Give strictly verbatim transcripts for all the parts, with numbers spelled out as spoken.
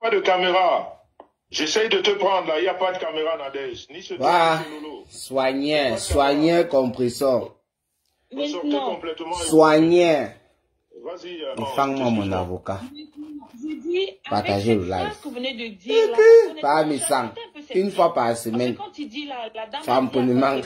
pas de caméra. J'essaye de te prendre là, il n'y a pas de caméra, Nadège. Ni ce Voilà. ni ce Lolo. Soignez, soignez compresseur. Vous sortez complètement. Soignez. Vas-y. Et fang-moi mon avocat. Je dis, Partagez le live. que vous venez de dire, là, Pas mes sang. Une fois par semaine. Quand il dit la, la dame, Femme pour le manque.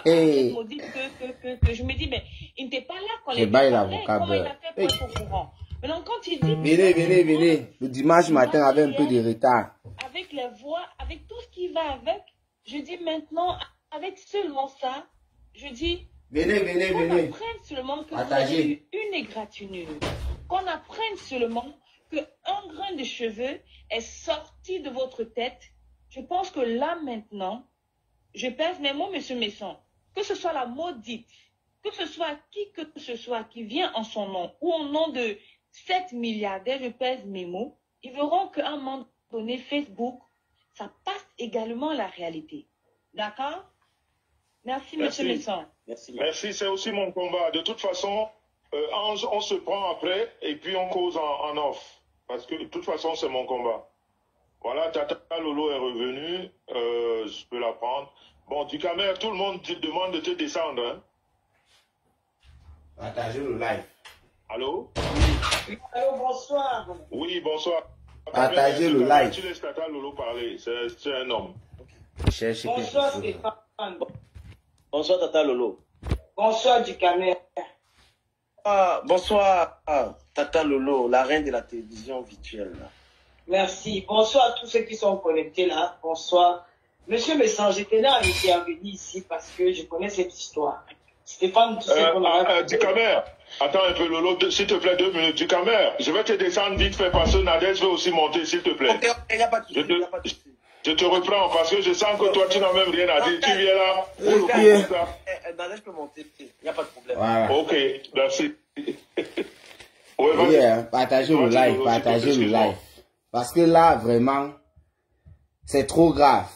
Je me dis, mais il n'était pas là quand les parlait. l'avocat Comment il a fait pour être au courant? Maintenant, quand il dit... Venez, venez, venez. Le dimanche matin avec un peu de retard. Avec les voix, avec tout ce qui va avec, je dis maintenant, avec seulement ça, je dis... Venez, venez, qu'on venez. apprenne seulement que Partagez. vous avez eu une égratignure. Qu'on apprenne seulement qu'un grain de cheveux est sorti de votre tête. Je pense que là maintenant, je pèse mes mots, monsieur Messon. Que ce soit la maudite, que ce soit qui que ce soit qui vient en son nom ou au nom de sept milliardaires, je pèse mes mots. Ils verront qu'à un moment donné, Facebook, ça passe également à la réalité. D'accord? Merci, Merci. monsieur Messon. Merci, Merci c'est aussi mon combat. De toute façon, euh, on, on se prend après et puis on cause en, en off. Parce que de toute façon, c'est mon combat. Voilà, Tata Lolo est revenu. Euh, je peux la prendre. Bon, du caméra, tout le monde te demande de te descendre. Hein? Partagez le live. Allô? Allô, bonsoir. Oui, bonsoir. Partagez le live. Tu laisses Tata Lolo parler. C'est un homme. Cherchez bonsoir, Stéphane. Bonsoir, Tata Lolo. Bonsoir, du caméra. Ah, bonsoir, Tata Lolo, la reine de la télévision virtuelle. Merci. Bonsoir à tous ceux qui sont connectés là. Bonsoir. Monsieur Messon, j'étais là avec venir ici parce que je connais cette histoire. Stéphane, tu sais euh, qu'on a... a... Euh, du caméra. Attends un peu, Lolo, s'il te plaît, deux minutes. Du caméra, je vais te descendre vite fait parce que Nadège veut aussi monter, s'il te plaît. Ok, il n'y a pas de souci. Je te... Je te reprends parce que je sens que toi, tu n'as même rien à dire. Tu viens là pour le okay. ça. Nadège peut monter. Il n'y a pas de problème. Voilà. Ok, merci. Ouais, oui, hein, partagez le live, partagez le live. Parce que là, vraiment, c'est trop grave.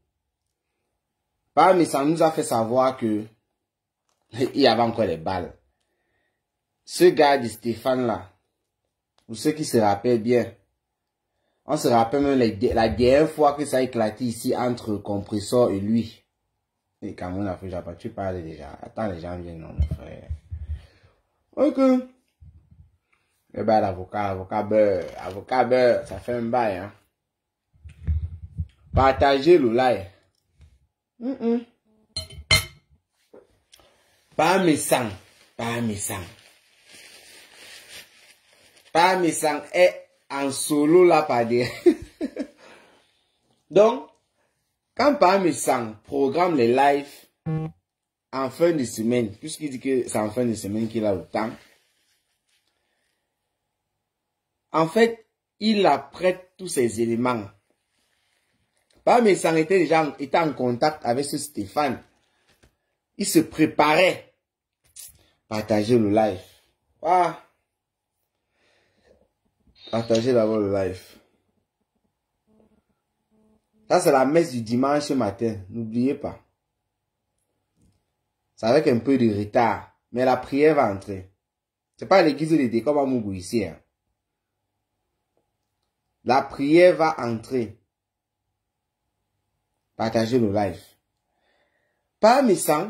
Pas, mais ça nous a fait savoir que il y avait encore des balles. Ce gars de Stéphane là, pour ceux qui se rappellent bien, on se rappelle même la, la dernière fois que ça a éclaté ici entre Compresseur et lui. Et quand on a fait, j'ai pas, tu parles déjà. Attends, les gens viennent, non, mon frère. Ok. Eh ben, l'avocat, avocat beurre, avocat beurre, ça fait un bail, hein. Partagez le live. Mm -mm. Pas mes sangs, pas mes sangs. Pas mes sangs est en solo là, pas dire. Donc, quand pas mes sangs programme les lives en fin de semaine, puisqu'il dit que c'est en fin de semaine qu'il a le temps, en fait, il apprête tous ces éléments. Pas mes sangs était déjà était en contact avec ce Stéphane. Il se préparait. Partagez le live. Ah. Partagez d'abord le live. Ça, c'est la messe du dimanche matin. N'oubliez pas. C'est avec un peu de retard. Mais la prière va entrer. C'est pas l'église de décors à Mougou ici. Hein. La prière va entrer. Partagez le live. Pas méchant.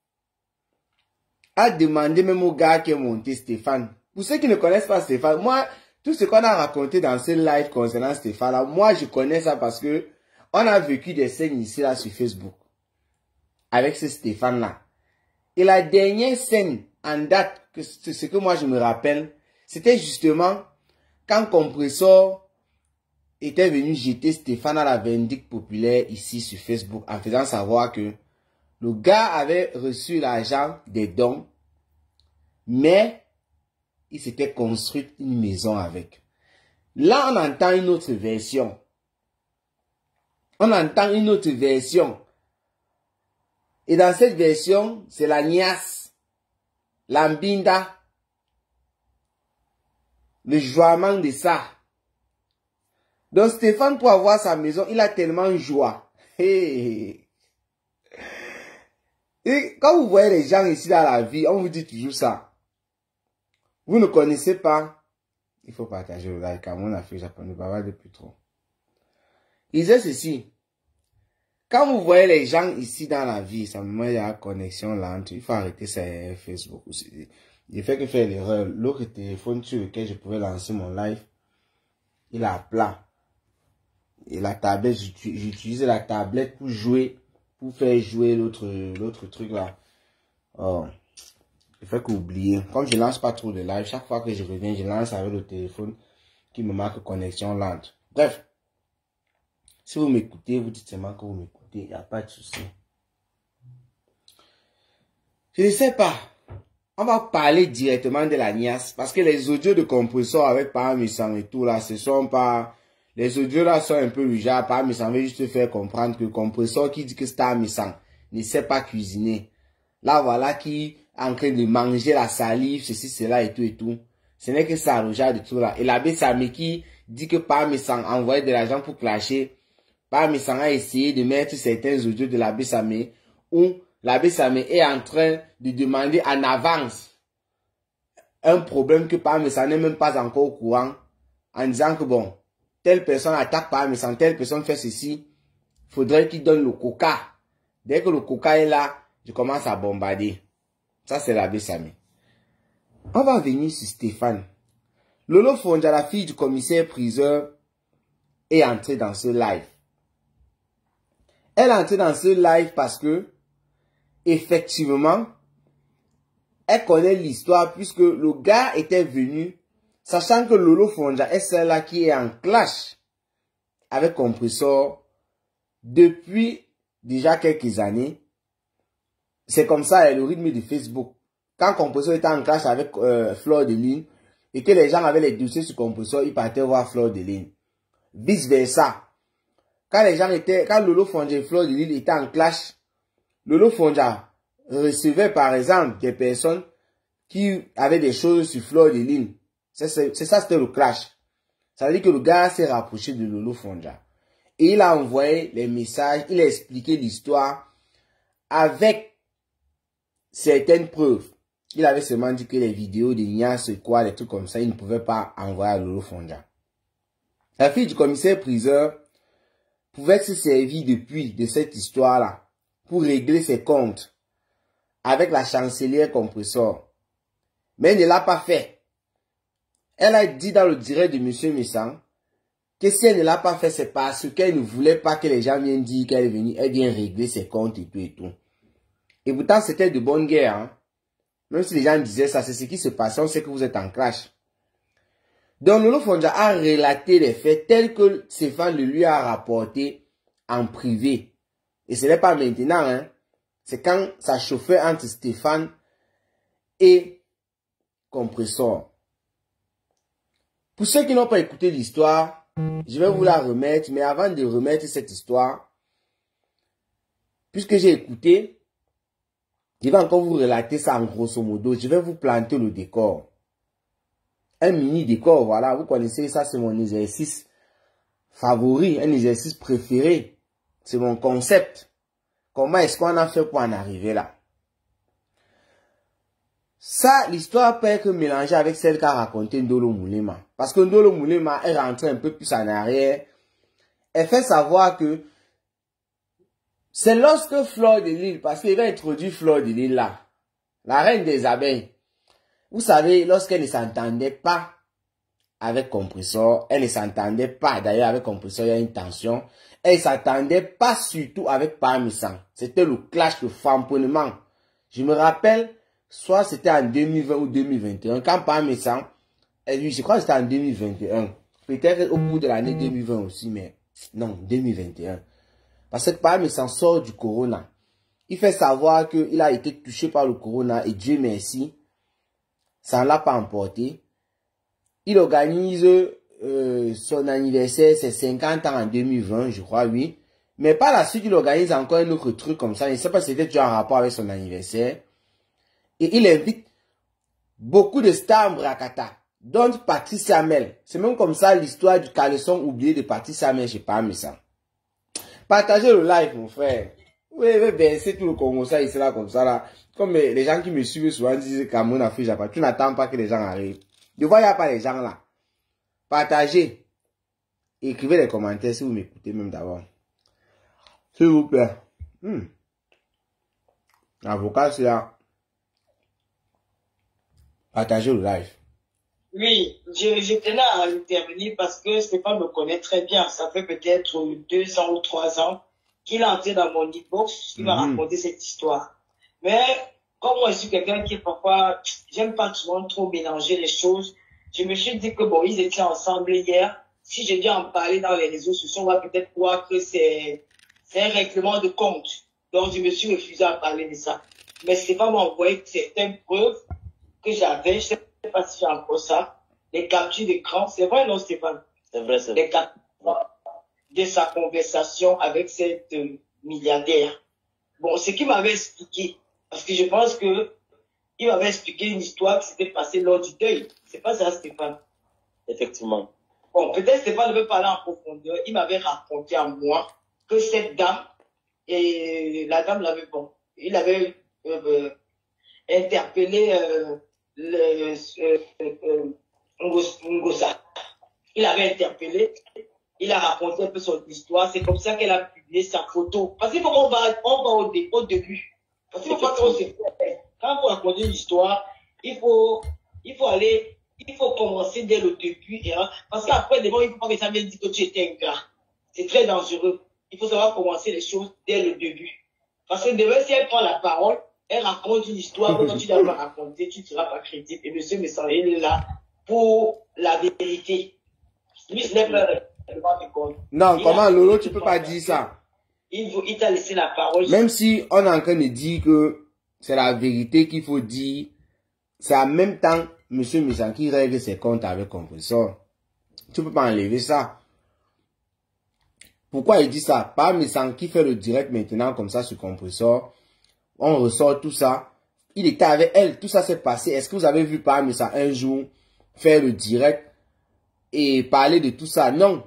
A demandé même au gars qui est monté Stéphane. Pour ceux qui ne connaissent pas Stéphane, moi, tout ce qu'on a raconté dans ce live concernant Stéphane, là, moi, je connais ça parce que on a vécu des scènes ici, là, sur Facebook. Avec ce Stéphane-là. Et la dernière scène en date, que ce que moi je me rappelle, c'était justement quand Compresseur était venu jeter Stéphane à la vindicte populaire ici sur Facebook en faisant savoir que le gars avait reçu l'argent des dons, mais il s'était construit une maison avec. Là, on entend une autre version. On entend une autre version. Et dans cette version, c'est la niasse, l'ambinda, le jouement de ça. Donc Stéphane, pour avoir sa maison, il a tellement joie. Hey. Et quand vous voyez les gens ici dans la vie, on vous dit toujours ça. Vous ne connaissez pas. Il faut partager le like. Comme on a fait, j'apprends pas depuis trop. Il disait ceci. Quand vous voyez les gens ici dans la vie, ça me met la connexion lente. Il faut arrêter ça Facebook aussi. Il fait que faire l'erreur. L'autre téléphone sur lequel je pouvais lancer mon live, il a plat. Et la tablette, j'utilisais la tablette pour jouer, pour faire jouer l'autre l'autre truc là. Oh. Il fait qu'oublier. Comme je lance pas trop de live, chaque fois que je reviens, je lance avec le téléphone qui me marque connexion lente. Bref. Si vous m'écoutez, vous dites seulement que vous m'écoutez, il n'y a pas de souci. Je ne sais pas. On va parler directement de la Niasse. Parce que les audios de compresseur avec Parmesan et tout là, ce sont pas... Les audios là sont un peu du genre, Parmesan veut juste te faire comprendre que le compresseur qui dit que c'est Parmesan ne sait pas cuisiner. Là voilà qui est en train de manger la salive, ceci, cela et tout et tout. Ce n'est que ça le genre de tout là. Et l'abbé Samé qui dit que Parmesan envoyait de l'argent pour clasher. Parmesan a essayé de mettre certains audios de l'abbé Samé où l'abbé Samé est en train de demander en avance un problème que Parmesan n'est même pas encore au courant en disant que bon, telle personne attaque Parmesan, telle personne fait ceci, faudrait qu'il donne le coca. Dès que le coca est là, je commence à bombarder. Ça c'est l'abbé Samé. On va venir sur Stéphane. Lolo Fonja, la fille du commissaire priseur, est entrée dans ce live. Elle est entrée dans ce live parce que, effectivement, elle connaît l'histoire puisque le gars était venu, sachant que Lolo Fonja est celle-là qui est en clash avec Compressor depuis déjà quelques années. C'est comme ça, le rythme de Facebook. Quand Compressor était en clash avec euh, Fleur de Lune et que les gens avaient les dossiers sur Compressor, ils partaient voir Fleur de Lune. Vice versa. Quand les gens étaient, quand Lolo Fonja et Fleur de Lille étaient en clash, Lolo Fonja recevait par exemple des personnes qui avaient des choses sur Fleur de Lille. C'est ça, c'était le clash. Ça veut dire que le gars s'est rapproché de Lolo Fonja. Et il a envoyé les messages, il a expliqué l'histoire avec certaines preuves. Il avait seulement dit que les vidéos de Niasse, quoi, des trucs comme ça, il ne pouvait pas envoyer à Lolo Fonja. La fille du commissaire priseur pouvait se servir depuis de cette histoire-là pour régler ses comptes avec la chancelière Compressor. Mais elle ne l'a pas fait. Elle a dit dans le direct de M. Messan que si elle ne l'a pas fait, c'est parce qu'elle ne voulait pas que les gens viennent dire qu'elle est venue, elle vient régler ses comptes et tout et tout. Et pourtant, c'était de bonne guerre. Hein? Même si les gens disaient ça, c'est ce qui se passe, on sait que vous êtes en clash. Donc, Lolo Fonja a relaté les faits tels que Stéphane le lui a rapporté en privé. Et ce n'est pas maintenant, hein. C'est quand ça chauffait entre Stéphane et Compressor. Pour ceux qui n'ont pas écouté l'histoire, je vais vous la remettre. Mais avant de remettre cette histoire, puisque j'ai écouté, je vais encore vous relater ça en grosso modo. Je vais vous planter le décor. Un mini décor, voilà, vous connaissez ça, c'est mon exercice favori, un exercice préféré. C'est mon concept. Comment est-ce qu'on a fait pour en arriver là? Ça, l'histoire peut être mélangée avec celle qu'a raconté Ndolo Moulema. Parce que Ndolo Moulema est rentré un peu plus en arrière. Elle fait savoir que c'est lorsque Fleur de Lille, parce qu'il va introduire Fleur de Lille là, la reine des abeilles. Vous savez, lorsqu'elle ne s'entendait pas avec Compressor, elle ne s'entendait pas, d'ailleurs avec Compressor, il y a une tension, elle ne s'entendait pas surtout avec Parmesan. C'était le clash de famponnement. Je me rappelle, soit c'était en deux mille vingt ou deux mille vingt et un, quand Parmesan, lui, je crois que c'était en deux mille vingt et un, peut-être au bout de l'année deux mille vingt aussi, mais non, deux mille vingt et un. Parce que Parmesan sort du corona. Il fait savoir qu'il a été touché par le corona et Dieu merci, ça ne l'a pas emporté. Il organise euh, son anniversaire, c'est cinquante ans en deux mille vingt, je crois, oui. Mais par la suite, il organise encore un autre truc comme ça. Je ne sais pas si c'était déjà en rapport avec son anniversaire. Et il invite beaucoup de stars en Brakata, dont Patricia Mel. C'est même comme ça l'histoire du caleçon oublié de Patricia Mel chez Parmesan. Partagez le live, mon frère. Vous pouvez baisser tout le Congo, ça, ici, là, comme ça, là. Comme les gens qui me suivent souvent disent Cameroun, Afrique, Japon. Tu n'attends pas que les gens arrivent. Je vois, il n'y a pas les gens là. Partagez. écrivez les commentaires si vous m'écoutez même d'abord. S'il vous plaît. Hmm. L'avocat, c'est là. Partagez le live. Oui, je, je tenais à intervenir parce que Stéphane me connaît très bien. Ça fait peut-être deux ans ou trois ans qu'il est entré dans mon inbox, il m'a Mhm. raconté cette histoire. Mais comme moi je suis quelqu'un qui parfois, j'aime pas souvent trop mélanger les choses, je me suis dit que bon, ils étaient ensemble hier. Si je viens en parler dans les réseaux sociaux, on va peut-être croire que c'est c'est un règlement de compte. Donc je me suis refusé à parler de ça. Mais Stéphane m'a envoyé certaines preuves que j'avais, je sais pas si j'ai encore ça, les captures d'écran, c'est vrai non Stéphane? C'est vrai, c'est vrai. Les captures de sa conversation avec cette euh, milliardaire. Bon, ce qu'il m'avait expliqué, parce que je pense que il m'avait expliqué une histoire qui s'était passée lors du deuil. C'est pas ça Stéphane? Effectivement. Bon, peut-être Stéphane ne veut parler en profondeur. Il m'avait raconté à moi que cette dame, et la dame l'avait, bon, il avait euh, euh, interpellé euh, le euh, euh, Ngos- Ngosa. Il avait interpellé, il a raconté un peu son histoire. C'est comme ça qu'elle a publié sa photo. Parce qu'il faut qu'on va, on va au, dé- au début. Parce qu'il faut pas qu'on se fait. Quand vous racontez une histoire, il faut, il faut aller, il faut commencer dès le début. Hein, parce qu'après, devant, il ne faut pas que ça vienne dire que tu étais ingrat. C'est très dangereux. Il faut savoir commencer les choses dès le début. Parce que demain, si elle prend la parole, elle raconte une histoire que quand tu dois pas raconter, tu ne seras pas crédible. Et monsieur Messanger, il est là pour la vérité. Lui, ce n'est pas le droit de compte. Non, Il comment a- Lolo, tu peux pas dire ça. Il, vous- il t'a laissé la parole. Même si on est en train de dire que c'est la vérité qu'il faut dire, c'est en même temps monsieur Missan qui règle ses comptes avec compresseur. Tu peux pas enlever ça. Pourquoi il dit ça? Pas Missan qui fait le direct maintenant comme ça sur compresseur. On ressort tout ça. Il était avec elle, tout ça s'est passé. Est-ce que vous avez vu par Missan un jour faire le direct et parler de tout ça? Non.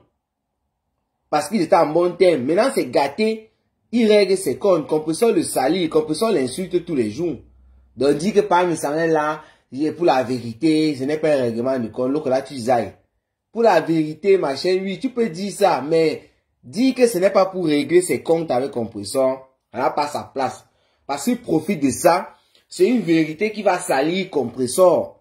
Parce qu'il était en bon terme. Maintenant c'est gâté. Il règle ses comptes. Compresseur le salit. Compresseur l'insulte tous les jours. Donc dit que par Missan est là, il est pour la vérité, ce n'est pas un règlement de compte. L'autre là tu zailles. Pour la vérité, machin, oui, tu peux dire ça, mais dire que ce n'est pas pour régler ses comptes avec compresseur, elle n'a pas sa place. Parce qu'il profite de ça, c'est une vérité qui va salir compresseur.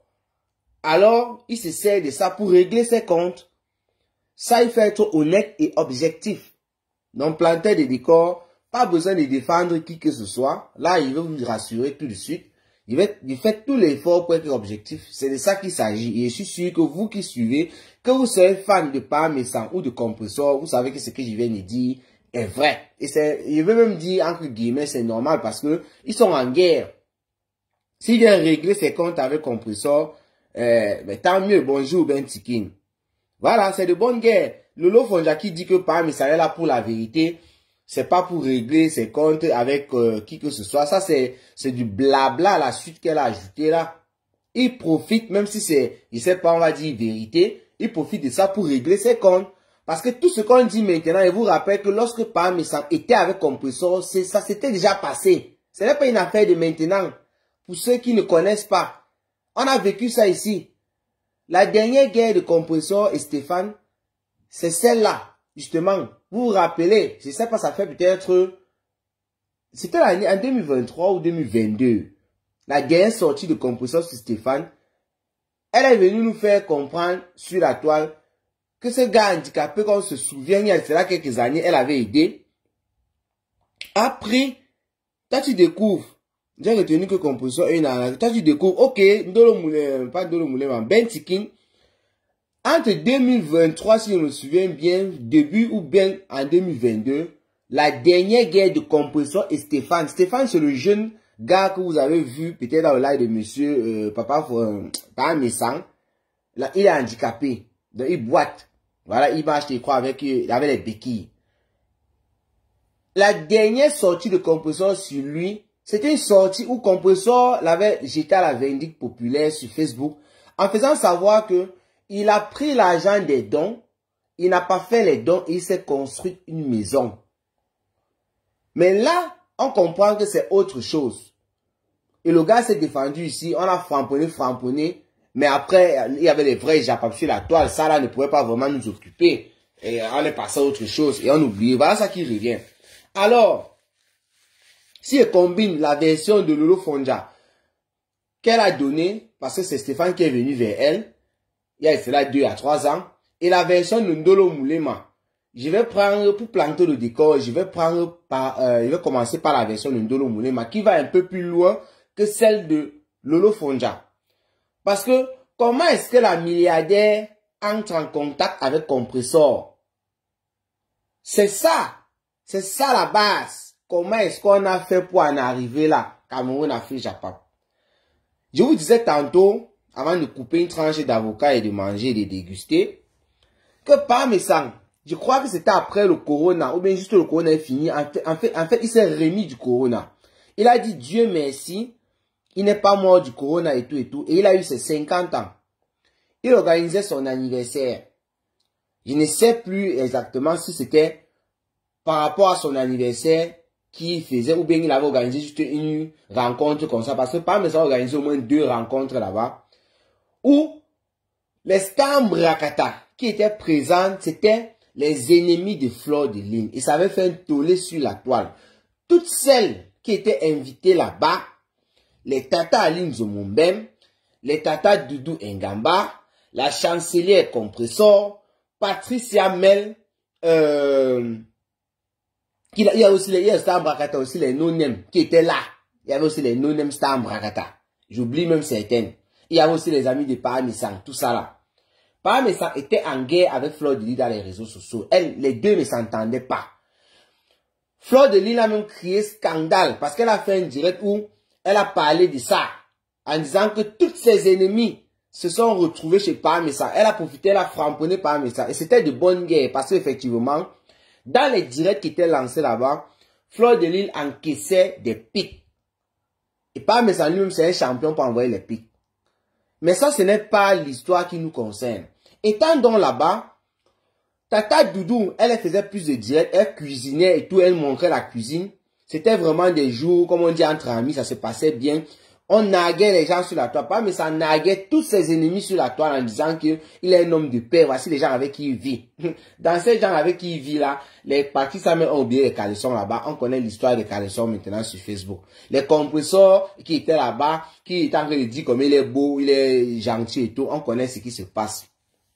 Alors, il se sert de ça pour régler ses comptes. Ça, il faut être honnête et objectif. Donc, planter des décors, pas besoin de défendre qui que ce soit. Là, il veut vous rassurer tout de suite. Il, va, il fait tout l'effort pour être objectif. C'est de ça qu'il s'agit. Et je suis sûr que vous qui suivez, que vous soyez fan de Parmesan ou de compresseur, vous savez que ce que je viens de dire est vrai. Et c'est, je veux même dire, entre guillemets, c'est normal parce que ils sont en guerre. S'il vient régler ses comptes avec compresseur, euh, ben, tant mieux, bonjour Ben Tikin. Voilà, c'est de bonne guerre. Lolo Fonjaki dit que Parmesan est là pour la vérité. C'est pas pour régler ses comptes avec euh, qui que ce soit. Ça, c'est c'est du blabla, la suite qu'elle a ajouté là. Il profite, même si c'est, je sais pas, on va dire vérité, il profite de ça pour régler ses comptes. Parce que tout ce qu'on dit maintenant, il vous rappelle que lorsque Parmesan était avec compresseur, ça s'était déjà passé. Ce n'est pas une affaire de maintenant. Pour ceux qui ne connaissent pas, on a vécu ça ici. La dernière guerre de compresseur et Stéphane, c'est celle-là. Justement, vous vous rappelez, je sais pas, ça fait peut-être, c'était l'année en deux mille vingt-trois ou deux mille vingt-deux, la dernière sortie de compresseur sur Stéphane, elle est venue nous faire comprendre sur la toile que ce gars handicapé, quand on se souvient, il y a cela quelques années, elle avait aidé. Après, toi tu découvres, j'ai retenu que compresseur est une arnaque, toi tu découvres, ok, Ndolo Moulin, pas Ndolo Moulin, Ben Tikin. Entre deux mille vingt-trois, si je me souviens bien, début ou bien en deux mille vingt-deux, la dernière guerre de compresseur et Stéphane. Stéphane, c'est le jeune gars que vous avez vu peut-être dans le live de monsieur euh, Papa euh, Parmesan. Là, il est handicapé. Donc, il boite. Voilà, il marche, je crois, avec, euh, avec les béquilles. La dernière sortie de compresseur sur lui, c'était une sortie où compresseur l'avait jeté à la vindicte populaire sur Facebook en faisant savoir que il a pris l'argent des dons, il n'a pas fait les dons et il s'est construit une maison. Mais là, on comprend que c'est autre chose. Et le gars s'est défendu ici, on a framponné, framponné, mais après, il y avait les vrais japas sur la toile, ça là ne pouvait pas vraiment nous occuper. Et on est passé à autre chose et on oublie. Voilà ça qui revient. Alors, si elle combine la version de Lolo Fonja qu'elle a donnée, parce que c'est Stéphane qui est venu vers elle, il y a cela deux à trois ans, et la version de Ndolo Moulema, je vais prendre, pour planter le décor, je vais prendre par, euh, je vais commencer par la version de Ndolo Moulema, qui va un peu plus loin que celle de Lolo Fonja. Parce que, comment est-ce que la milliardaire entre en contact avec Compressor? C'est ça. C'est ça la base. Comment est-ce qu'on a fait pour en arriver là? Cameroun, Afrique, Japon. Je vous disais tantôt, avant de couper une tranche d'avocat et de manger et de déguster, que par mes sangs, je crois que c'était après le corona, ou bien juste le corona est fini. En fait, en fait, en fait il s'est remis du corona. Il a dit Dieu merci, il n'est pas mort du corona et tout et tout. Et il a eu ses cinquante ans. Il organisait son anniversaire. Je ne sais plus exactement si c'était par rapport à son anniversaire qu'il faisait ou bien il avait organisé juste une rencontre comme ça. Parce que par exemple, il a organisé au moins deux rencontres là-bas. Où les stars Rakata qui étaient présentes, c'était les ennemis de Fleur de Lune. Et ça avait fait un tollé sur la toile. Toutes celles qui étaient invitées là-bas, les Tata Aline Zomombem, les Tata Doudou Ngamba, la chancelière Compressor, Patricia Mel, euh, il y a aussi les, il y a Star Brakata, aussi les no-name qui étaient là. Il y avait aussi les no-name Star Brakata. J'oublie même certaines. Il y avait aussi les amis de Parmesan, tout ça là. Parmesan était en guerre avec Fleur de Lille dans les réseaux sociaux. Elle, les deux ne s'entendaient pas. Fleur de Lille a même créé scandale parce qu'elle a fait un direct où elle a parlé de ça. En disant que toutes ses ennemis se sont retrouvés chez Parmesan. Elle a profité, elle a framponné Parmesan. Et c'était de bonnes guerres parce qu'effectivement, dans les directs qui étaient lancés là-bas, Fleur de Lille encaissait des pics. Et Parmesan lui-même, c'est un champion pour envoyer les pics. Mais ça, ce n'est pas l'histoire qui nous concerne. Étant donc là-bas, Tata Doudou, elle faisait plus de directs, elle cuisinait et tout, elle montrait la cuisine. C'était vraiment des jours, comme on dit entre amis, ça se passait bien. On naguait les gens sur la toile, pas, mais ça naguait tous ses ennemis sur la toile en disant qu'il est un homme de paix. Voici les gens avec qui il vit. Dans ces gens avec qui il vit là, les partis ça ont oublié les caleçons là-bas. On connaît l'histoire des caleçons maintenant sur Facebook. Les compresseurs qui étaient là-bas, qui étaient en train de dire comme il est beau, il est gentil et tout, on connaît ce qui se passe.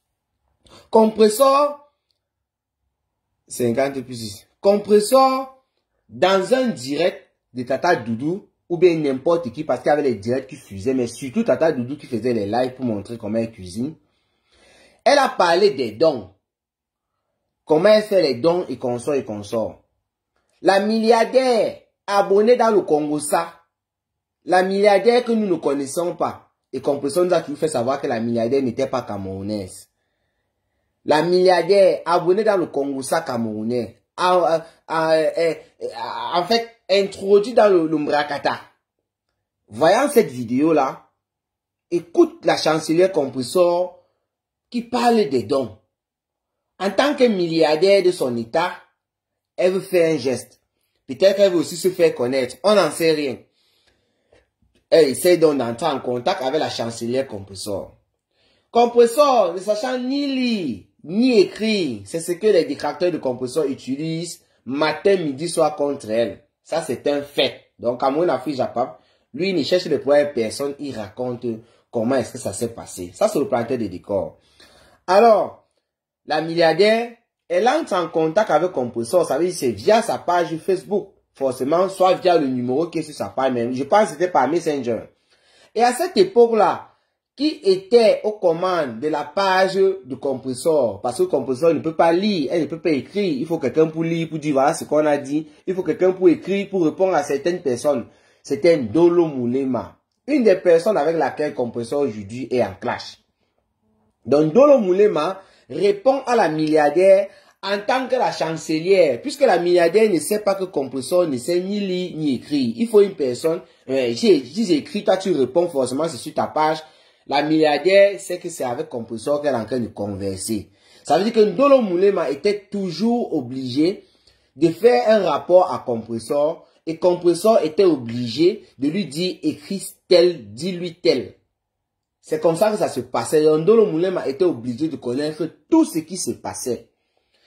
Compresseur, cinquante plus six. Compresseur, dans un direct de Tata Doudou, ou bien n'importe qui, parce qu'il y avait les directs qui fusaient, mais surtout Tata Doudou qui faisait les lives pour montrer comment elle cuisine. Elle a parlé des dons. Comment elle fait les dons et consort et consort. La milliardaire abonnée dans le Congo, ça. La milliardaire que nous ne connaissons pas. Et Compressor nous a toujours fait savoir que la milliardaire n'était pas camerounaise. La milliardaire abonnée dans le Congo, ça camerounais. A, a, a, a, en fait, introduit dans le, le Mbrakata. Voyant cette vidéo-là, écoute la chancelière Compressor qui parle des dons. En tant que milliardaire de son état, elle veut faire un geste. Peut-être qu'elle veut aussi se faire connaître. On n'en sait rien. Elle essaie donc d'entrer en contact avec la chancelière Compressor. Compressor, ne sachant ni lire, ni écrire, c'est ce que les détracteurs de Compressor utilisent matin, midi, soir contre elle. Ça, c'est un fait. Donc, à mon affiche Japon, lui, il ne cherche les premières personnes, il raconte comment est-ce que ça s'est passé. Ça, c'est le planteur de décor. Alors, la milliardaire, elle entre en contact avec Compressor, ça veut dire c'est via sa page Facebook. Forcément, soit via le numéro qui est sur sa page même. Je pense que c'était par Messenger. Et à cette époque-là, qui était aux commandes de la page de Compressor, parce que Compressor ne peut pas lire, elle ne peut pas écrire, il faut quelqu'un pour lire, pour dire voilà ce qu'on a dit, il faut quelqu'un pour écrire, pour répondre à certaines personnes. C'était Ndolo Moulema, une des personnes avec laquelle Compressor aujourd'hui est en clash. Donc Ndolo Moulema répond à la milliardaire en tant que la chancelière, puisque la milliardaire ne sait pas que Compressor ne sait ni lire ni écrire. Il faut une personne, euh, si j'écris, toi tu réponds forcément, c'est sur ta page. La milliardaire sait que c'est avec Compressor qu'elle est en train de converser. Ça veut dire que Ndolo Moulema était toujours obligé de faire un rapport à Compressor et Compressor était obligé de lui dire écris tel, dis-lui tel. C'est comme ça que ça se passait. Ndolo Moulema était obligé de connaître tout ce qui se passait.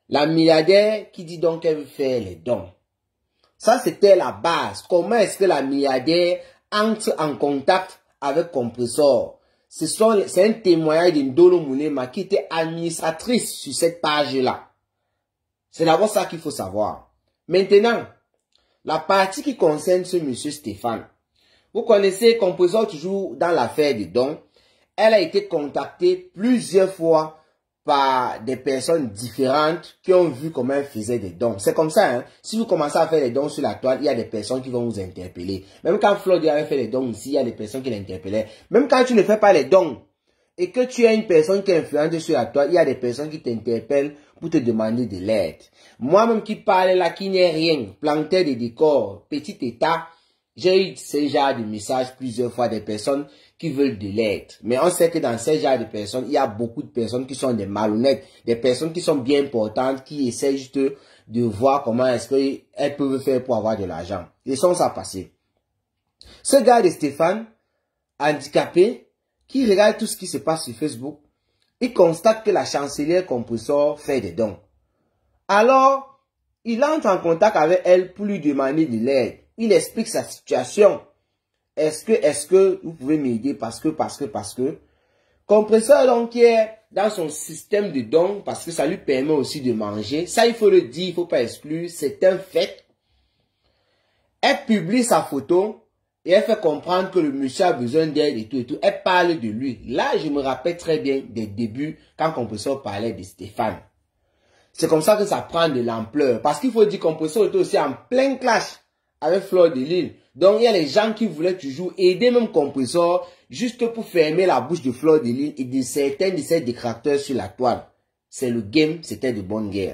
La milliardaire qui dit donc qu'elle veut faire les dons. Ça, c'était la base. Comment est-ce que la milliardaire entre en contact avec Compressor? C'est un témoignage de Ndolo Moulema qui était administratrice sur cette page-là. C'est d'abord ça qu'il faut savoir. Maintenant, la partie qui concerne ce monsieur Stéphane. Vous connaissez Compressor toujours dans l'affaire des dons. Elle a été contactée plusieurs fois par des personnes différentes qui ont vu comment elle faisait des dons. C'est comme ça, hein. Si vous commencez à faire des dons sur la toile, il y a des personnes qui vont vous interpeller. Même quand Floyd avait fait des dons ici, il y a des personnes qui l'interpellaient. Même quand tu ne fais pas les dons et que tu as une personne qui est influente sur la toile, il y a des personnes qui t'interpellent pour te demander de l'aide. Moi-même qui parle là, qui n'est rien, planter des décors, petit état, j'ai eu ce genre de messages plusieurs fois des personnes qui veulent de l'aide. Mais on sait que dans ce genre de personnes, il y a beaucoup de personnes qui sont des malhonnêtes, des personnes qui sont bien importantes, qui essaient juste de voir comment est-ce qu'elles peuvent faire pour avoir de l'argent. Laissons ça passer. Ce gars de Stéphane, handicapé, qui regarde tout ce qui se passe sur Facebook, il constate que la chancelière Compressor fait des dons. Alors, il entre en contact avec elle pour lui demander de l'aide. Il explique sa situation. Est-ce que, est-ce que vous pouvez m'aider parce que, parce que, parce que. Compressor donc qui est dans son système de dons parce que ça lui permet aussi de manger. Ça, il faut le dire, il ne faut pas exclure. C'est un fait. Elle publie sa photo et elle fait comprendre que le monsieur a besoin d'aide et tout et tout. Elle parle de lui. Là, je me rappelle très bien des débuts quand Compressor parlait de Stéphane. C'est comme ça que ça prend de l'ampleur. Parce qu'il faut dire que Compressor était aussi en plein clash avec Fleur de Lille. Donc, il y a les gens qui voulaient toujours aider même Compressor juste pour fermer la bouche de Fleur de Lille et de certains de ses détracteurs sur la toile. C'est le game, c'était de bonne guerre.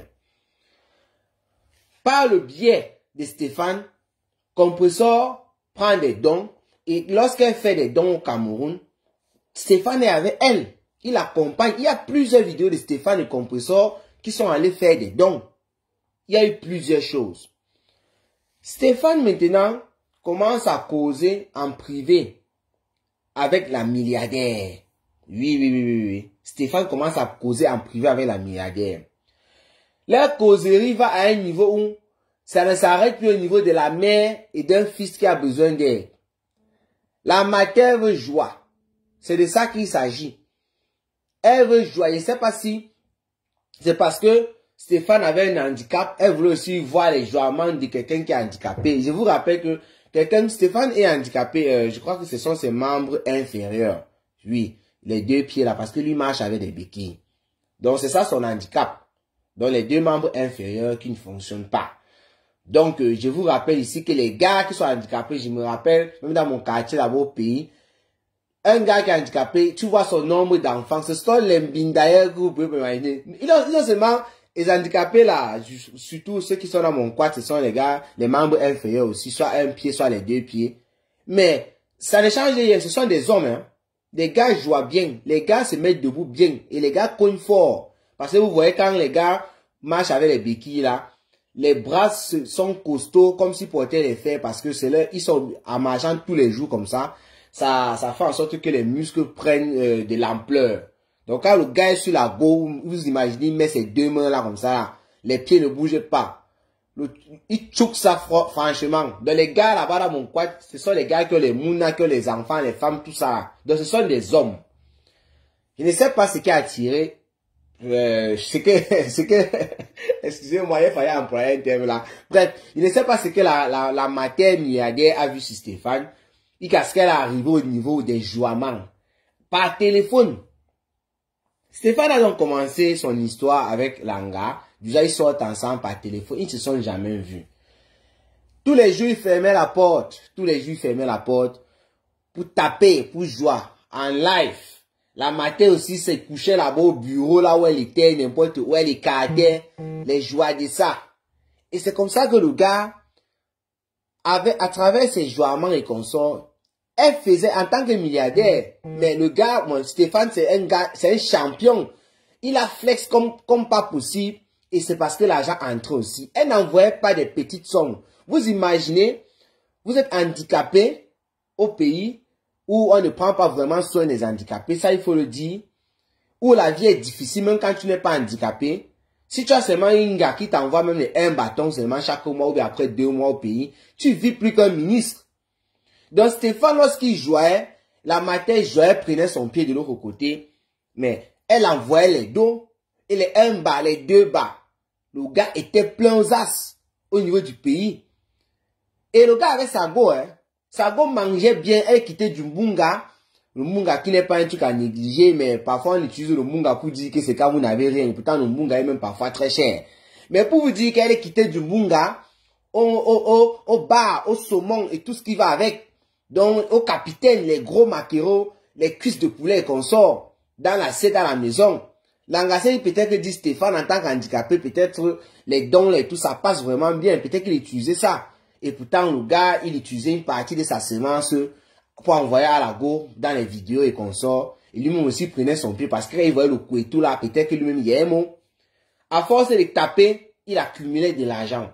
Par le biais de Stéphane, Compressor prend des dons et lorsqu'elle fait des dons au Cameroun, Stéphane est avec elle. Il l'accompagne. Il y a plusieurs vidéos de Stéphane et Compressor qui sont allés faire des dons. Il y a eu plusieurs choses. Stéphane maintenant commence à causer en privé avec la milliardaire. Oui, oui, oui, oui, oui. Stéphane commence à causer en privé avec la milliardaire. Leur causerie va à un niveau où ça ne s'arrête plus au niveau de la mère et d'un fils qui a besoin d'aide. La mère veut joie. C'est de ça qu'il s'agit. Elle veut joie. Je ne sais pas si c'est parce que Stéphane avait un handicap. Elle voulait aussi voir les joiements de quelqu'un qui est handicapé. Je vous rappelle que quelqu'un, Stéphane est handicapé. Euh, je crois que ce sont ses membres inférieurs. Oui, les deux pieds là, parce que lui marche avec des béquilles. Donc c'est ça son handicap. Donc les deux membres inférieurs qui ne fonctionnent pas. Donc euh, je vous rappelle ici que les gars qui sont handicapés, je me rappelle, même dans mon quartier là-bas au pays, un gars qui est handicapé, tu vois son nombre d'enfants, ce sont les mbindaïens que vous pouvez imaginer. Ils ont, ils ont seulement les handicapés là, surtout ceux qui sont dans mon quart, ce sont les gars, les membres inférieurs aussi, soit un pied, soit les deux pieds. Mais ça ne change rien, ce sont des hommes. Hein. Les gars jouent bien, les gars se mettent debout bien et les gars cognent fort. Parce que vous voyez quand les gars marchent avec les béquilles là, les bras sont costauds comme s'ils portaient les fers parce que c'est là, ils sont en marchant tous les jours comme ça. Ça, ça fait en sorte que les muscles prennent euh, de l'ampleur. Donc quand le gars est sur la go, vous imaginez, il met ses deux mains là comme ça, là, les pieds ne bougent pas. Le, il choque ça franchement. Donc les gars là-bas dans mon quad, ce sont les gars que les mounas, que les enfants, les femmes, tout ça. Là. Donc ce sont des hommes. Je ne sais pas ce qui a attiré. Euh, ce que, ce que, excusez-moi, il fallait employer un terme là. Bref, je ne sais pas ce que la, la, la matière milliardaire a vu sur Stéphane. Il casse qu'elle est arrivée au niveau des jouements. Par téléphone. Stéphane a donc commencé son histoire avec Langa. Déjà, ils sortent ensemble par téléphone. Ils ne se sont jamais vus. Tous les jours, ils fermaient la porte. Tous les jours, ils fermaient la porte pour taper, pour jouer en live. La matin aussi, s'est couché là-bas au bureau, là où elle était, n'importe où elle écartait, les joies de ça. Et c'est comme ça que le gars, avait, à travers ses jouements et consorts, elle faisait en tant que milliardaire. Mais le gars, moi, Stéphane, c'est un gars, c'est un champion. Il a flex comme, comme pas possible. Et c'est parce que l'argent entre aussi. Elle n'envoyait pas des petites sommes. Vous imaginez, vous êtes handicapé au pays où on ne prend pas vraiment soin des handicapés. Ça, il faut le dire. Où la vie est difficile, même quand tu n'es pas handicapé. Si tu as seulement un gars qui t'envoie même les un bâton seulement chaque mois ou bien après deux mois au pays, tu vis plus qu'un ministre. Donc Stéphane, lorsqu'il jouait, la matin, jouait, prenait son pied de l'autre côté, mais elle envoyait les dos, et les un bas, les deux bas. Le gars était plein aux as au niveau du pays. Et le gars avait Sago, hein. Sago mangeait bien, elle quittait du Mbunga. Le Mbunga qui n'est pas un truc à négliger, mais parfois on utilise le Mbunga pour dire que c'est quand vous n'avez rien. Pourtant le Mbunga est même parfois très cher. Mais pour vous dire qu'elle est quittée du Mbunga, au, au, au, au bar, au saumon et tout ce qui va avec. Donc au capitaine, les gros maquereaux, les cuisses de poulet qu'on sort dans la dans la maison. L'engagé peut-être dit Stéphane en tant qu'handicapé, peut-être les dons, les tout ça passe vraiment bien. Peut-être qu'il utilisait ça. Et pourtant le gars, il utilisait une partie de sa semence pour envoyer à la go dans les vidéos et qu'on sort. Et lui-même aussi prenait son pied parce qu'il voyait le coup et tout là. Peut-être que lui-même il y a un mot. À force de taper, il accumulait de l'argent.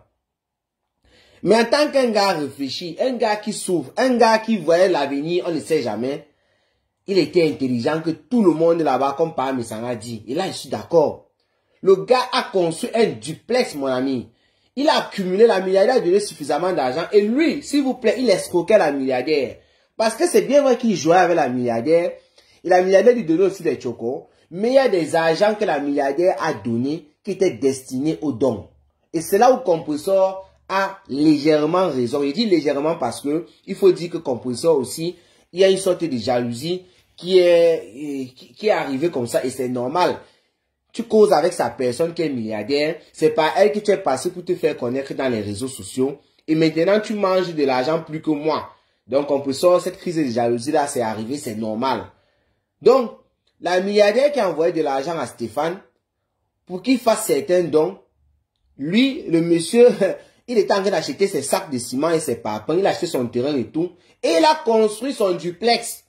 Mais en tant qu'un gars réfléchi, un gars qui souffre, un gars qui voyait l'avenir, on ne sait jamais. Il était intelligent que tout le monde là-bas, comme Pam Messanga a dit. Et là, je suis d'accord. Le gars a construit un duplex, mon ami. Il a accumulé la milliardaire, il a donné suffisamment d'argent. Et lui, s'il vous plaît, il escroquait la milliardaire. Parce que c'est bien vrai qu'il jouait avec la milliardaire. Et la milliardaire lui donnait aussi des chocos. Mais il y a des argents que la milliardaire a donnés qui étaient destinés aux dons. Et c'est là où Compressor a légèrement raison. Il dit légèrement parce que il faut dire que Compressor aussi, il y a une sorte de jalousie qui est, qui, qui est arrivée comme ça et c'est normal. Tu causes avec sa personne qui est milliardaire, c'est pas elle que tu es passé pour te faire connaître dans les réseaux sociaux et maintenant tu manges de l'argent plus que moi. Donc on peut sortir cette crise de jalousie là, c'est arrivé, c'est normal. Donc la milliardaire qui a envoyé de l'argent à Stéphane pour qu'il fasse certains dons, lui, le monsieur, il était en train d'acheter ses sacs de ciment et ses parpaings, il a acheté son terrain et tout, et il a construit son duplex.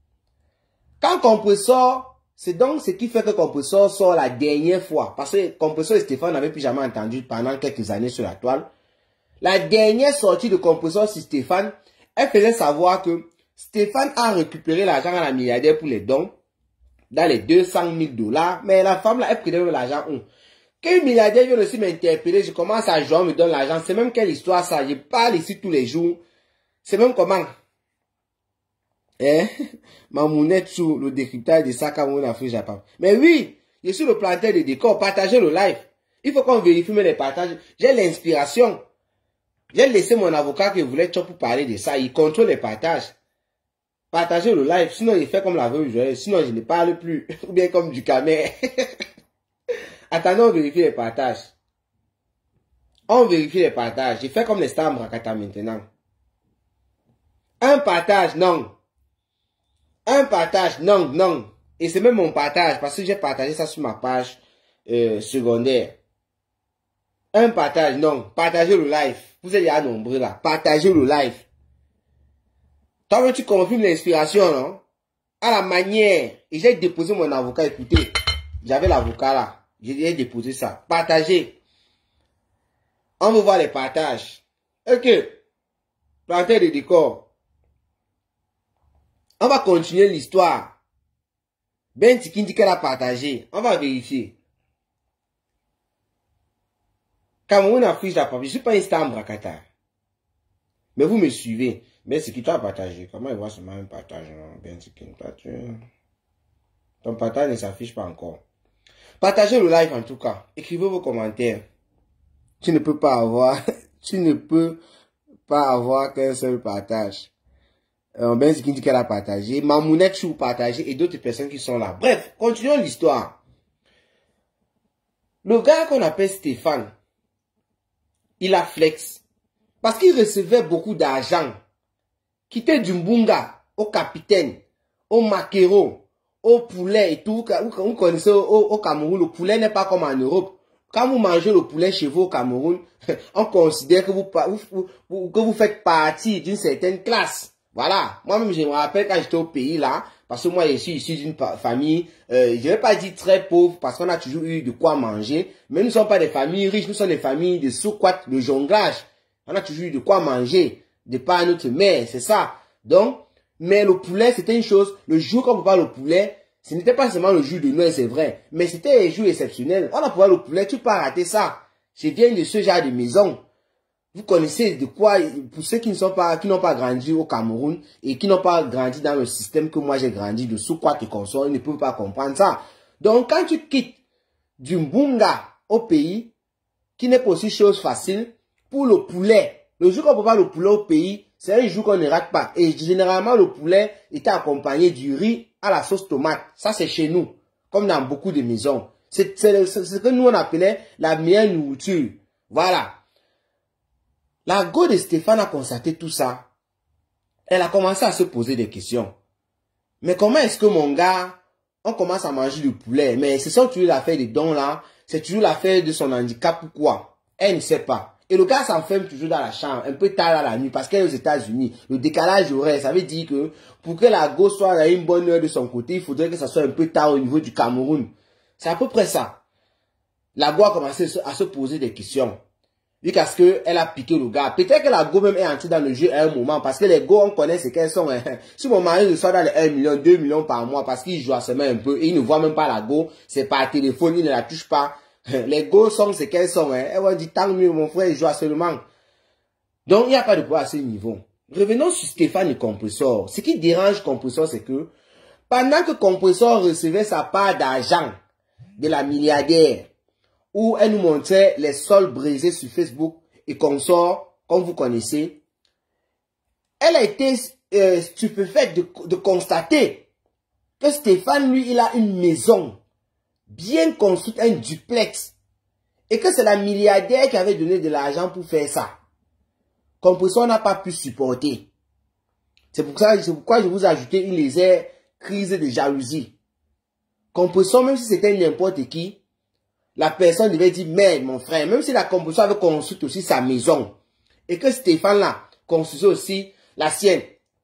Quand Compressor, c'est donc ce qui fait que Compressor sort la dernière fois, parce que Compressor et Stéphane n'avaient plus jamais entendu pendant quelques années sur la toile. La dernière sortie de Compressor sur Stéphane, elle faisait savoir que Stéphane a récupéré l'argent à la milliardaire pour les dons, dans les deux cent mille dollars, mais la femme là, elle prenait l'argent où? Quand une milliardaire vient aussi m'interpeller, je commence à jouer, on me donne l'argent, c'est même quelle histoire ça, je parle ici tous les jours, c'est même comment? Eh, ma mounette sur le décryptage de ça quand on a fait Japon. Mais oui, je suis le planteur de décor, partagez le live. Il faut qu'on vérifie mais les partages. J'ai l'inspiration. J'ai laissé mon avocat qui voulait tout pour parler de ça. Il contrôle les partages. Partagez le live, sinon il fait comme la veuve joyeuse, sinon je ne parle plus. Ou bien comme du camé. Attendons, on vérifie les partages. On vérifie les partages. Je fais comme les stars Brakata maintenant. Un partage, non. Un partage, non, non. Et c'est même mon partage, parce que j'ai partagé ça sur ma page euh, secondaire. Un partage, non. Partagez le live. Vous êtes déjà nombreux là. Partagez le live. Toi, tu confirmes l'inspiration, non? À la manière. Et j'ai déposé mon avocat, écoutez. J'avais l'avocat là. J'ai déposé ça. Partagez. On veut voir les partages. Ok. Planter de décor. On va continuer l'histoire. Ben Tikindi qu'elle a partagé. On va vérifier. Cameroun affiche la parole. Je ne suis pas un star Brakata. Mais vous me suivez. Mais c'est qui t'a partagé. Comment il voit seulement un partage? Ben Tikindi, tu... Ton partage ne s'affiche pas encore. Partagez le live en tout cas. Écrivez vos commentaires. Tu ne peux pas avoir... tu ne peux pas avoir qu'un seul partage. Euh, ben, c'est qui dit qu'elle a partagé. Mamounette Chou partagé et d'autres personnes qui sont là. Bref, continuons l'histoire. Le gars qu'on appelle Stéphane, il a flex. Parce qu'il recevait beaucoup d'argent. Quittait du Mbunga au capitaine, au maquereau, au poulet et tout. Vous connaissez au, au Cameroun, le poulet n'est pas comme en Europe. Quand vous mangez le poulet chez vous au Cameroun, on considère que vous, vous, vous, que vous faites partie d'une certaine classe. Voilà, moi-même je me rappelle quand j'étais au pays là, parce que moi je suis issu d'une famille, euh, je ne vais pas dire très pauvre, parce qu'on a toujours eu de quoi manger, mais nous ne sommes pas des familles riches, nous sommes des familles de sous-quat, de jonglage. On a toujours eu de quoi manger, de par notre mère, c'est ça. Donc, mais le poulet c'était une chose, le jour qu'on prépare le poulet, Ce n'était pas seulement le jour de Noël, c'est vrai. Mais c'était un jour exceptionnel. On a pu voir le poulet, tu peux pas rater ça. Je viens de ce genre de maison. Vous connaissez de quoi, pour ceux qui ne sont pas, qui n'ont pas grandi au Cameroun et qui n'ont pas grandi dans le système que moi j'ai grandi, de sous quoi tu consommes, ils ne peuvent pas comprendre ça. Donc, quand tu quittes du Mbunga au pays, qui n'est pas aussi chose facile, pour le poulet, le jour qu'on peut pas le poulet au pays, c'est un jour qu'on ne rate pas. Et généralement, le poulet était accompagné du riz à la sauce tomate. Ça, c'est chez nous, comme dans beaucoup de maisons. C'est ce que nous, on appelait la meilleure nourriture. Voilà. La go de Stéphane a constaté tout ça. Elle a commencé à se poser des questions. Mais comment est-ce que mon gars, on commence à manger du poulet? Mais ce sont toujours l'affaire des dons là. C'est toujours l'affaire de son handicap ou quoi? Elle ne sait pas. Et le gars s'enferme toujours dans la chambre, un peu tard à la nuit, parce qu'elle est aux États-Unis. Le décalage horaire, ça veut dire que pour que la go soit à une bonne heure de son côté, il faudrait que ça soit un peu tard au niveau du Cameroun. C'est à peu près ça. La go a commencé à se poser des questions. Parce qu'elle a piqué le gars. Peut-être que la go même est entrée dans le jeu à un moment. Parce que les go, on connaît ce qu'elles sont. Hein. Si mon mari reçoit dans les un million, deux millions par mois, parce qu'il joue à se mettre un peu, et il ne voit même pas la go, c'est par téléphone, il ne la touche pas. Les go sont ce qu'elles sont. Hein. Elle va dire, tant mieux, mon frère, il joue seulement. Donc, il n'y a pas de poids à ce niveau. Revenons sur Stéphane et Compressor. Ce qui dérange Compressor, c'est que, pendant que Compressor recevait sa part d'argent de la milliardaire, où elle nous montrait les sols brisés sur Facebook et consorts, comme vous connaissez, elle a été euh, stupéfaite de, de constater que Stéphane, lui, il a une maison bien construite, un duplex, et que c'est la milliardaire qui avait donné de l'argent pour faire ça. Compressor n'a pas pu supporter. C'est pour ça, c'est pourquoi je vous ai ajouté une légère crise de jalousie. Compressor, même si c'était n'importe qui, la personne devait dire, merde, mon frère, même si la Compressor avait construit aussi sa maison, et que Stéphane là, construisait aussi la sienne,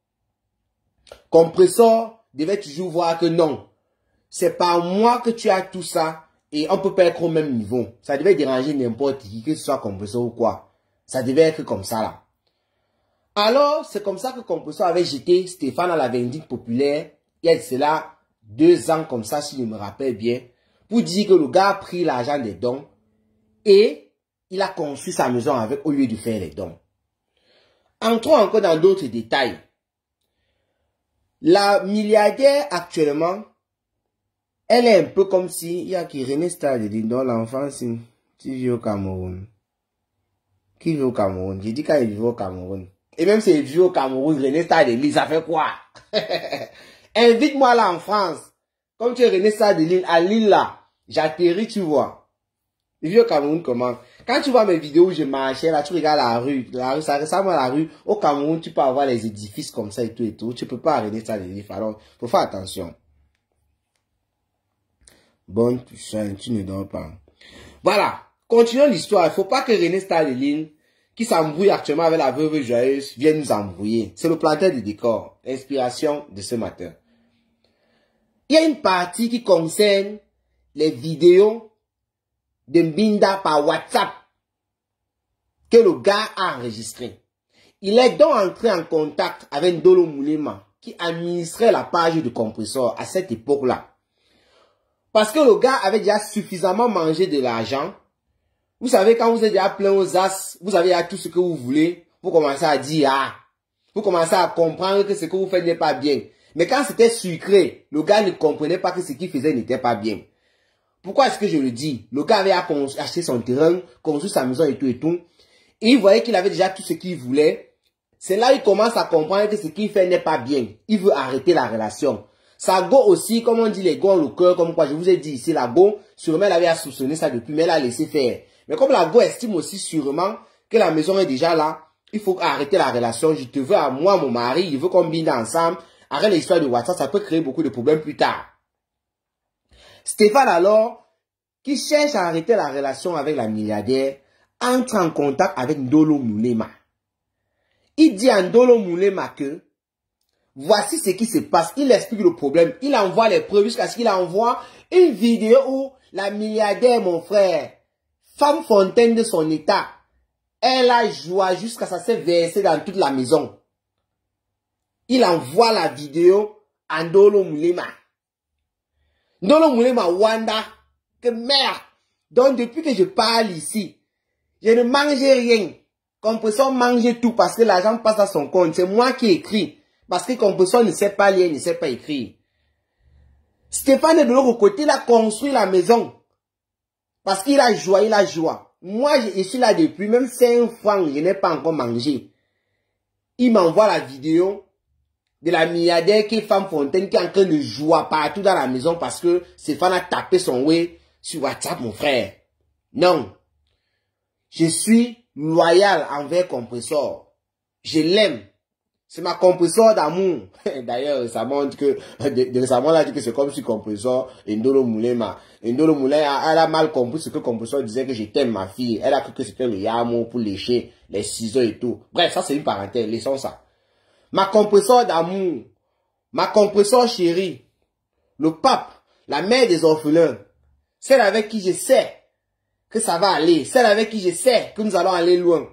Compressor devait toujours voir que non, c'est par moi que tu as tout ça, et on peut pas être au même niveau. Ça devait déranger n'importe qui, que ce soit Compressor ou quoi. Ça devait être comme ça là. Alors, c'est comme ça que Compressor avait jeté Stéphane à la vindicte populaire, il y a de cela deux ans comme ça, si je me rappelle bien, pour dire que le gars a pris l'argent des dons et il a construit sa maison avec au lieu de faire les dons. Entrons encore dans d'autres détails. La milliardaire actuellement, elle est un peu comme si, il y a qui René Stade dit dans l'enfance, qui vit au Cameroun. Qui vit au Cameroun? J'ai dit qu'il vit au Cameroun. Et même s'il vit au Cameroun, René Stade dit, ça fait quoi? Invite-moi là en France. Comme tu es René Stade de Lille, à Lille là, j'atterris, tu vois. Je vis au Cameroun comment? Quand tu vois mes vidéos où je marchais là, tu regardes la rue, la rue, ça ressemble à la rue. Au Cameroun, tu peux avoir les édifices comme ça et tout et tout. Tu peux pas René Stade de Lille. Alors, faut faire attention. Bon, tu, tu ne dors pas. Voilà. Continuons l'histoire. Il faut pas que René Stade de Lille, qui s'embrouille actuellement avec la veuve joyeuse, vienne nous embrouiller. C'est le planteur de décor. L'inspiration de ce matin. Il y a une partie qui concerne les vidéos de Mbinda par WhatsApp que le gars a enregistré. Il est donc entré en contact avec Ndolo Moulema qui administrait la page de Compressor à cette époque-là. Parce que le gars avait déjà suffisamment mangé de l'argent. Vous savez, quand vous êtes déjà plein aux as, vous avez déjà tout ce que vous voulez, vous commencez à dire, ah, vous commencez à comprendre que ce que vous faites n'est pas bien. Mais quand c'était sucré, le gars ne comprenait pas que ce qu'il faisait n'était pas bien. Pourquoi est-ce que je le dis? Le gars avait acheté son terrain, construit sa maison et tout et tout. Et il voyait qu'il avait déjà tout ce qu'il voulait. C'est là qu'il commence à comprendre que ce qu'il fait n'est pas bien. Il veut arrêter la relation. Sa go aussi, comme on dit, les go ont le cœur, comme quoi je vous ai dit ici, la go, sûrement elle avait soupçonné ça depuis, mais elle a laissé faire. Mais comme la go estime aussi sûrement que la maison est déjà là, il faut arrêter la relation. Je te veux à moi, mon mari, il veut qu'on binde ensemble. Arrête l'histoire de WhatsApp, ça peut créer beaucoup de problèmes plus tard. Stéphane alors, qui cherche à arrêter la relation avec la milliardaire, entre en contact avec Ndolo Moulema. Il dit à Ndolo Moulema que, voici ce qui se passe. Il explique le problème. Il envoie les preuves jusqu'à ce qu'il envoie une vidéo où la milliardaire, mon frère, femme fontaine de son état, elle a joué jusqu'à ça s'est versé dans toute la maison. Il envoie la vidéo à Ndolo Moulema. Ndolo Moulema Wanda, que merde. Donc depuis que je parle ici, je ne mange rien. Compressor mange tout parce que l'argent passe à son compte. C'est moi qui écris. Parce que Compressor ne sait pas lire, ne sait pas écrire. Stéphane de l'autre côté, il a construit la maison. Parce qu'il a joie, il a joie. Moi, je suis là depuis, même cinq francs, je n'ai pas encore mangé. Il m'envoie la vidéo de la milliardaire qui est Femme Fontaine, qui est en train de jouer partout dans la maison parce que Stéphane a tapé son way sur WhatsApp, mon frère. Non. Je suis loyal envers Compressor. Je l'aime. C'est ma Compressor d'amour. D'ailleurs, ça montre que, de, de récemment, là, dit que c'est comme si Compressor et Ndolo Moulema. Ndolo Moulema, elle a mal compris ce que Compressor disait que je t'aime, ma fille. Elle a cru que c'était le yamo pour lécher les ciseaux et tout. Bref, ça, c'est une parenthèse. Laissons ça. Ma Compressor d'amour. Ma Compressor chérie. Le pape. La mère des orphelins. Celle avec qui je sais que ça va aller. Celle avec qui je sais que nous allons aller loin.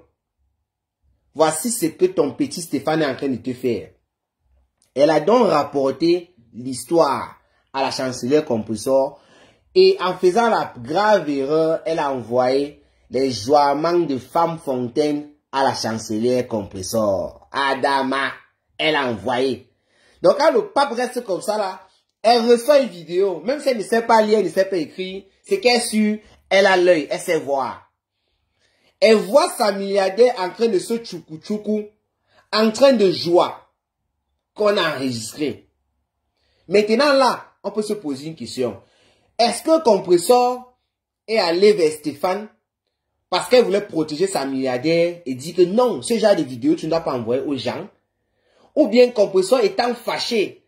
Voici ce que ton petit Stéphane est en train de te faire. Elle a donc rapporté l'histoire à la chancelière Compressor et en faisant la grave erreur, elle a envoyé les joiements de Femme Fontaine à la chancelière Compressor. Adama, elle a envoyé. Donc quand le pape reste comme ça là, elle reçoit une vidéo, même si elle ne sait pas lire, elle ne sait pas écrire, c'est qu'elle su, elle a l'œil, elle sait voir. Elle voit sa milliardaire en train de se tchoukou tchoukou, en train de jouer, qu'on a enregistré. Maintenant là, on peut se poser une question. Est-ce que Compressor est allé vers Stéphane parce qu'elle voulait protéger sa milliardaire et dit que non, ce genre de vidéo, tu ne dois pas envoyer aux gens? Ou bien Compressor étant fâché,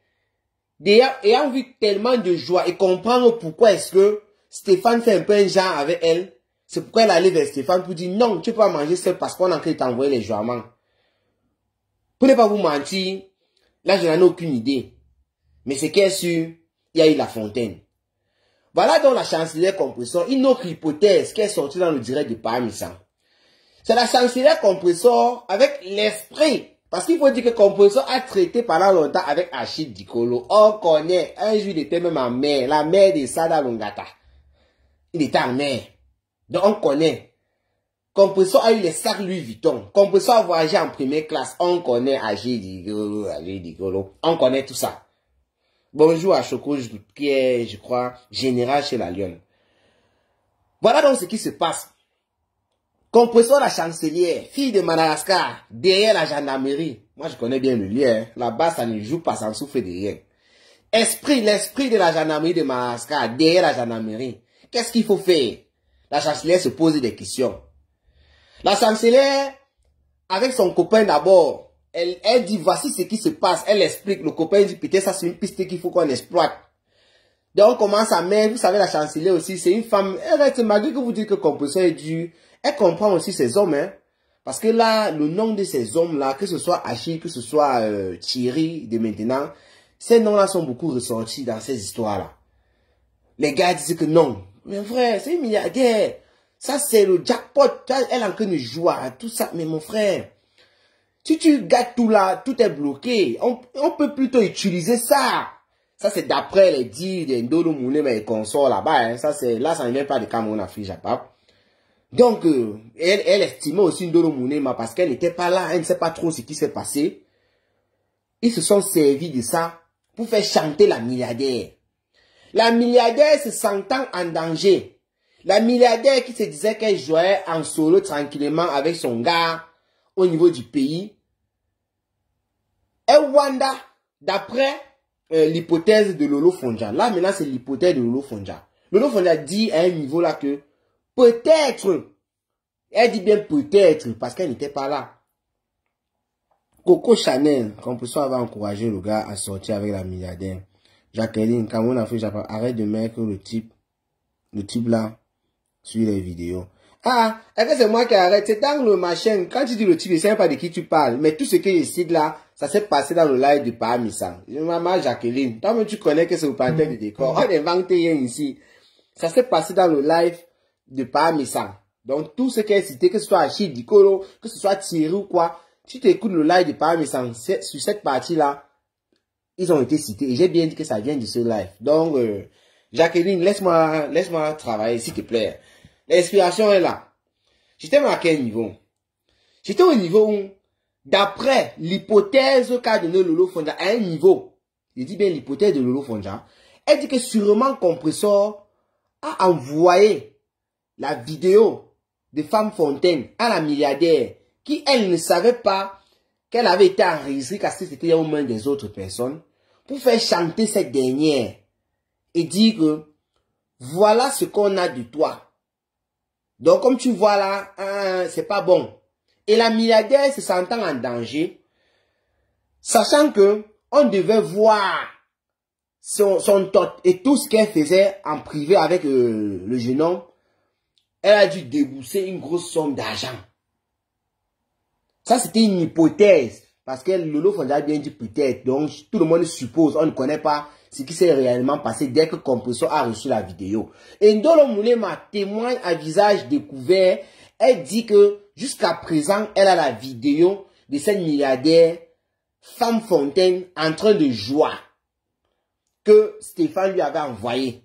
ayant vu tellement de joie et comprendre pourquoi est-ce que Stéphane fait un peu un genre avec elle, c'est pourquoi elle allait vers Stéphane pour dire non, tu peux pas manger seul parce qu'on a en train de t'envoyer les joiements. Pour ne pas vous mentir, là je n'en ai aucune idée. Mais c'est qu'elle sûr, il y a eu La Fontaine. Voilà donc la chancelière Compressor, une autre hypothèse qui est sortie dans le direct de Parmesan. C'est la chancelière Compressor avec l'esprit. Parce qu'il faut dire que Compressor a traité pendant longtemps avec Achille Dikolo. On connaît, un jour il était même en mer, la mer de Sada Longata. Il était en mer. Donc on connaît. Compressor a eu les sacs Louis Vuitton. Compressor a voyagé en première classe. On connaît Achille Dikolo, Achille Dikolo. On connaît tout ça. Bonjour à Choco, qui est, je crois, général chez la Lyon. Voilà donc ce qui se passe. Compressor, la chancelière, fille de Madagascar, derrière la gendarmerie. Moi, je connais bien le lien. Là-bas, ça ne joue pas, ça ne souffre de rien. Esprit, l'esprit de la gendarmerie de Madagascar, derrière la gendarmerie. Qu'est-ce qu'il faut faire? La chancelière se pose des questions. La chancelière, avec son copain d'abord, elle, elle dit, voici ce qui se passe. Elle explique, le copain dit, peut-être ça c'est une piste qu'il faut qu'on exploite. Donc, on commence à mettre, vous savez, la chancelière aussi, c'est une femme, elle reste, malgré que vous dites que Compressor est dur, elle comprend aussi ces hommes, hein. Parce que là, le nom de ces hommes-là, que ce soit Achille, que ce soit euh, Thierry, de maintenant, ces noms-là sont beaucoup ressortis dans ces histoires-là. Les gars disent que non. Mais frère, c'est une milliardaire. Ça, c'est le jackpot. Elle est en train de jouer à tout ça. Mais mon frère, si tu gâtes tout là, tout est bloqué. On, on peut plutôt utiliser ça. Ça, c'est d'après les dires de Ndolo Moulema et consorts là-bas. Hein. Ça, c'est, là, ça ne vient pas de Cameroun, Afrique, Japon. Donc, euh, elle, elle estimait aussi Ndolo Moulema parce qu'elle n'était pas là. Elle ne sait pas trop ce qui s'est passé. Ils se sont servis de ça pour faire chanter la milliardaire. La milliardaire se sentant en danger. La milliardaire qui se disait qu'elle jouait en solo tranquillement avec son gars au niveau du pays. Et Wanda, d'après euh, l'hypothèse de Lolo Fonja, là maintenant c'est l'hypothèse de Lolo Fonja. Lolo Fonja dit à un niveau là que peut-être, elle dit bien peut-être parce qu'elle n'était pas là. Coco Chanel, Compressor avait encouragé le gars à sortir avec la milliardaire. Jacqueline, Cameroun a fait Japon, arrête de mettre le type, le type là, sur les vidéos. Ah, est-ce que c'est moi qui arrête? C'est dans le machin. Quand tu dis le type, je ne sais pas de qui tu parles. Mais tout ce que je cite là, ça s'est passé dans le live de Parmesan. Maman Jacqueline, toi-même tu connais que c'est au pantin de décor. On n'invente rien ici. Ça s'est passé dans le live de Parmesan. Donc tout ce qui est cité, que ce soit Achille Dikolo, que ce soit Thierry ou quoi, tu t'écoutes le live de Parmesan, sur cette partie là, ils ont été cités. Et j'ai bien dit que ça vient de ce live. Donc, euh, Jacqueline, laisse-moi laisse-moi travailler, s'il te plaît. L'inspiration est là. J'étais à quel niveau? J'étais au niveau où, d'après l'hypothèse qu'a donné Lolo Fonja, à un niveau, je dis bien l'hypothèse de Lolo Fonja, elle dit que sûrement Compressor a envoyé la vidéo de Femme Fontaine à la milliardaire qui, elle, ne savait pas qu'elle avait été enregistrée parce que c'était aux mains des autres personnes pour faire chanter cette dernière et dire que voilà ce qu'on a de toi. Donc, comme tu vois là, hein, c'est pas bon. Et la milliardaire se sentant en danger, sachant que on devait voir son, son tot et tout ce qu'elle faisait en privé avec euh, le jeune homme, elle a dû débourser une grosse somme d'argent. Ça, c'était une hypothèse. Parce que Lolo Fonja a bien dit peut-être. Donc, tout le monde suppose. On ne connaît pas ce qui s'est réellement passé dès que Compressor a reçu la vidéo. Et Ndolo Moulema témoigne à visage découvert. Elle dit que jusqu'à présent, elle a la vidéo de cette milliardaire Femme Fontaine en train de jouer que Stéphane lui avait envoyé.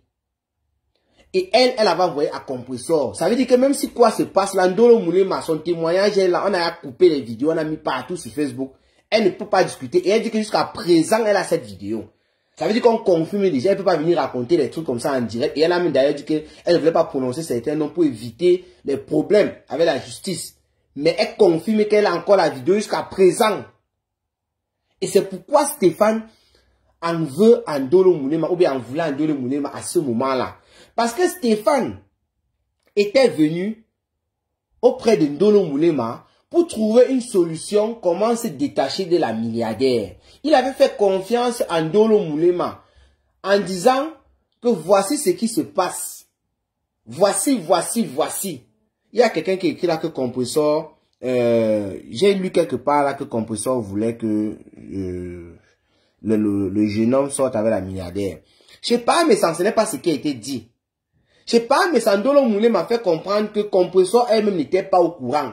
Et elle, elle avait envoyé à Compressor. Ça veut dire que même si quoi se passe là, Ndolo Moulema, son témoignage est là, on a coupé les vidéos, on a mis partout sur Facebook. Elle ne peut pas discuter. Et elle dit que jusqu'à présent, elle a cette vidéo. Ça veut dire qu'on confirme déjà, elle ne peut pas venir raconter des trucs comme ça en direct. Et elle a même d'ailleurs dit qu'elle ne voulait pas prononcer certains noms pour éviter les problèmes avec la justice. Mais elle confirme qu'elle a encore la vidéo jusqu'à présent. Et c'est pourquoi Stéphane en veut à Ndolo Moulema, ou bien en voulait à Ndolo Moulema à ce moment-là. Parce que Stéphane était venu auprès de Ndolo Moulema pour trouver une solution, comment se détacher de la milliardaire. Il avait fait confiance à Ndolo Moulema en disant que voici ce qui se passe. Voici, voici, voici. Il y a quelqu'un qui écrit là que Compressor, euh, j'ai lu quelque part là que Compressor voulait que euh, le, le, le jeune homme sorte avec la milliardaire. Je sais pas, mais ça ce n'est pas ce qui a été dit. Je sais pas, mais Ndolo Moulema m'a fait comprendre que Compressor elle-même n'était pas au courant.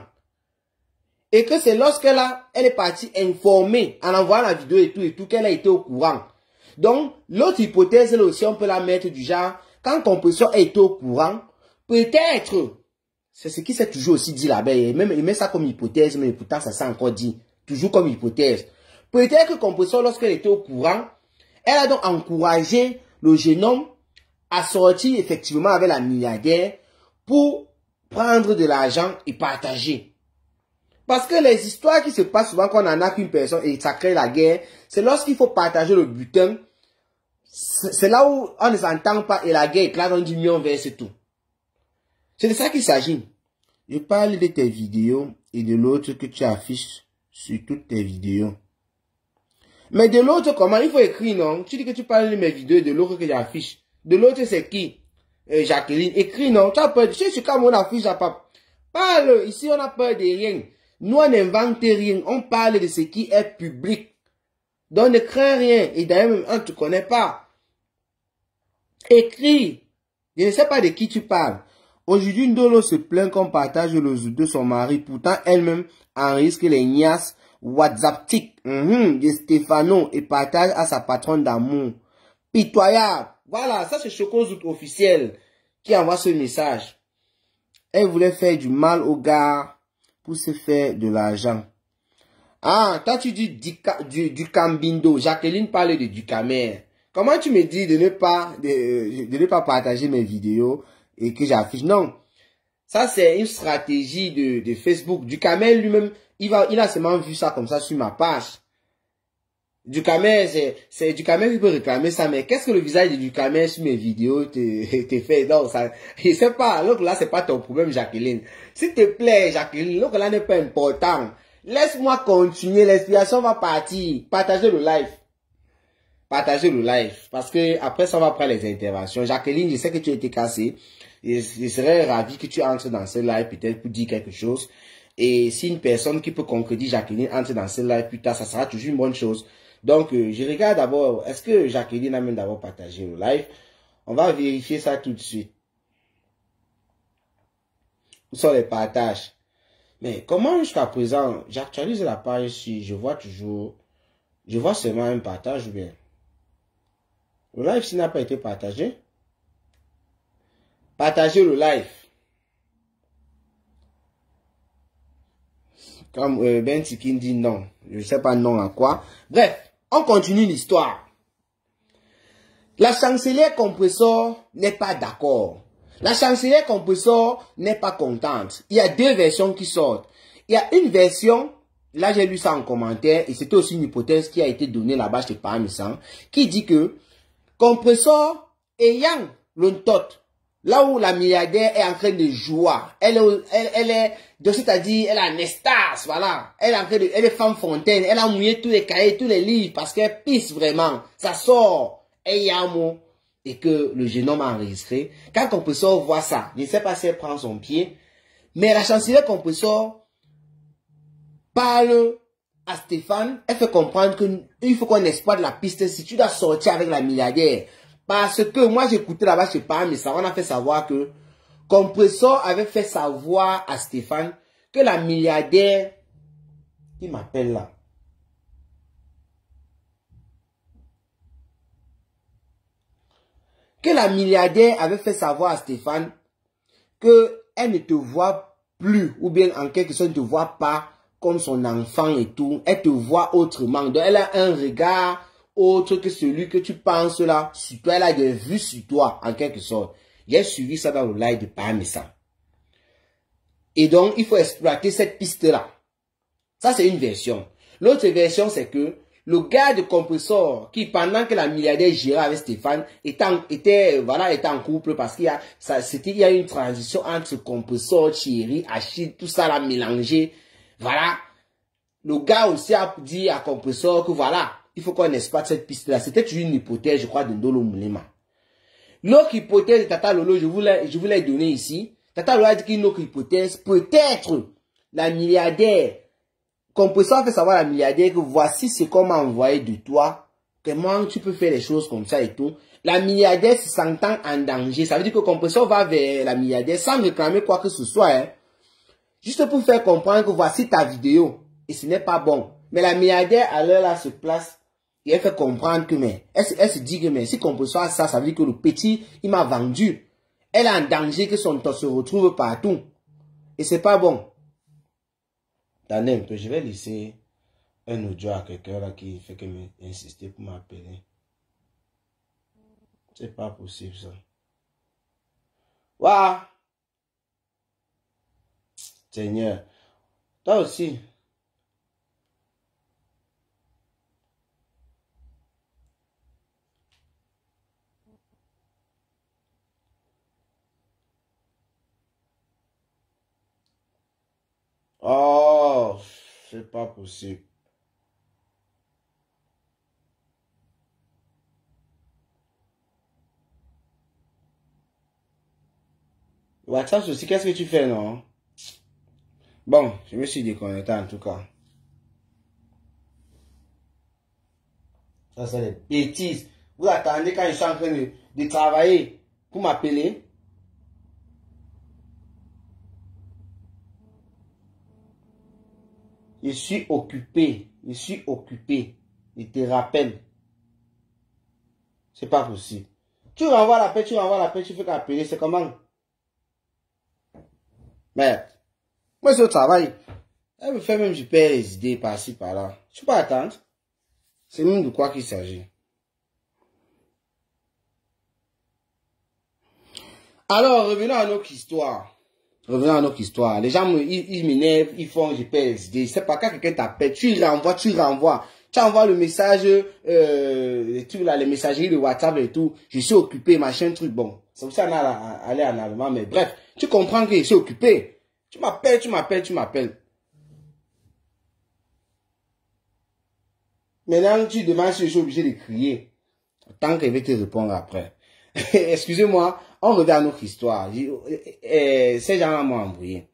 Et que c'est lorsqu'elle a, elle est partie informer en envoyant la vidéo et tout et tout qu'elle a été au courant. Donc, l'autre hypothèse, là aussi, on peut la mettre du genre, quand Compressor a été au courant, peut-être, c'est ce qui s'est toujours aussi dit là-bas, et même, il met ça comme hypothèse, mais pourtant ça s'est encore dit, toujours comme hypothèse. Peut-être que Compressor, lorsqu'elle était au courant, elle a donc encouragé le jeune homme à sortir effectivement avec la milliardaire pour prendre de l'argent et partager. Parce que les histoires qui se passent souvent quand on en a qu'une personne et ça crée la guerre, c'est lorsqu'il faut partager le butin. C'est là où on ne s'entend pas et la guerre éclate, on dit mieux, on verse tout. C'est de ça qu'il s'agit. Je parle de tes vidéos et de l'autre que tu affiches sur toutes tes vidéos. Mais de l'autre, comment? Il faut écrire, non? Tu dis que tu parles de mes vidéos et de l'autre que j'affiche. De l'autre, c'est qui? euh, Jacqueline. Écris, non? Tu as peur. Tu sais, c'est comme on affiche à pas. Parle. Ici, on n'a peur de rien. Nous, on n'invente rien. On parle de ce qui est public. Donc, ne crains rien. Et d'ailleurs, on ne te connaît pas. Écris. Je ne sais pas de qui tu parles. Aujourd'hui, Ndolo se plaint qu'on partage le zoo de son mari. Pourtant, elle-même enregistre les nias WhatsApp-tic mm-hmm, de Stéphano et partage à sa patronne d'amour. Pitoyable. Voilà, ça c'est Chocozout officiel qui envoie ce message. Elle voulait faire du mal au gars pour se faire de l'argent. Ah, toi tu dis du, du, du Cambindo. Jacqueline parle de Ducamer. Comment tu me dis de ne pas, de, de ne pas partager mes vidéos et que j'affiche? Non. Ça c'est une stratégie de, de Facebook. Ducamer lui-même, il, va, il a seulement vu ça comme ça sur ma page. Ducamer, c'est, c'est Ducamer qui peut réclamer ça, mais qu'est-ce que le visage de Ducamer sur mes vidéos te, te fait? Non, ça, je sais pas. Donc là, c'est pas ton problème, Jacqueline. S'il te plaît, Jacqueline, donc là n'est pas important. Laisse-moi continuer, l'inspiration va partir. Partagez le live. Partagez le live. Parce que après ça, on va prendre les interventions. Jacqueline, je sais que tu as été cassée. Je, je serais ravi que tu entres dans ce live peut-être pour dire quelque chose. Et si une personne qui peut concrétiser Jacqueline entre dans ce live plus tard, ça sera toujours une bonne chose. Donc, euh, je regarde d'abord, est-ce que Jacqueline a même d'abord partagé le live? On va vérifier ça tout de suite. Où sont les partages? Mais comment jusqu'à présent, j'actualise la page si je vois toujours, je vois seulement un partage ou bien? Le live s'il n'a pas été partagé? Partagez le live. Comme euh, Ben Tikin dit non. Je ne sais pas non à quoi. Bref, on continue l'histoire. La chancelière compresseur n'est pas d'accord. La chancelière compresseur n'est pas contente. Il y a deux versions qui sortent. Il y a une version, là j'ai lu ça en commentaire, et c'était aussi une hypothèse qui a été donnée là-bas chez Parmesan, qui dit que compresseur ayant le tot, là où la milliardaire est en train de jouer, elle, elle, elle est, c'est-à-dire, elle a un estas, voilà, elle est en train de, elle est femme fontaine, elle a mouillé tous les cahiers, tous les livres, parce qu'elle pisse vraiment, ça sort, et il y a un mot, et que le jeune homme a enregistré. Quand compresseur voit ça, je ne sais pas si elle prend son pied, mais la chancelière compresseur parle à Stéphane, elle fait comprendre qu'il faut qu'on exploite la piste si tu dois sortir avec la milliardaire. Parce que moi j'écoutais là-bas, je sais pas, mais ça on a fait savoir que compresseur avait fait savoir à Stéphane que la milliardaire, qui m'appelle là, que la milliardaire avait fait savoir à Stéphane que elle ne te voit plus, ou bien en quelque sorte ne te voit pas comme son enfant et tout, elle te voit autrement. Donc elle a un regard autre que celui que tu penses là sur toi, elle a des vues sur toi en quelque sorte. J'ai suivi ça dans le live de Parmesan. Et donc il faut exploiter cette piste là. Ça c'est une version. L'autre version c'est que le gars de compresseur qui pendant que la milliardaire gérait avec Stéphane était en, était voilà était en couple parce qu'il y a ça c'était il y a une transition entre compresseur, Thierry, Achille, tout ça là mélangé. Voilà, le gars aussi a dit à compresseur que voilà, il faut qu'on exploite cette piste-là. C'était une hypothèse, je crois, de Ndolo Moulema. L'autre hypothèse de Tata Lolo, je vous l'ai, je vous l'ai donné ici. Tata Lolo a dit qu'une autre hypothèse, peut-être la milliardaire, compresseur a fait savoir à la milliardaire que voici ce qu'on m'a envoyé de toi, comment tu peux faire les choses comme ça et tout. La milliardaire se sentant en danger, ça veut dire que compresseur va vers la milliardaire sans réclamer quoi que ce soit, hein. Juste pour faire comprendre que voici ta vidéo. Et ce n'est pas bon. Mais la milliardaire, à l'heure là, se place. Et elle fait comprendre que, mais, elle, elle se dit que, mais, si compresseur a ça, ça veut dire que le petit, il m'a vendu. Elle est en danger que son temps se retrouve partout. Et c'est pas bon. Attendez un peu, je vais laisser un audio à quelqu'un là qui fait que m'insister pour m'appeler. C'est pas possible ça. Waouh! Seigneur, toi aussi. Oh, c'est pas possible. WhatsApp aussi, qu'est-ce que tu fais, non? Bon, je me suis déconnecté en tout cas. Ça, c'est des bêtises. Vous attendez quand je suis en train de, de travailler pour m'appeler. Je suis occupé. Je suis occupé. Je te rappelle. C'est pas possible. Tu renvoies l'appel, tu renvoies l'appel, tu fais qu'appeler. C'est comment? Merde. Moi, c'est au travail. Elle me fait même, je perds les idées par-ci, par-là. Je peux pas attendre. C'est même de quoi qu'il s'agit. Alors, revenons à notre histoire. Revenons à notre histoire. Les gens, me, ils, ils m'énervent, ils font, je perds les idées. C'est pas quand quelqu'un t'appelle, tu renvoies, tu renvoies. Tu envoies le message, euh, tu là, les messageries de WhatsApp et tout. Je suis occupé, machin, truc. Bon, c'est pour ça qu'on a aller en allemand, mais bref, tu comprends que je suis occupé. Tu m'appelles, tu m'appelles, tu m'appelles. Maintenant, tu demandes si je suis obligé de crier. Tant qu'elle va te répondre après. Excusez-moi, on revient à notre histoire. Ces gens-là m'ont embrouillé.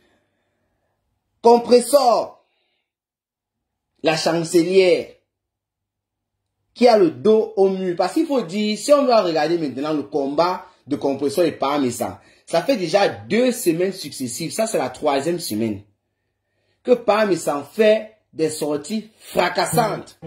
Compresseur, la chancelière, qui a le dos au mur. Parce qu'il faut dire, si on va regarder maintenant le combat de compresseur et Parmesan, ça fait déjà deux semaines successives, ça c'est la troisième semaine, que Parmesan fait des sorties fracassantes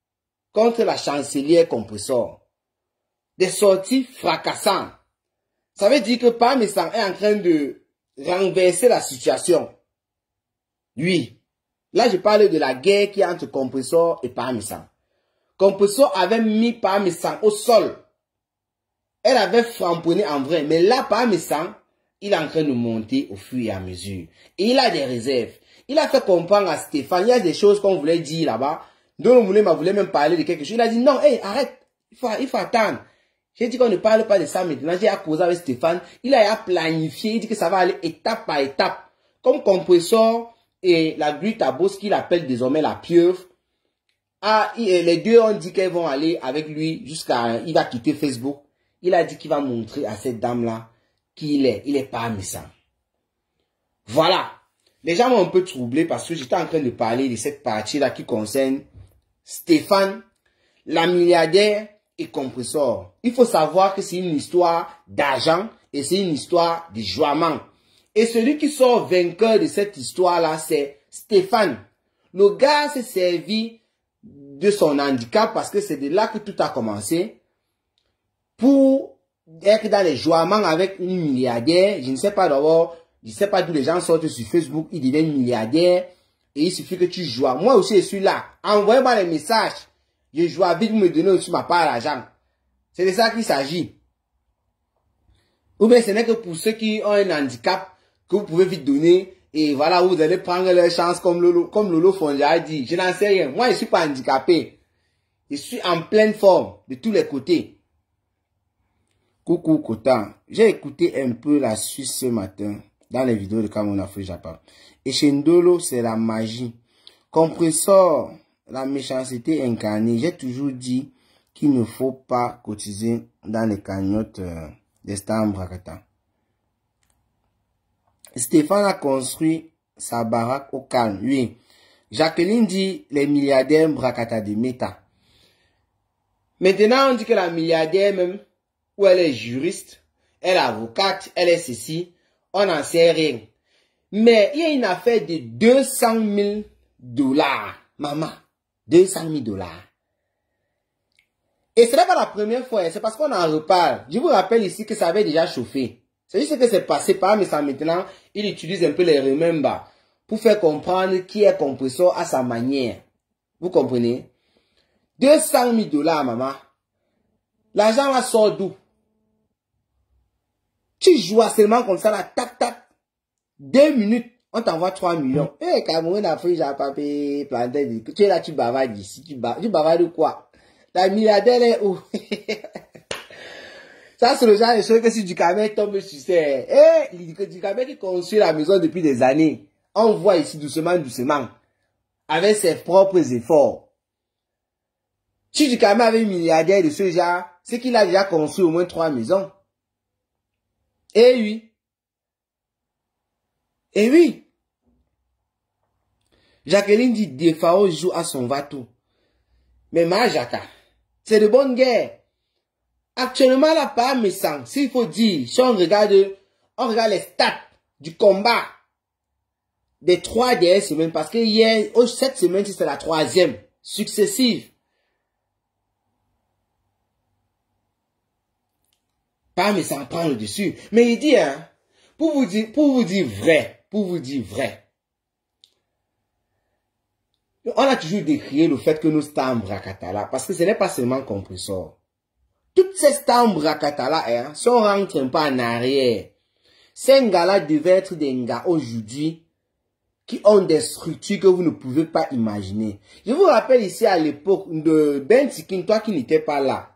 contre la chancelière compresseur. Des sorties fracassantes. Ça veut dire que Parmesan est en train de renverser la situation. Oui. Là, je parle de la guerre qui est entre Compressor et Parmesan. Compressor avait mis Parmesan au sol. Elle avait framponné en vrai. Mais là, Parmesan, il est en train de monter au fur et à mesure. Et il a des réserves. Il a fait comprendre à Stéphane, il y a des choses qu'on voulait dire là-bas. Donc, on voulait, voulait même parler de quelque chose. Il a dit non, hey, arrête. Il faut, il faut attendre. J'ai dit qu'on ne parle pas de ça maintenant. J'ai causé avec Stéphane. Il a planifié. Il dit que ça va aller étape par étape. Comme Compressor et la Grutabos, qu'il appelle désormais la pieuvre. Ah, les deux ont dit qu'elles vont aller avec lui jusqu'à... Il va quitter Facebook. Il a dit qu'il va montrer à cette dame-là qui il est. Il est Parmesan. Voilà. Les gens m'ont un peu troublé parce que j'étais en train de parler de cette partie-là qui concerne Stéphane, la milliardaire et Compressor. Il faut savoir que c'est une histoire d'argent et c'est une histoire de jouement. Et celui qui sort vainqueur de cette histoire-là, c'est Stéphane. Le gars s'est servi de son handicap parce que c'est de là que tout a commencé pour être dans les jouements avec une milliardaire. Je ne sais pas d'abord, je ne sais pas d'où les gens sortent sur Facebook, ils deviennent milliardaires et il suffit que tu joues. Moi aussi, je suis là. Envoyez-moi les messages. Je joue vite, vous me donnez aussi ma part d'argent. C'est de ça qu'il s'agit. Ou bien ce n'est que pour ceux qui ont un handicap que vous pouvez vite donner. Et voilà, vous allez prendre leur chance comme Lolo, comme Lolo Fonja a dit. Je n'en sais rien. Moi, je ne suis pas handicapé. Je suis en pleine forme de tous les côtés. Coucou Kotan. J'ai écouté un peu la Suisse ce matin dans les vidéos de Cameroun Afrique Japon. Et chez Ndolo, c'est la magie. Compressor, la méchanceté incarnée. J'ai toujours dit qu'il ne faut pas cotiser dans les cagnottes euh, des stars Mbrakata. Stéphane a construit sa baraque au calme. Oui. Jacqueline dit les milliardaires Mbrakata de Meta. Maintenant, on dit que la milliardaire même, où elle est juriste, elle est avocate, elle est ceci, on n'en sait rien. Mais il y a une affaire de deux cent mille dollars. Maman, deux cent mille dollars. Et ce n'est pas la première fois, c'est parce qu'on en reparle. Je vous rappelle ici que ça avait déjà chauffé. C'est juste que c'est passé par, mais ça maintenant, il utilise un peu les remember pour faire comprendre qui est Compressor à sa manière. Vous comprenez? deux cent mille dollars, maman. L'argent va sort d'où? Tu joues seulement comme ça, là, tac, tac. Deux minutes, on t'envoie trois millions. Eh, hey, Cameroun, Afrique, j'ai pas payé, planté. Tu es là, tu bavardes ici. Tu bavardes, tu bavardes de quoi? La milliardaire est où? Ça, c'est le genre de choses que si Ducamel tombe sur ses... Eh, Ducamel qui construit la maison depuis des années. On voit ici doucement, doucement. Avec ses propres efforts. Si Ducamel avait un milliardaire de ce genre, c'est qu'il a déjà construit au moins trois maisons. Eh oui. Eh oui. Jacqueline dit, Defao joue à son bateau. Mais ma Jacques, c'est de bonne guerre. Actuellement, la Parmesan, s'il faut dire, si on regarde, on regarde les stats du combat des trois dernières semaines, parce que hier, oh, cette semaine, c'est la troisième, successive. Parmesan prend le dessus. Mais il dit, hein, pour vous dire, pour vous dire vrai, pour vous dire vrai, on a toujours décrié le fait que nos stars Mbrakata, parce que ce n'est pas seulement Compressor. Toutes ces stars Mbrakata-là, hein, si on rentre un peu en arrière, ces gars-là devaient être des gars aujourd'hui qui ont des structures que vous ne pouvez pas imaginer. Je vous rappelle ici à l'époque de Ben Tikin, toi qui n'étais pas là.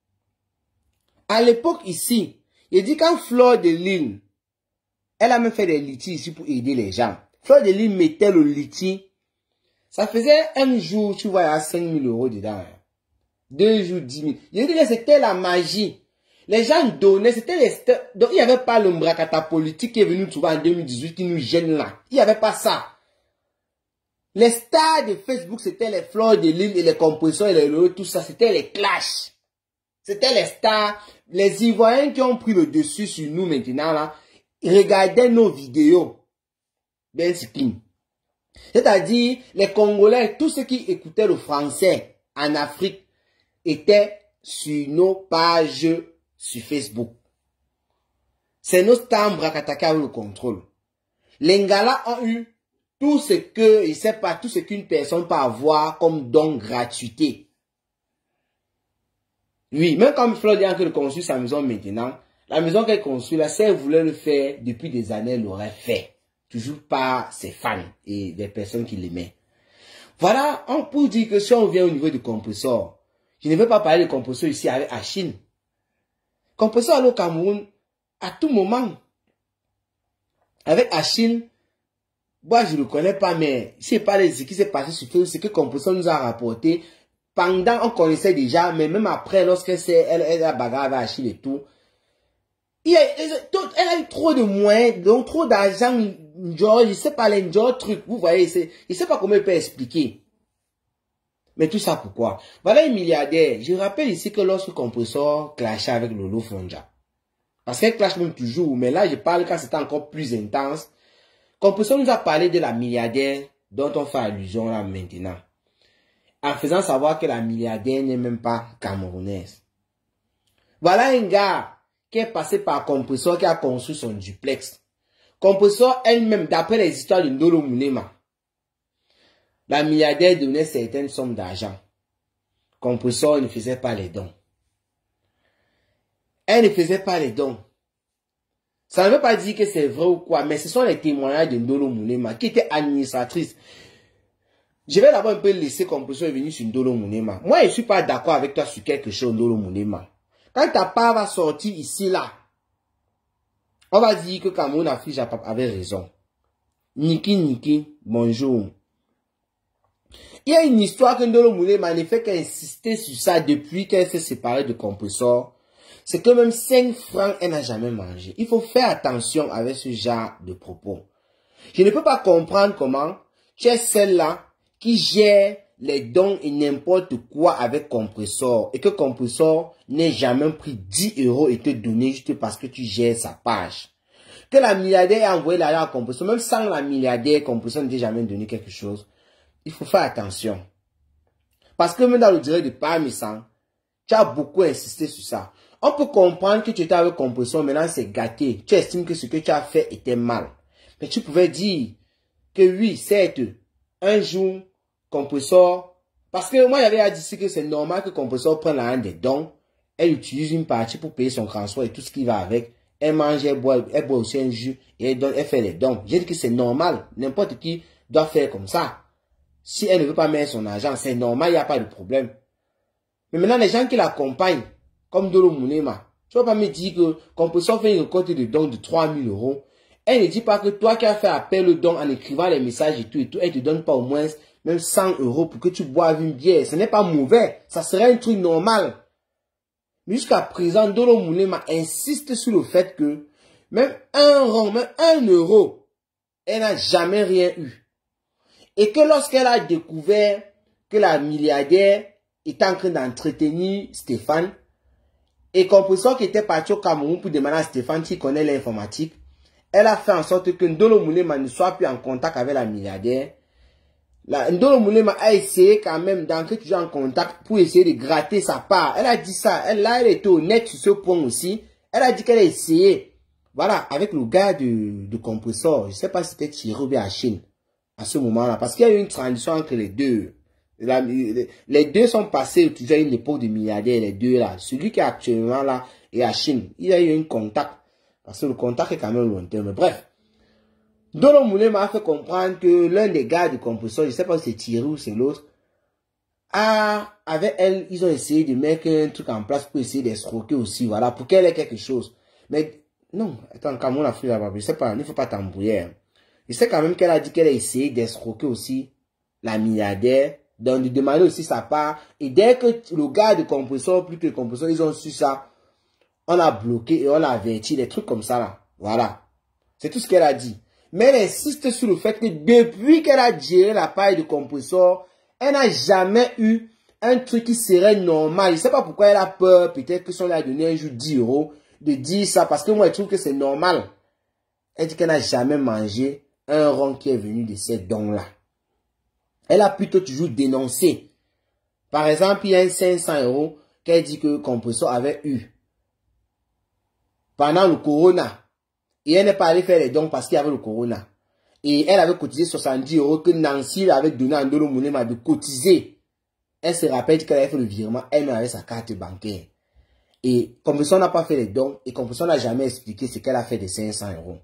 À l'époque ici, il dit quand Fleur de Lune, elle a même fait des litiges ici pour aider les gens. Fleur de Lune mettait le litige. Ça faisait un jour, tu vois, il y a cinq mille euros dedans. Hein. Deux jours, dix mille. Je dis que c'était la magie. Les gens donnaient, c'était les... Donc, il n'y avait pas le Mbrakata politique qui est venu trouver en deux mille dix-huit qui nous gêne là. Il n'y avait pas ça. Les stars de Facebook, c'était les Fleurs de Lune et les Compressors et les Lolo, tout ça. C'était les clashs. C'était les stars. Les Ivoiriens qui ont pris le dessus sur nous maintenant là, ils regardaient nos vidéos. Ben Sikin. C'est-à-dire, les Congolais, tous ceux qui écoutaient le français en Afrique, étaient sur nos pages sur Facebook. C'est nos Stambra qui attaquaient avec le contrôle. Les gars-là ont eu tout ce que, il sait pas, tout ce qu'une personne peut avoir comme don gratuité. Oui, même comme Florian qui construit sa maison maintenant, la maison qu'elle construit là, si elle voulait le faire depuis des années, elle l'aurait fait. Toujours par ses fans et des personnes qui l'aimaient. Voilà, on peut dire que si on vient au niveau du compresseur, je ne veux pas parler de compresseur ici avec Achille. Compresseur au Cameroun, à tout moment, avec Achille, moi je ne le connais pas, mais je ne sais pas ce qui s'est passé sur Facebook, ce que compresseur nous a rapporté. Pendant, on connaissait déjà, mais même après, lorsqu'elle elle, elle a bagarre avec Achille et tout, il y a, elle a eu trop de moyens, donc trop d'argent, genre, je sais pas, les genre truc, vous voyez, je ne sais pas comment elle peut expliquer. Mais tout ça pourquoi? Voilà un milliardaire. Je rappelle ici que lorsque Compresseur clashait avec Lolo Fonja, parce qu'elle clash même toujours, mais là je parle quand c'était encore plus intense. Compresseur nous a parlé de la milliardaire dont on fait allusion là maintenant, en faisant savoir que la milliardaire n'est même pas camerounaise. Voilà un gars qui est passé par Compresseur, qui a construit son duplex. Compresseur elle-même, d'après les histoires de Ndolo Mounema, la milliardaire donnait certaines sommes d'argent. Compresseur ne faisait pas les dons. Elle ne faisait pas les dons. Ça ne veut pas dire que c'est vrai ou quoi, mais ce sont les témoignages de Ndolo Mounema, qui était administratrice. Je vais d'abord un peu laisser Compresseur venir sur Ndolo Mounema. Moi, je ne suis pas d'accord avec toi sur quelque chose, Ndolo Mounema. Quand ta part va sortir ici, là, on va dire que Cameroun Afrique avait raison. Niki, Niki, bonjour. Il y a une histoire que Ndolo Mounema ne fait qu'insister sur ça depuis qu'elle s'est séparée de Compresseur. C'est que même cinq francs, elle n'a jamais mangé. Il faut faire attention avec ce genre de propos. Je ne peux pas comprendre comment tu es celle-là qui gère les dons et n'importe quoi avec Compresseur et que Compresseur n'ait jamais pris dix euros et te donné juste parce que tu gères sa page. Que la milliardaire ait envoyé l'argent à Compresseur, même sans la milliardaire, Compresseur ne t'ait jamais donné quelque chose. Il faut faire attention. Parce que même dans le direct de Parmesan, tu as beaucoup insisté sur ça. On peut comprendre que tu étais avec Compresseur, maintenant c'est gâté. Tu estimes que ce que tu as fait était mal. Mais tu pouvais dire que oui, certes, un jour, Compresseur, parce que moi j'avais dit que c'est normal que Compresseur prenne l'argent des dons, elle utilise une partie pour payer son transport et tout ce qui va avec. Elle mange, elle boit, elle boit aussi un jus et elle, donne, elle fait les dons. J'ai dit que c'est normal. N'importe qui doit faire comme ça. Si elle ne veut pas mettre son argent, c'est normal, il n'y a pas de problème. Mais maintenant, les gens qui l'accompagnent, comme Ndolo Mounema, tu ne vas pas me dire que Compresseur fait une récolte de dons de trois mille euros. Elle ne dit pas que toi qui as fait appel au don en écrivant les messages et tout et tout, elle ne te donne pas au moins même cent euros pour que tu boives une bière. Ce n'est pas mauvais. Ça serait un truc normal. Mais jusqu'à présent, Ndolo Mounema insiste sur le fait que même un rond, même un euro, elle n'a jamais rien eu. Et que lorsqu'elle a découvert que la milliardaire était en train d'entretenir Stéphane, et Compresseur qui était parti au Cameroun pour demander à Stéphane qui connaît l'informatique, elle a fait en sorte que Ndolo Mounema ne soit plus en contact avec la milliardaire. La, Ndolo Mounema a essayé quand même d'entrer toujours en contact pour essayer de gratter sa part. Elle a dit ça. Elle, là, elle était honnête sur ce point aussi. Elle a dit qu'elle a essayé. Voilà, avec le gars de, de Compresseur. Je ne sais pas si c'était Thierry ou bien Chine à ce moment-là. Parce qu'il y a eu une transition entre les deux. La, les deux sont passés toujours à une époque de milliardaires, les deux là. Celui qui est actuellement là et à Chine. Il y a eu un contact. Parce que le contact est quand même lointain. Mais bref. Ndolo Mounema a fait comprendre que l'un des gars du Compresseur, je ne sais pas si c'est Thierry ou c'est l'autre, a, avec elle, ils ont essayé de mettre un truc en place pour essayer d'escroquer aussi, voilà, pour qu'elle ait quelque chose. Mais, non, attends, Cameroun a fait là-bas, je sais pas, il ne faut pas t'embrouiller. Hein. Je sais quand même qu'elle a dit qu'elle a essayé d'escroquer aussi la milliardaire, donc de demander aussi sa part. Et dès que le gars du Compresseur, plus que le Compresseur, ils ont su ça, on a bloqué et on a averti, des trucs comme ça là. Voilà. C'est tout ce qu'elle a dit. Mais elle insiste sur le fait que depuis qu'elle a géré la paille de Compresseur, elle n'a jamais eu un truc qui serait normal. Je ne sais pas pourquoi elle a peur, peut-être que si on lui a donné un jour dix euros, de dire ça, parce que moi je trouve que c'est normal. Elle dit qu'elle n'a jamais mangé un rond qui est venu de ces dons-là. Elle a plutôt toujours dénoncé. Par exemple, il y a un cinq cents euros qu'elle dit que Compresseur avait eu pendant le corona. Et elle n'est pas allée faire les dons parce qu'il y avait le corona. Et elle avait cotisé soixante-dix euros que Nancy avait donné à Ndolo Moulema de cotiser. Elle se rappelle qu'elle avait fait le virement, elle avait sa carte bancaire. Et comme ça, on n'a pas fait les dons, et comme ça, on n'a jamais expliqué ce qu'elle a fait de cinq cents euros.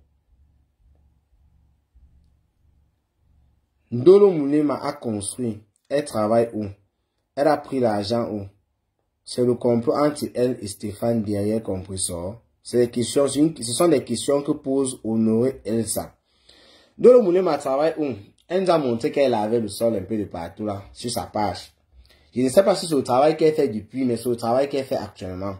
Ndolo Moulema a construit. Elle travaille où? Elle a pris l'argent où? C'est le complot entre elle et Stéphane derrière Compressor. C'est des questions, ce sont des questions que pose Honoré Elsa. Ndolo Moulema travaille où? Elle nous a montré qu'elle avait le sol un peu de partout là, sur sa page. Je ne sais pas si c'est le travail qu'elle fait depuis, mais c'est le travail qu'elle fait actuellement.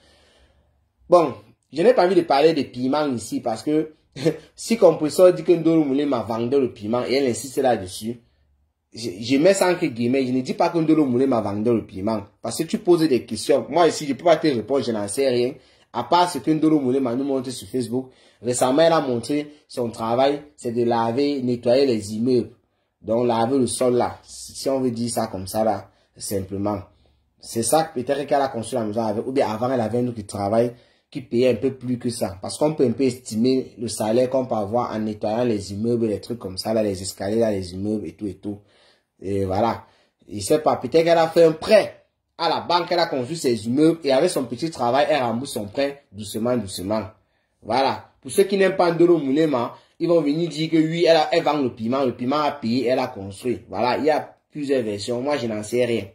Bon, je n'ai pas envie de parler de piment ici parce que si Compressor dit que Ndolo Moulema vendait le piment et elle insiste là-dessus, je, je mets ça entre guillemets, je ne dis pas que Ndolo Moulema vendait le piment. Parce que tu poses des questions. Moi ici, je ne peux pas te répondre, je n'en sais rien. À part ce que Ndolo Moulema nous montre sur Facebook. Récemment, elle a montré son travail, c'est de laver, nettoyer les immeubles. Donc, laver le sol là. Si on veut dire ça comme ça là, simplement. C'est ça peut-être qu'elle a construit la maison avec. Ou bien avant, elle avait un autre travail qui payait un peu plus que ça. Parce qu'on peut un peu estimer le salaire qu'on peut avoir en nettoyant les immeubles, les trucs comme ça, là, les escaliers, là, les immeubles et tout et tout. Et voilà. Je sais pas, peut-être qu'elle a fait un prêt à la banque, elle a construit ses immeubles et avec son petit travail, elle rembourse son prêt doucement, doucement. Voilà. Pour ceux qui n'aiment pas Ndolo Moulema, ils vont venir dire que oui, elle, a, elle vend le piment, le piment a payé, elle a construit. Voilà, il y a plusieurs versions. Moi, je n'en sais rien.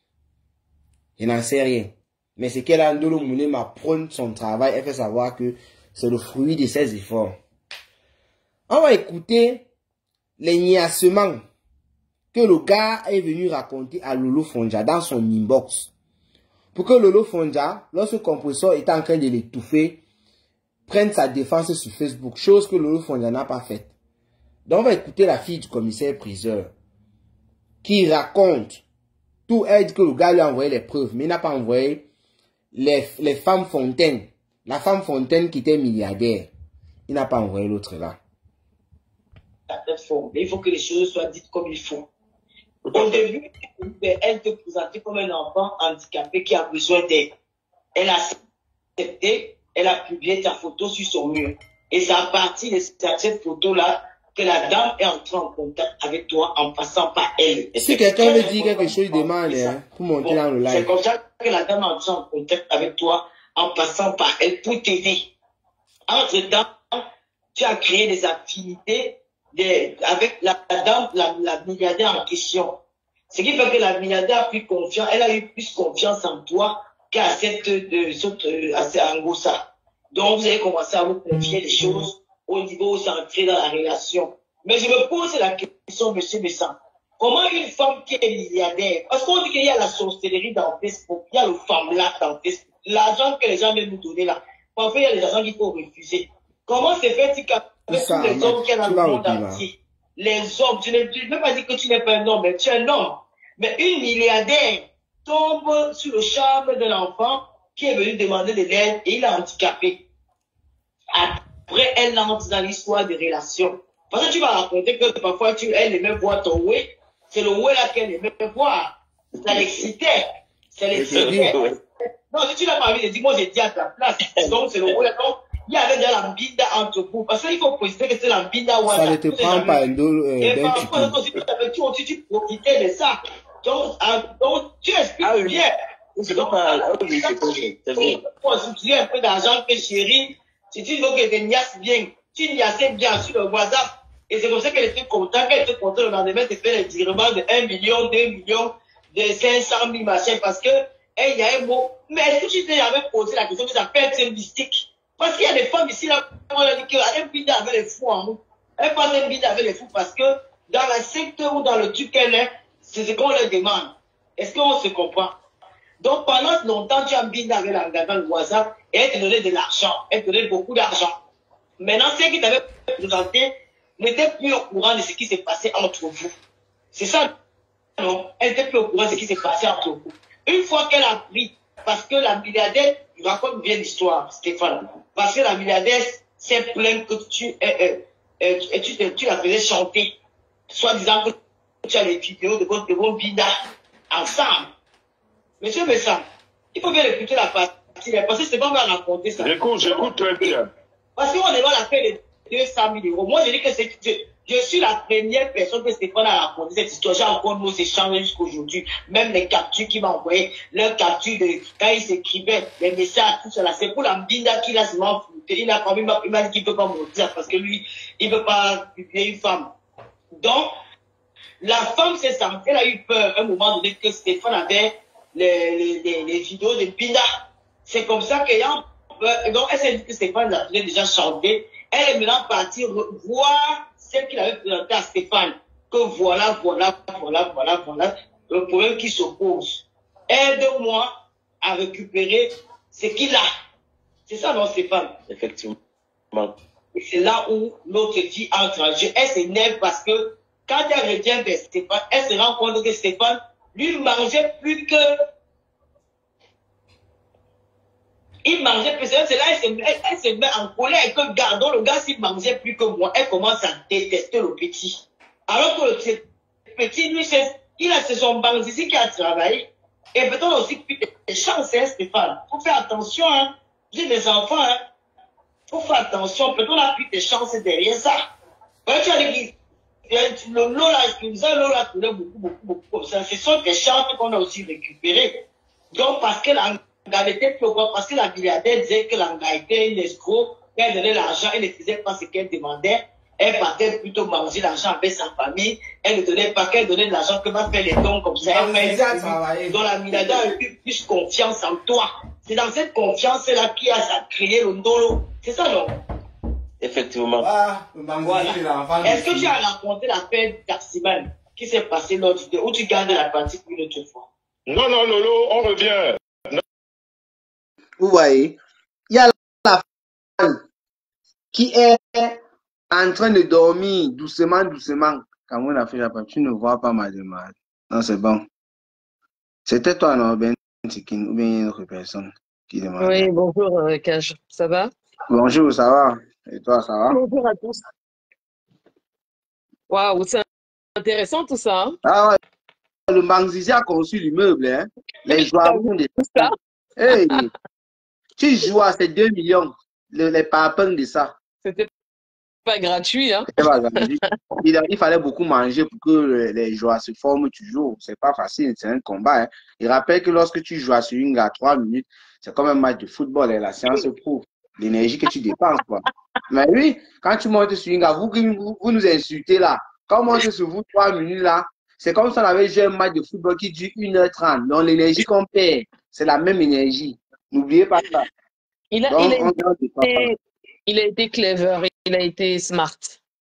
Je n'en sais rien. Mais c'est qu'elle a Ndolo Moulema prône son travail, elle fait savoir que c'est le fruit de ses efforts. On va écouter les niaisements que le gars est venu raconter à Lolo Fonja dans son inbox. Pour que Lolo Fonja, lorsque Compressor était en train de l'étouffer, prenne sa défense sur Facebook, chose que Lolo Fonja n'a pas faite. Donc on va écouter la fille du commissaire priseur qui raconte tout. Elle dit que le gars lui a envoyé les preuves, mais il n'a pas envoyé les, les femmes Fontaine. La femme Fontaine qui était milliardaire. Il n'a pas envoyé l'autre là. Il faut que les choses soient dites comme il faut. Au début, elle te présentait comme un enfant handicapé qui a besoin d'aide. Elle a accepté, elle a publié ta photo sur son mur. Et c'est à partir de cette photo-là que la dame est entrée en contact avec toi en passant par elle. Si quelqu'un veut dire quelque chose, demande hein, pour monter bon, dans le live. C'est comme ça que la dame est entrée en contact avec toi en passant par elle pour t'aider. Entre-temps, tu as créé des affinités des, avec la, la dame, la, la milliardaire en question. Ce qui fait que la milliardaire a pris confiance, elle a eu plus confiance en toi qu'à cette, de, cette, à cette Angossa. Donc, vous avez commencé à vous confier des choses au niveau où c'est entré dans la relation. Mais je me pose la question, monsieur Messan. Comment une femme qui est milliardaire, parce qu'on dit qu'il y a la sorcellerie dans Facebook, il y a le femme-là dans Facebook, l'argent que les gens veulent nous donner là. Parfois, il y a des argents qu'il faut refuser. Comment c'est fait-il qu'avec tous les hommes qu'il y a dans le monde entier, les hommes, tu ne peux pas dire que tu n'es pas un homme, mais tu es un homme. Mais une milliardaire tombe sur le charme d'un enfant qui est venu demander de l'aide et il est handicapé. Après, elle entre dans l'histoire des relations. Parce que tu vas raconter que parfois tu, elle aimait voir ton oué. C'est le oué là qu'elle aimait voir. Ça l'excitait. Ça l'excitait. Non, si tu n'as pas envie de dire, moi j'ai dit à ta place. Donc c'est le oué là. Donc, il y avait déjà l'ambinda entre vous. Parce qu'il faut préciser que c'est l'ambinda. Ça ne te prend pas un dos. Et parfois, tu, tu profitais de ça. Donc, donc tu expliques ah, oui. bien. C'est pas mal. Ah oui, c'est vrai. Si tu as un peu d'argent que chérie, si tu veux que tu niasses bien, tu niassais bien sur le WhatsApp. Et c'est comme ça qu'elle était contente, qu'elle était contente le lendemain de faire les virements de un million, deux millions, de cinq cent mille machin, parce que, il y a un mot. Mais est-ce que tu t'es jamais posé la question que ça peut être mystique? Parce qu'il y a des femmes ici, là, on a dit qu'un bida avec les fous en nous. Elle passe un bida avec les fous parce que dans le secteur ou dans le truc qu'elle est, c'est ce qu'on leur demande. Est-ce qu'on se comprend? Donc, pendant longtemps, tu as mis avec l'engagement de WhatsApp et elle te donnait de l'argent. Elle te donnait beaucoup d'argent. Maintenant, ceux qui t'avaient présenté n'étaient plus au courant de ce qui s'est passé entre vous. C'est ça, non? Elle n'était plus au courant de ce qui s'est passé entre vous. Une fois qu'elle a pris, parce que la milliardaire, je raconte bien l'histoire, Stéphane, parce que la milliardaire s'est plainte que tu, euh, euh, euh, tu, tu, tu la faisais chanter, soit disant que tu as les vidéos de votre bon bida ensemble. Monsieur Messan, il faut bien écouter la partie, parce que c'est pas mal raconter ça. J'écoute, j'écoute très bien. Parce qu'on est dans la paix de deux cent mille euros. Moi, je dis que c'est, je, je suis la première personne que Stéphane a raconté cette histoire. J'ai encore nos échanges jusqu'à aujourd'hui. Même les captures qu'il m'a envoyées, leurs captures de, quand il s'écrivait, les messages, tout cela. C'est pour la Mbinda qu'il a seulement foutu. Il a quand même, il m'a dit qu'il ne peut pas monter ça parce que lui, il ne veut pas publier une femme. Donc, la femme s'est sentie, elle a eu peur à un moment donné que Stéphane avait les, les, les vidéos de Mbinda. C'est comme ça qu'ayant peur, donc elle s'est dit que Stéphane l'a déjà chanté. Elle est maintenant partie voir celle qu'il avait présentée à Stéphane. Que voilà, voilà, voilà, voilà, voilà, le problème qui s'oppose. Aide-moi à récupérer ce qu'il a. C'est ça, non, Stéphane? Effectivement. Et c'est là où l'autre fille entre en jeu. Elle s'énerve parce que quand elle revient vers Stéphane, elle se rend compte que Stéphane lui mangeait plus que. Il mangeait plus. C'est là elle se, met, elle se met en colère et que gardons le gars s'il mangeait plus que moi. Elle commence à détester le petit. Alors que le petit, lui, il a son banque ici qui a travaillé. Et peut-être aussi plus de chance, hein, Stéphane. Il faut faire attention, hein. J'ai des enfants, hein. Il faut faire attention. Peut-être on a plus de chance derrière ça. Ouais, tu as dit le lot là, le lot là tournait beaucoup, beaucoup, beaucoup comme ça. Ce sont des chances qu'on a aussi récupérées. Donc, parce que la était parce que la milliardaire disait que l'anga était une escroc, qu'elle donnait l'argent, elle ne faisait pas ce qu'elle demandait. Elle partait plutôt manger l'argent avec sa famille. Elle ne donnait pas qu'elle donnait de l'argent que va faire les dons comme ça. Elle fait donc la milliardaire a eu plus confiance en toi. C'est dans cette confiance-là qu'il a créé le ndolo. C'est ça, non? Effectivement. Ah, voilà. Est-ce que tu as raconté la paix d'Arsiman qui s'est passée l'autre jour, où tu gardes la partie pour une autre fois? Non, non, Lolo, on revient. Vous voyez, il y a la femme qui est en train de dormir doucement, doucement. Quand on a fait la partie, tu ne vois pas ma demande. Non, c'est bon. C'était toi, non, Ben Tikin, ou bien une autre personne qui demandait. Oui, bonjour, euh, Cage. Ça va? Bonjour, ça va? Et toi, ça va? Bonjour à tous. Waouh, c'est intéressant tout ça. Hein? Ah ouais, le Mangzizi a conçu l'immeuble, hein? Les joueurs de ça. Hey, tu joues à ces deux millions, le, les papins de ça. C'était pas gratuit, hein? Pas gratuit. il, il fallait beaucoup manger pour que les joueurs se forment toujours. C'est pas facile, c'est un combat. Hein. Il rappelle que lorsque tu joues à Swing à trois minutes, c'est comme un match de football et la séance prouve l'énergie que tu dépenses, quoi. Mais oui, quand tu montes sur Swing, vous, vous, vous nous insultez là. Quand on monte sur vous trois minutes là, c'est comme si on avait joué un match de football qui dure une heure trente. Donc l'énergie qu'on perd, c'est la même énergie. N'oubliez pas ça. Il a, Donc, il, a été, il a été clever, il a été smart.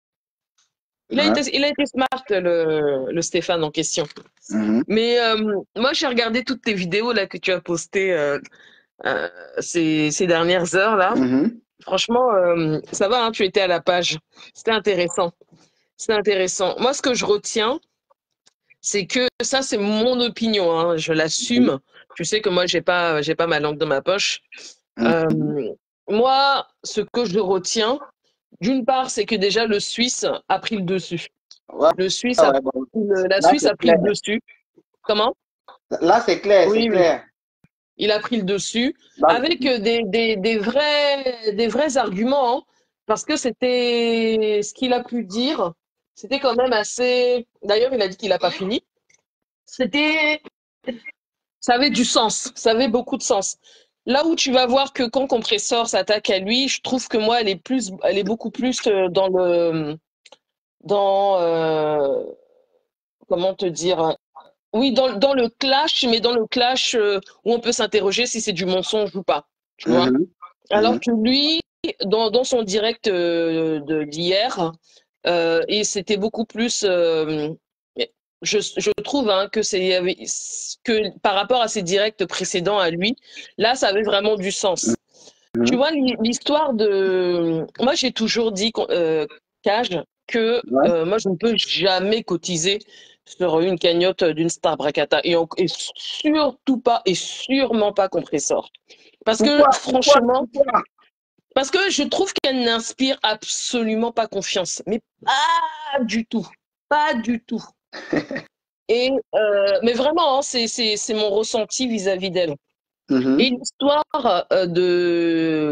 Il, ouais. a, été, il a été smart, le, le Stéphane en question. Mm-hmm. Mais euh, moi, j'ai regardé toutes tes vidéos là, que tu as postées euh, euh, ces, ces dernières heures là. Mm-hmm. Franchement, euh, ça va, hein, tu étais à la page. C'était intéressant. C'était intéressant. Moi, ce que je retiens, c'est que ça, c'est mon opinion. Hein, je l'assume. Mm-hmm. Tu sais que moi, j'ai pas, j'ai pas ma langue dans ma poche. Mm-hmm. Euh, moi, ce que je retiens, d'une part, c'est que déjà le Suisse a pris le dessus. Ouais. Le Suisse a, ouais, bon. le, la là, Suisse a pris clair. le dessus. Comment? Là, c'est clair, oui, c'est clair. Il a pris le dessus là, avec des, des, des, vrais, des vrais arguments, hein, parce que c'était ce qu'il a pu dire. C'était quand même assez. D'ailleurs, il a dit qu'il n'a pas fini. C'était. Ça avait du sens. Ça avait beaucoup de sens. Là où tu vas voir que quand Compressor s'attaque à lui, je trouve que moi, elle est plus, elle est beaucoup plus dans le, dans, euh, comment te dire, oui, dans, dans le clash, mais dans le clash où on peut s'interroger si c'est du mensonge ou pas, tu vois. Mm-hmm. Alors que lui, dans, dans son direct de d'hier, euh, et c'était beaucoup plus, euh, Je, je trouve hein, que c'est que par rapport à ses directs précédents à lui, là, ça avait vraiment du sens. Mmh. Tu vois, l'histoire de... Moi, j'ai toujours dit, euh, Cage, que ouais. euh, moi, je ne peux jamais cotiser sur une cagnotte d'une Star Bracata. Et, on, et surtout pas, et sûrement pas Compressor. Parce que, pourquoi, franchement... Pourquoi parce que je trouve qu'elle n'inspire absolument pas confiance. Mais pas du tout. Pas du tout. Et euh, mais vraiment, hein, c'est mon ressenti vis-à-vis d'elle. Mm-hmm. Et l'histoire euh, de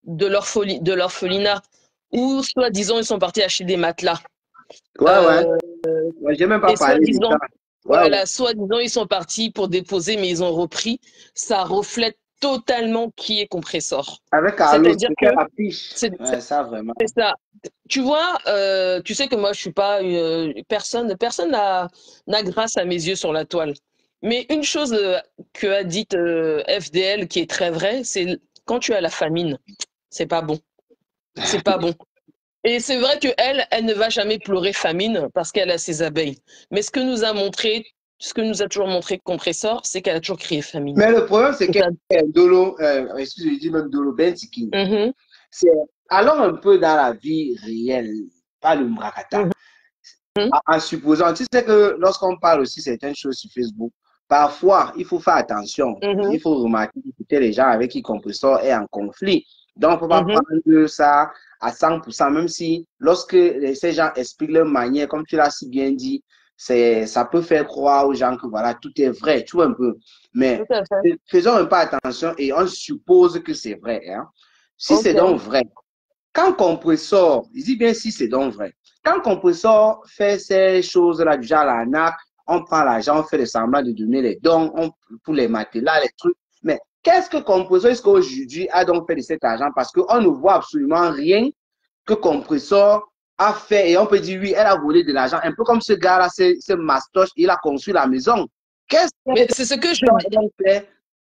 de l'orpheli- de l'orphelinat, où soi-disant ils sont partis acheter des matelas. Ouais, ouais. Euh, Ouais, j'ai même pas et parlé de soi-disant, ça. Ouais, voilà, ouais. soi-disant ils sont partis pour déposer, mais ils ont repris. Ça reflète totalement qui est Compressor. Avec Carlos, C'est-à-dire c'est que quelle affiche? c'est Ouais, ça, vraiment. c'est ça. Tu vois, euh, tu sais que moi je suis pas une, personne, personne n'a n'a grâce à mes yeux sur la toile. Mais une chose euh, que a dite euh, F D L qui est très vraie, c'est quand tu as la famine, c'est pas bon. C'est pas bon. Et c'est vrai que elle, elle ne va jamais pleurer famine parce qu'elle a ses abeilles. Mais ce que nous a montré, ce que nous a toujours montré Compressor, c'est qu'elle a toujours crié famine. Mais le problème, c'est Et que ça- Dolo, euh, excusez, je dis même Dolo Bentiki, Mhm, c'est allons un peu dans la vie réelle, pas le mrakata. mhm, En, en supposant, tu sais que lorsqu'on parle aussi certaines choses sur Facebook, parfois, il faut faire attention. mhm, Il faut remarquer que peut-être les gens avec qui Compressor est en conflit. Donc, on ne peut pas mhm. prendre ça à cent pour cent, même si lorsque les- ces gens expliquent leur manière, comme tu l'as si bien dit, c'est, ça peut faire croire aux gens que voilà, tout est vrai, tu vois un peu. Mais Tout à fait. faisons un peu attention et on suppose que c'est vrai. Hein. Si c'est Ok. donc vrai, quand Compressor, je dis bien si c'est donc vrai, quand Compressor fait ces choses-là, du genre la N A C, on prend l'argent, on fait le semblant de donner les dons on, pour les matelas, les trucs. Mais qu'est-ce que Compressor, est-ce qu'aujourd'hui a donc fait de cet argent? Parce qu'on ne voit absolument rien que Compressor a fait et on peut dire oui, elle a volé de l'argent. Un peu comme ce gars-là, ce, ce mastoche, il a construit la maison. Qu'est-ce Mais c'est ce que je qu'elle fait?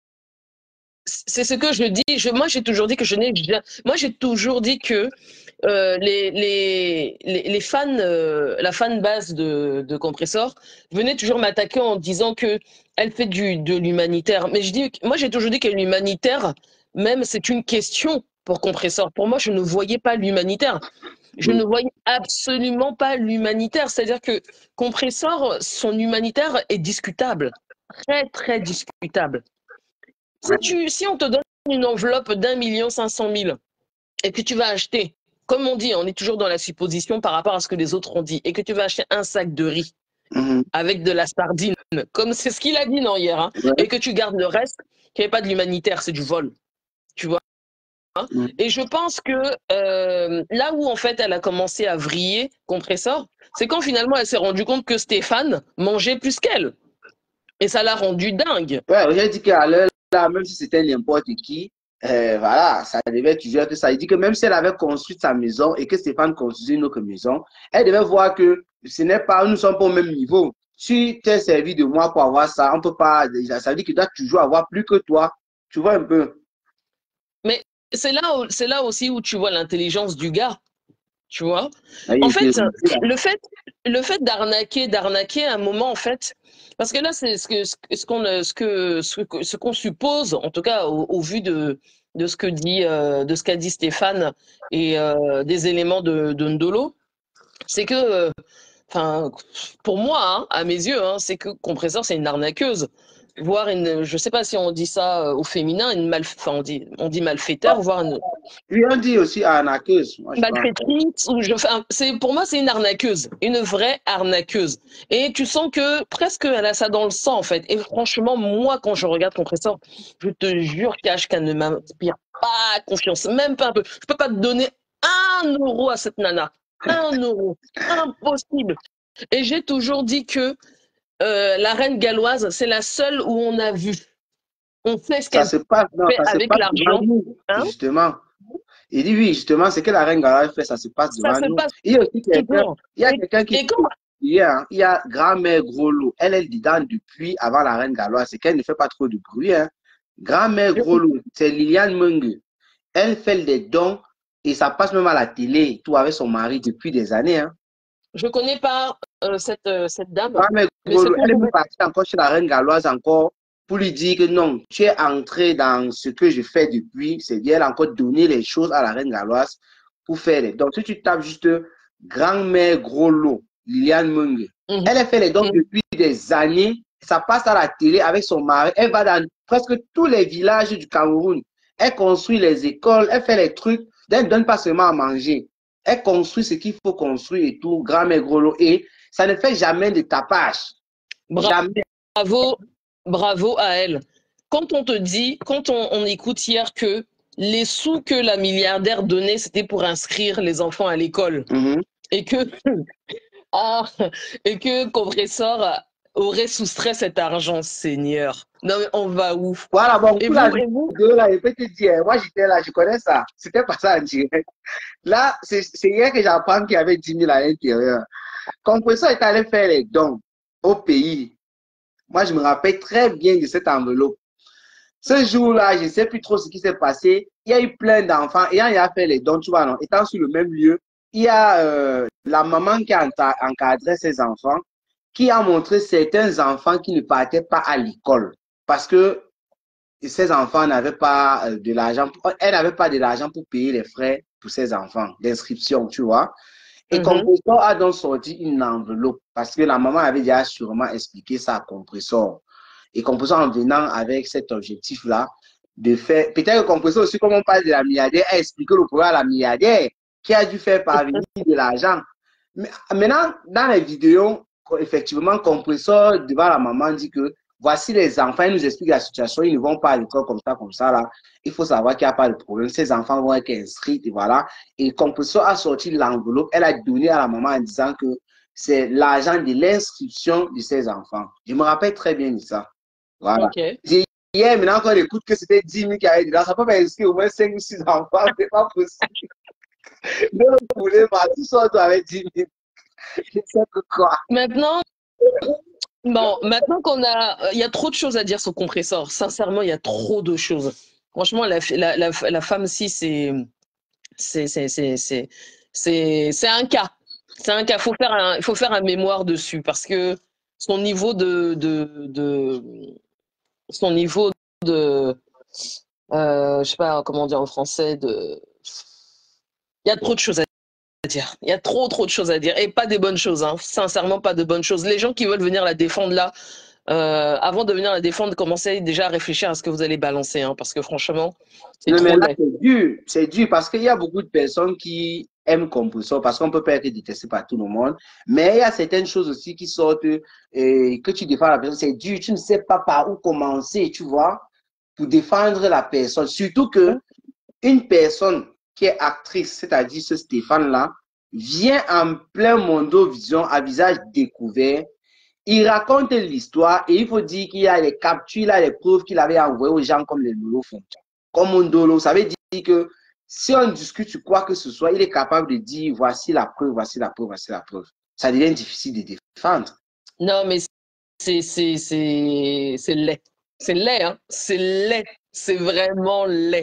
c'est ce que je dis. Je, moi, j'ai toujours dit que je n'ai jamais. Moi, j'ai toujours dit que euh, les, les, les, les fans, euh, la fan base de, de Compressor venait toujours m'attaquer en disant que elle fait du, de l'humanitaire. Mais je dis, moi, j'ai toujours dit que l'humanitaire, même, c'est une question pour Compressor. Pour moi, je ne voyais pas l'humanitaire. Je ne voyais absolument pas l'humanitaire. C'est-à-dire que Compressor, son humanitaire est discutable. Très, très discutable. Si, tu, si on te donne une enveloppe d'un million cinq cent mille et que tu vas acheter, comme on dit, on est toujours dans la supposition par rapport à ce que les autres ont dit, et que tu vas acheter un sac de riz Mhm. avec de la sardine, comme c'est ce qu'il a dit non hier, hein, Ouais. et que tu gardes le reste, qu'il n'y ait pas de l'humanitaire, c'est du vol, tu vois. Hein. Mhm. Et je pense que euh, là où en fait elle a commencé à vriller, Compressor, c'est quand finalement elle s'est rendue compte que Stéphane mangeait plus qu'elle. Et ça l'a rendue dingue. Ouais, j'ai dit qu'à l'heure là, même si c'était n'importe qui, euh, voilà, ça devait toujours être ça. Il dit que même si elle avait construit sa maison et que Stéphane construisait une autre maison, elle devait voir que ce n'est pas, nous ne sommes pas au même niveau. Si tu es servi de moi pour avoir ça, on peut pas, déjà, ça veut dire qu'il doit toujours avoir plus que toi. Tu vois un peu. Mais c'est là, c'est là aussi où tu vois l'intelligence du gars. Tu vois, Ah, il en était fait, ridicule, hein. le fait, le fait d'arnaquer, d'arnaquer à un moment, en fait, parce que là, c'est ce que, ce qu'on, ce que, ce que, ce qu'on suppose, en tout cas, au, au vu de, de ce que dit, euh, de ce qu'a dit Stéphane et euh, des éléments de, de Ndolo, c'est que, enfin, euh, pour moi, hein, à mes yeux, hein, c'est que Compressor, c'est une arnaqueuse. Voire une, je sais pas si on dit ça au féminin, une mal, enfin, on dit, on dit malfaiteur, voire une, Lui, on dit aussi arnaqueuse, moi je pense. maltraitante ou je enfin, c'est pour moi c'est une arnaqueuse, une vraie arnaqueuse, et tu sens que presque elle a ça dans le sang en fait. Et franchement, moi quand je regarde Compressor, je te jure cache qu'elle ne m'inspire pas confiance, même pas un peu. Je peux pas te donner un euro à cette nana, un euro, impossible. Et j'ai toujours dit que euh, la reine galloise, c'est la seule où on a vu, on sait ce Ça qu'elle se passe, non, fait ça se avec passe devant l'argent, nous, hein. justement. Il dit oui, justement, c'est que la reine Gala fait, ça se passe Ça devant se nous. passe Il y a aussi quelqu'un, toujours. il y a Et, quelqu'un qui et quand il y a, il y a grand-mère Groslo. Elle est dedans depuis avant la reine Galoise. C'est qu'elle ne fait pas trop de bruit. Hein. Grand-mère Groslo, c'est Liliane Mungue. Elle fait des dons et ça passe même à la télé, tout avec son mari depuis des années. Hein. je connais pas euh, cette, euh, cette dame, Grand-mère mais c'est Groslo, pour elle est vous. même partie encore chez la reine Galoise encore pour lui dire que non, tu es entré dans ce que je fais depuis. C'est bien, elle a encore donné les choses à la reine Galoise pour faire les dons. Si tu tapes juste grand-mère Groslo, Liliane Mungue, Mhm. elle a fait les dons Mhm. depuis des années. Ça passe à la télé avec son mari. Elle va dans presque tous les villages du Cameroun. Elle construit les écoles, elle fait les trucs. Elle ne donne pas seulement à manger. Elle construit ce qu'il faut construire et tout, grand-mère Groslo. Et ça ne fait jamais de tapage. Bra- Jamais. Bravo, bravo à elle. Quand on te dit, quand on, on écoute hier que les sous que la milliardaire donnait, c'était pour inscrire les enfants à l'école. Mhm. Et que, ah, et que Compressor aurait soustrait cet argent, Seigneur. Non, mais on va où? Voilà, bon, Et pour vous, la et vous? vidéo, là, je peux te dire, moi j'étais là, je connais ça. C'était pas ça en direct. Là, c'est c'est hier que j'apprends qu'il y avait dix mille à l'intérieur. Compressor est allé faire les dons au pays. Moi, je me rappelle très bien de cette enveloppe. Ce jour-là, je ne sais plus trop ce qui s'est passé. Il y a eu plein d'enfants. Et il a fait les dons, tu vois, non, étant sur le même lieu, il y a euh, la maman qui a encadré ses enfants, qui a montré certains enfants qui ne partaient pas à l'école. Parce que ces enfants n'avaient pas euh, de l'argent. Elle n'avait pas de l'argent pour payer les frais pour ses enfants d'inscription, tu vois. Et Mhm. Compressor a donc sorti une enveloppe parce que la maman avait déjà sûrement expliqué ça à Compressor. Et Compressor, en venant avec cet objectif-là, de faire. Peut-être que Compressor aussi, comme on parle de la milliardaire, a expliqué le problème à la milliardaire qui a dû faire parvenir de l'argent. Mais maintenant, dans les vidéos, effectivement, Compressor, devant la maman, dit que voici les enfants, il nous explique la situation, ils ne vont pas à l'école comme ça, comme ça, là. Il faut savoir qu'il n'y a pas de problème. Ces enfants vont être inscrits, et voilà. Et Compressor a sorti l'enveloppe, elle a donné à la maman en disant que c'est l'argent de l'inscription de ses enfants. Je me rappelle très bien de ça. Voilà. Ok. Hier, maintenant qu'on écoute que c'était dix mille qui avaient dedans, ça peut pas inscrire au moins cinq ou six enfants, c'est pas possible. Ne le voulez pas, tout ça, tu avais dix mille. Je sais que quoi. Maintenant, bon, maintenant qu'on a, il y a trop de choses à dire sur Compressor. Sincèrement, il y a trop de choses. Franchement, la, la, la, la femme, si c'est, c'est, c'est, c'est, c'est, c'est, c'est un cas. C'est un cas. Faut faire un, il faut faire un mémoire dessus parce que son niveau de, de, de son niveau de, euh, je sais pas comment dire en français, de, il y a trop de choses à dire. Il y a trop, trop de choses à dire. Et pas des bonnes choses, hein. Sincèrement, pas de bonnes choses. Les gens qui veulent venir la défendre là, euh, avant de venir la défendre, commencez déjà à réfléchir à ce que vous allez balancer, hein, parce que franchement, c'est Non, trop mais là, laid. c'est dur. C'est dur parce qu'il y a beaucoup de personnes qui aiment Compressor parce qu'on peut pas être détesté par tout le monde. Mais il y a certaines choses aussi qui sortent et que tu défends la personne. C'est dur. Tu ne sais pas par où commencer, tu vois, pour défendre la personne. Surtout que une personne qui est actrice, c'est-à-dire ce Stéphane-là, vient en plein Mondo Vision à visage découvert. Il raconte l'histoire et il faut dire qu'il y a les captures, il y a les preuves qu'il avait envoyées aux gens comme les Lolo font. Comme Mondolo, ça veut dire que si on discute sur quoi que ce soit, il est capable de dire voici la preuve, voici la preuve, voici la preuve. Ça devient difficile de défendre. Non, mais c'est c'est c'est c'est laid. C'est laid, hein. C'est laid. C'est vraiment laid.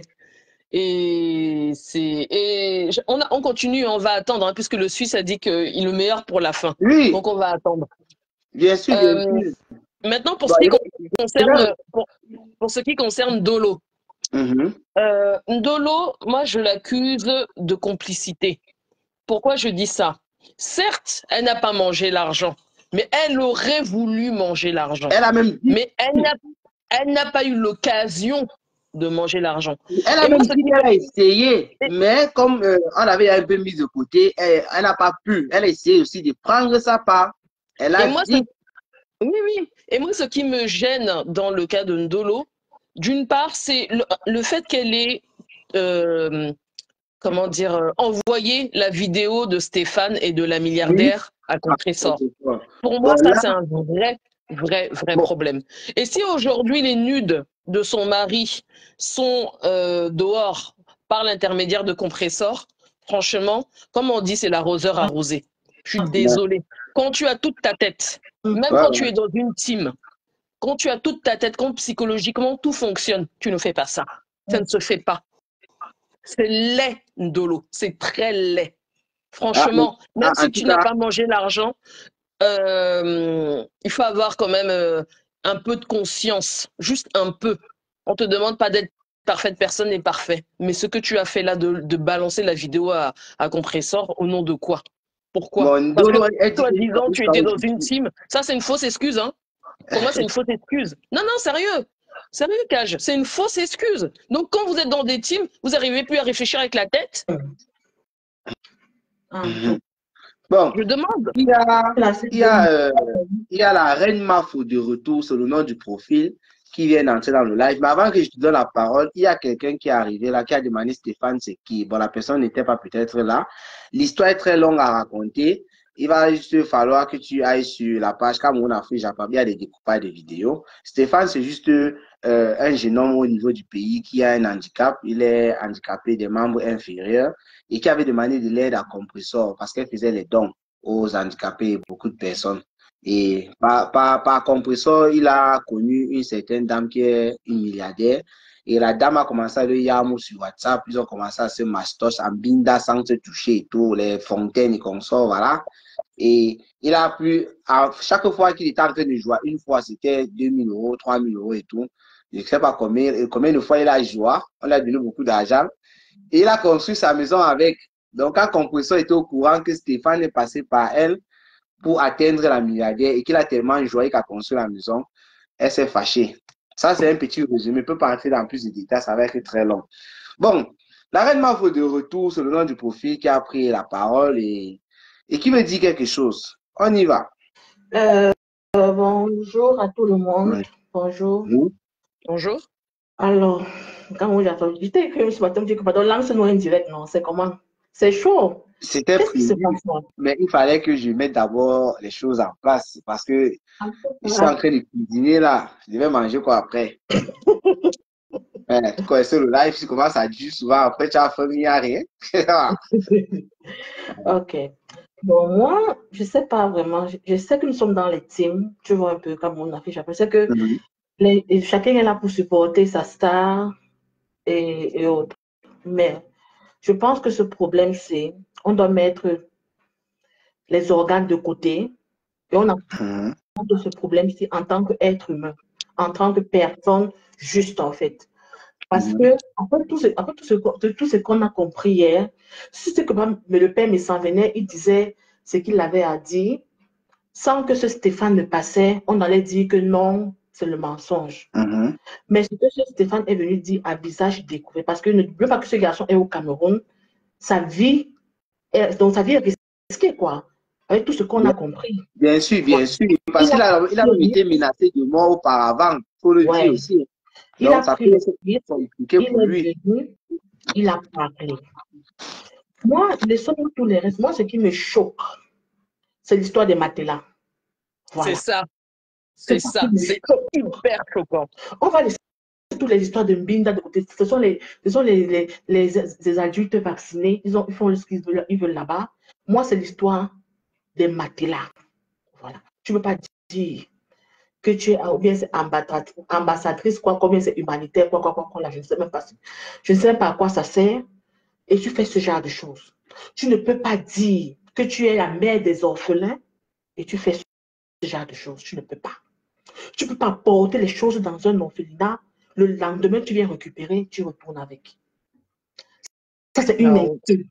Et c'est et je- on, a- on continue, on va attendre, hein, puisque le Suisse a dit qu'il est le meilleur pour la fin. Oui, Donc on va attendre. bien sûr, bien Euh, sûr. maintenant, pour Bon, ce qui il va- concerne pour, pour ce qui concerne Dolo. Mhm. Euh, Ndolo, moi, je l'accuse de complicité. Pourquoi je dis ça? Certes, elle n'a pas mangé l'argent, mais elle aurait voulu manger l'argent. Elle a même dit, Mais elle n'a, elle n'a pas eu l'occasion de manger l'argent. elle a Et même moi, ce dit qui qu'elle a me- essayé, mais comme euh, on avait un peu mis de côté, elle elle n'a pas pu. Elle a essayé aussi de prendre sa part. Elle a Et moi, ce, dit, oui, oui. Et moi, ce qui me gêne dans le cas de Ndolo, d'une part, c'est le, le fait qu'elle ait, euh, comment dire, euh, envoyé la vidéo de Stéphane et de la oui, milliardaire à Compressor. Pour moi, bon, ça, là, c'est un vrai, vrai, vrai bon, problème. Et si aujourd'hui, les nudes de son mari sont euh, dehors par l'intermédiaire de Compressor, franchement, comme on dit, c'est l'arroseur arrosé. Je suis désolée. Quand tu as toute ta tête, même ouais, quand ouais. tu es dans une team, quand tu as toute ta tête, quand psychologiquement tout fonctionne, tu ne fais pas ça. Ça ne se fait pas. C'est laid, Ndolo. C'est très laid. Franchement, Ah, même ah, en si tout tu n'as cas, pas mangé l'argent, euh, il faut avoir quand même euh, un peu de conscience, juste un peu. On te demande pas d'être parfaite, personne n'est parfait. Mais ce que tu as fait là, de, de balancer la vidéo à, à Compressor, au nom de quoi? Pourquoi? bon, Parce que, Ndolo, elle dit toi que disant, tu c'est étais pas dans une justice. team. Ça, c'est une fausse excuse, hein. Pour moi, c'est une fausse excuse. Non, non, sérieux. Sérieux, Cage. C'est une fausse excuse. Donc, quand vous êtes dans des teams, vous n'arrivez plus à réfléchir avec la tête. Mhm. Bon, Je demande. il y a, il y a, euh, il y a la reine Mafo de retour sur le nom du profil qui vient d'entrer dans le live. Mais avant que je te donne la parole, il y a quelqu'un qui est arrivé là, qui a demandé Stéphane c'est qui. Bon, la personne n'était pas peut-être là. L'histoire est très longue à raconter. Il va juste falloir que tu ailles sur la page Cameroun Afrique Japon. Il y a des découpages de vidéos. Stéphane, c'est juste euh, un jeune homme au niveau du pays qui a un handicap. Il est handicapé des membres inférieurs et qui avait demandé de l'aide à Compressor parce qu'elle faisait les dons aux handicapés et beaucoup de personnes. Et par, par, par Compressor, il a connu une certaine dame qui est une milliardaire. Et la dame a commencé à le yamou sur WhatsApp. Ils ont commencé à se mastoche en binda sans se toucher et tout, les fontaines et consorts, voilà. Et il a pu, à chaque fois qu'il était en train de jouer, une fois c'était deux mille euros, trois mille euros et tout. Je ne sais pas combien, combien de fois il a joué. On lui a donné beaucoup d'argent. Et il a construit sa maison avec. Donc, quand Compressor était au courant que Stéphane est passé par elle pour atteindre la milliardaire et qu'il a tellement joué qu'il a construit la maison, elle s'est fâchée. Ça, c'est un petit résumé. Je ne peux pas entrer dans plus de détails, ça va être très long. Bon, la reine Mavo de retour sur le nom du profil qui a pris la parole et, et qui me dit quelque chose. On y va. Euh, euh, bonjour à tout le monde. Oui. Bonjour. Oui. Bonjour. Alors, quand moi j'attends, j'étais écrit ce matin, je dis que pardon, lance-nous un direct, non, c'est comment? C'est chaud. C'était Qu'est-ce qui se prévu, passe? mais il fallait que je mette d'abord les choses en place parce que je suis en train de cuisiner là. Je vais manger quoi après? Tu connais le live, tu commences à dire souvent après, tu as faim, il n'y a rien. Ok. Bon, moi, je ne sais pas vraiment. Je, je sais que nous sommes dans les teams, tu vois un peu comme on affiche. Je sais que Mm-hmm. les, et chacun est là pour supporter sa star et, et autres. Mais je pense que ce problème, c'est on doit mettre les organes de côté et on a Mm-hmm. de ce problème-ci en tant qu'être humain, en tant que personne juste en fait. Parce Mm-hmm. que, en fait, tout ce, en fait, tout ce, tout ce qu'on a compris hier, si c'est que mais le père me s'en venait, il disait ce qu'il avait à dire, sans que ce Stéphane ne passait, on allait dire que non, c'est le mensonge. Mm-hmm. Mais ce que ce Stéphane est venu dire à visage découvert, parce que ne veut pas que ce garçon est au Cameroun, sa vie, est, donc sa vie est risquée, quoi, avec tout ce qu'on a compris. Bien sûr, bien Ouais. sûr, parce qu'il a, il a même été menacé de mort auparavant, il faut le Ouais. dire aussi. Il Donc, a ça pris peut le risque, compliqué il pour est lui. venu, il a parlé. Moi, laissons tous les restes. Moi, ce qui me choque, c'est l'histoire des matelas. Voilà. C'est ça. C'est ça ça. qui me C'est choque. hyper choquant. On va laisser toutes les histoires de Mbinda de côté. Ce sont les, ce sont les, les, les, les adultes vaccinés. Ils, ont, ils font ce qu'ils veulent, ils veulent là-bas. Moi, c'est l'histoire des matelas. Voilà. Tu ne peux pas dire que tu es, ou bien c'est ambassadrice, quoi, combien c'est humanitaire, quoi, quoi, quoi, quoi, là, je ne sais même pas. Je ne sais même pas à quoi ça sert. Et tu fais ce genre de choses. Tu ne peux pas dire que tu es la mère des orphelins et tu fais ce genre de choses. Tu ne peux pas. Tu ne peux pas porter les choses dans un orphelinat. Le lendemain, tu viens récupérer, tu retournes avec. Ça, c'est une insulte.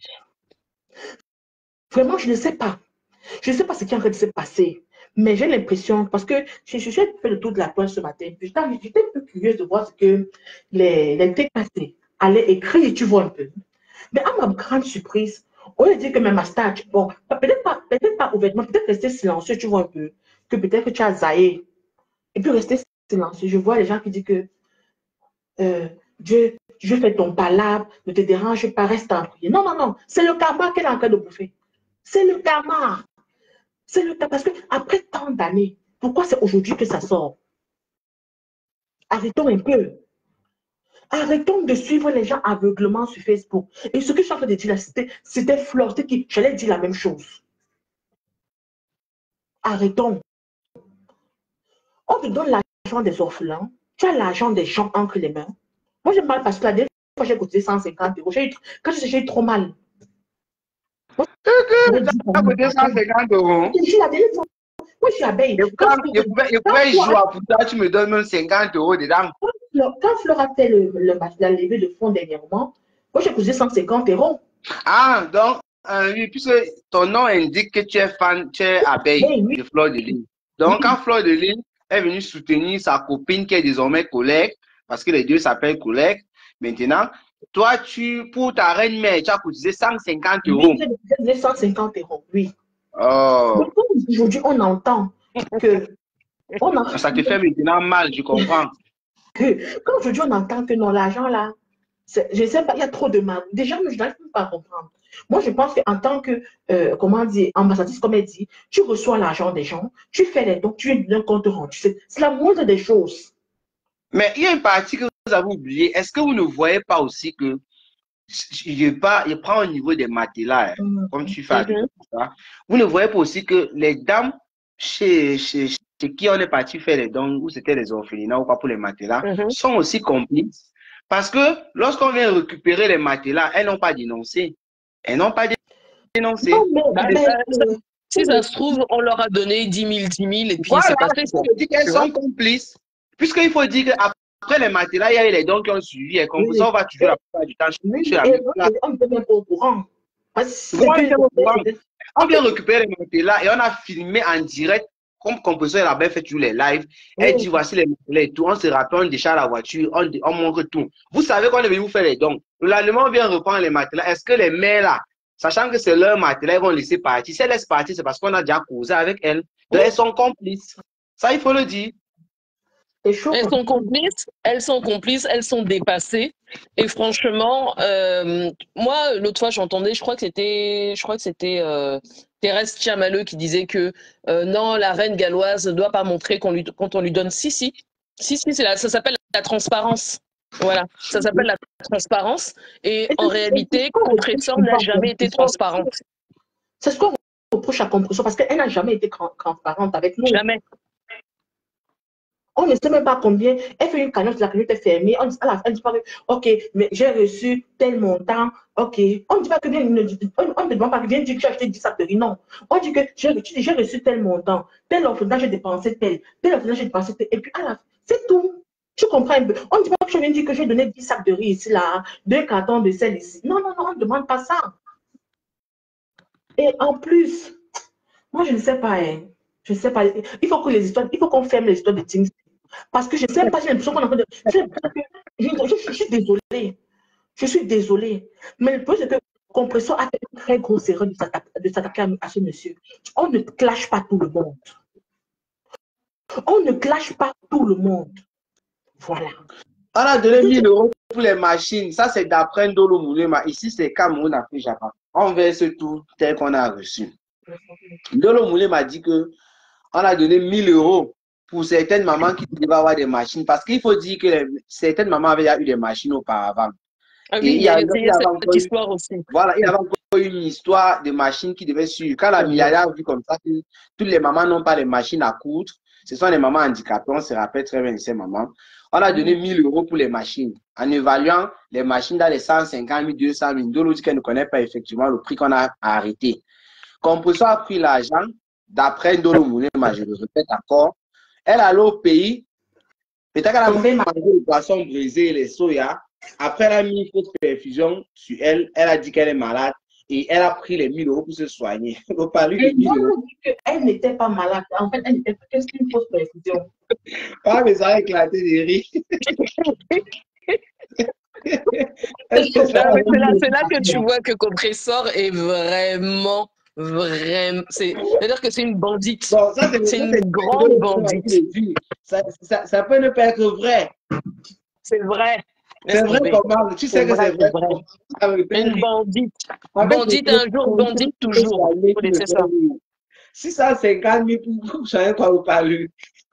Vraiment, je ne sais pas. Je ne sais pas ce qui est en train de se passer. Mais j'ai l'impression, parce que je suis fait le tour de la toile ce matin, j'étais un peu curieuse de voir ce que les, les déclassés allaient écrire, tu vois un peu. Mais à ma grande surprise, on a dit que même à stage, bon, peut-être pas, peut-être pas ouvertement, peut-être rester silencieux, tu vois un peu, que peut-être que tu as zaïe, et puis rester silencieux. Je vois les gens qui disent que euh, Dieu, Dieu fait ton palabre, ne te dérange pas, reste en prière. Non, non, non, c'est le karma qu'elle est en train de bouffer. C'est le karma. C'est le karma. Parce qu'après tant d'années, pourquoi c'est aujourd'hui que ça sort? Arrêtons un peu. Arrêtons de suivre les gens aveuglement sur Facebook. Et ce que je suis en train de dire là, c'était Flore qui, j'allais dire la même chose. Arrêtons. On te donne l'argent des orphelins, tu as l'argent des gens entre les mains. Moi, j'ai mal parce que la dernière fois, j'ai coûté cent cinquante euros. Eu, quand j'ai eu trop mal. Moi, ça a coûté cent cinquante euros. Je la dernière fois. Moi, je suis abeille. Je pouvais jouer pour ça, tu me donnes même cinquante euros dedans. Quand Flore a fait le, le, la levée de fonds dernièrement, moi, j'ai coûté cent cinquante euros. Ah, donc, euh, oui, puisque ton nom indique que tu es fan, tu es abeille oui, oui. de Fleur de Lys. Donc, oui. quand Fleur de Lys est venue soutenir sa copine qui est désormais collègue, parce que les deux s'appellent collègues, maintenant, toi, tu, pour ta reine-mère, tu as cotisé cent cinquante euros. Oui, j'ai cotisé cent cinquante euros, oui. Oh. Aujourd'hui, on entend que... On a... Ça te fait maintenant mal, je comprends. que quand aujourd'hui on entend que non, l'argent là, je ne sais pas, il y a trop de mal. Déjà, je n'arrive pas à comprendre. Moi, je pense qu'en tant que, euh, comment dire, ambassadrice, comme elle dit, tu reçois l'argent des gens, tu fais les dons, tu es d'un compte rendu. C'est la moindre des choses. Mais il y a une partie que vous avez oubliée. Est-ce que vous ne voyez pas aussi que je, pas, je prends au niveau des matelas, hein, mmh. comme tu fais avec mmh. ça. Vous ne voyez pas aussi que les dames chez, chez, chez qui on est parti faire les dons, ou c'était les orphelinats ou pas pour les matelas, mmh. sont aussi complices. Parce que lorsqu'on vient récupérer les matelas, elles n'ont pas dénoncé. Elles n'ont pas dénoncé. Non, mais, bah, mais, ça, ça, si ça se trouve, on leur a donné dix mille, dix mille, et puis voilà, c'est passé. Ça veut dire qu'elles sont complices. Puisqu'il faut dire qu'après les matelas, il y a eu les dons qui ont suivi. Et comme oui. ça, on va toujours la plupart du temps oui, chez la et on ne peut même pas au courant. On vient récupérer les matelas et on a filmé en direct. Comme Compressor elle a bien fait tous les lives, oui. Elle dit voici les matelas et tout. On se rappelle, on décharge la voiture, on, on montre tout. Vous savez qu'on est venu vous faire les dons. Le lendemain, on vient reprendre les matelas. Est-ce que les mères là, sachant que c'est leur matelas, ils vont laisser partir? Si elles laissent partir, c'est parce qu'on a déjà causé avec elles. Donc, elles sont complices. Ça, il faut le dire. Elles sont complices, elles sont complices, elles sont dépassées. Et franchement, euh, moi, l'autre fois, j'entendais, je crois que c'était, je crois que c'était euh, Thérèse Tchamaleux qui disait que euh, non, la reine galloise ne doit pas montrer qu'on lui, quand on lui donne. Si, si, si, si, c'est la, ça s'appelle la transparence. Voilà, ça s'appelle la transparence. Et en réalité, Compressor n'a jamais été transparente. C'est ce qu'on reproche à Compressor parce qu'elle n'a jamais été transparente avec nous. Jamais. On ne sait même pas combien. Elle fait une cagnotte, la cagnotte est fermée. On dit à la fin, elle dit pas que, ok, mais j'ai reçu tel montant. Ok. On ne dit pas que, on ne demande pas que viens dire que j'ai acheté dix sacs de riz. Non. On dit que j'ai reçu tel montant. Tel orphelinat, j'ai dépensé tel. Tel orphelinat, j'ai dépensé tel. Et puis à la fin, c'est tout. Tu comprends un peu. On ne dit pas que je viens dire que j'ai donné dix sacs de riz ici, là, deux cartons de sel ici. Non, non, non, on ne demande pas ça. Et en plus, moi, je ne sais pas, hein. Je ne sais pas. Il faut que les histoires, il faut qu'on ferme les histoires de Things. Parce que je ne sais pas, j'ai l'impression qu'on est en train de. Je, je, je, je suis désolée. Je suis désolée. Mais le problème, c'est que Compressor a fait une très grosse erreur de s'attaquer à, à ce monsieur. On ne clash pas tout le monde. On ne clash pas tout le monde. Voilà. On a donné mille euros pour les machines. Ça, c'est d'après Ndolo Moulema. Ici, c'est Cameroun, Afrique, Japon. On verse tout tel qu'on a reçu. Ndolo Moulema dit que on a donné mille euros pour certaines mamans qui devaient avoir des machines. Parce qu'il faut dire que les, certaines mamans avaient eu des machines auparavant. Ah oui, il y a, il y a cette petite histoire aussi. Voilà, il y avait encore une histoire de machines qui devaient suivre. Quand la milliardaire a vu comme ça que toutes les mamans n'ont pas les machines à coudre, ce sont les mamans handicapées, on se rappelle très bien de ces mamans. On a donné mille euros pour les machines, en évaluant les machines dans les cent cinquante mille, deux cent mille. Ndolo dit qu'elle ne connaît pas effectivement le prix qu'on a arrêté. Compressor a pris l'argent, d'après Ndolo Moulema, je le répète encore. Elle allait au pays, peut-être qu'elle a mangé le poisson brisé et les soya. Après, elle a mis une fausse perfusion sur elle. Elle a dit qu'elle est malade et elle a pris les mille euros pour se soigner. On parle de mille euros. Elle n'était pas malade. En fait, elle n'était pas. Qu'est-ce qu'une fausse perfusion? Ah, mais ça a éclaté des rires. C'est là, là que tu vois que Compressor est vraiment. Vraiment, c'est-à-dire que c'est une bandite. Bon, c'est une grande bandite. Ça, ça, ça peut ne pas être vrai. C'est vrai. C'est vrai comment? Tu sais que c'est vrai. vrai. Une bandite. Bandite un jour, bandite toujours. Il faut laisser ça. six cent cinquante mille pour vous savez quoi vous parlez.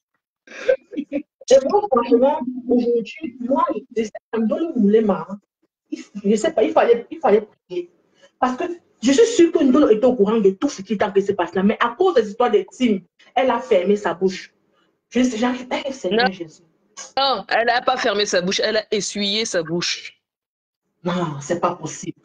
Et moi, franchement, aujourd'hui, moi, je Ndolo Moulema, je ne sais pas, il fallait, il fallait prier. Parce que je suis sûre que Ndolo est au courant de tout ce qui se passe là. Mais à cause des histoires des teams, elle a fermé sa bouche. Je sais, j'arrive pas à Seigneur Jésus. Non, elle n'a pas fermé sa bouche, elle a essuyé sa bouche. Non, c'est pas possible.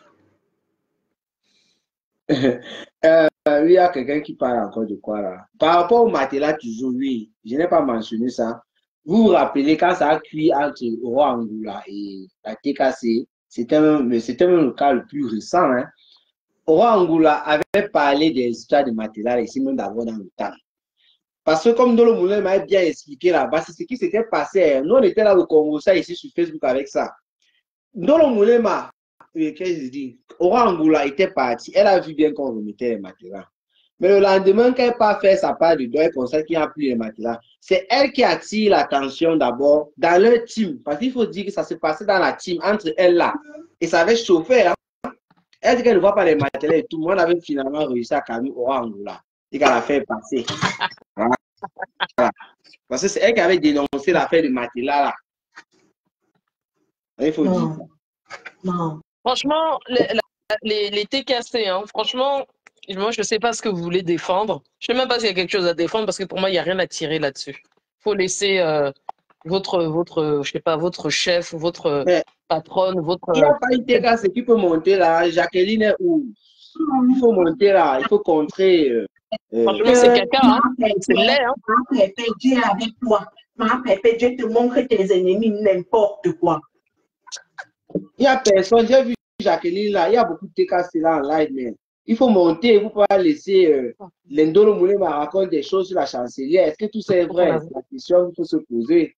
euh, il y a quelqu'un qui parle encore de quoi là? Par rapport au matelas, toujours, oui, je n'ai pas mentionné ça. Vous vous rappelez quand ça a cuit entre Roi Angoula et la T K C, c'était même, même le cas le plus récent. Hein? Roi Angoula avait parlé des histoires de matelas ici, même d'abord dans le temps. Parce que comme Ndolo Moulema m'a bien expliqué là-bas, c'est ce qui s'était passé. Nous, on était là au Congo, ça ici sur Facebook avec ça. Ndolo Moulema, qu'est-ce que je dis? Roi Angoula était parti. Elle a vu bien qu'on remettait les matelas. Mais le lendemain, quand elle n'a pas fait sa part du deuil, pour ça qu'il n'y a plus les matelas. C'est elle qui attire l'attention d'abord dans leur team. Parce qu'il faut dire que ça s'est passé dans la team, entre elle là. Et ça avait chauffé. Hein? Elle dit qu'elle ne voit pas les matelas et tout. Moi, on avait finalement réussi à calmer au Angola. Et qu'elle a fait passer. Voilà. Parce que c'est elle qui avait dénoncé l'affaire du matelas là. Il faut Non. dire. Non. Franchement, les, la- les, les T K C, hein, franchement, moi, je ne sais pas ce que vous voulez défendre. Je ne sais même pas s'il y a quelque chose à défendre parce que pour moi, il n'y a rien à tirer là-dessus. Il faut laisser euh, votre, votre, je sais pas, votre chef, votre Mais patronne, votre... il n'y a pas une T K C qui peut monter là. Jacqueline est où? Il faut monter là. Il faut contrer. Euh, euh, Franchement, c'est caca, hein. C'est laid, hein. Ma Pépé, Dieu est avec toi. Ma Pépé, Dieu te montre tes ennemis n'importe quoi. Il n'y a personne. J'ai vu Jacqueline là. Il y a beaucoup de T K C là en live, mais il faut monter. Vous ne pouvez pas laisser euh, Lendolo Moulema raconter des choses sur la chancelière. Est-ce que tout ça est vrai? C'est la question qu'il faut se poser.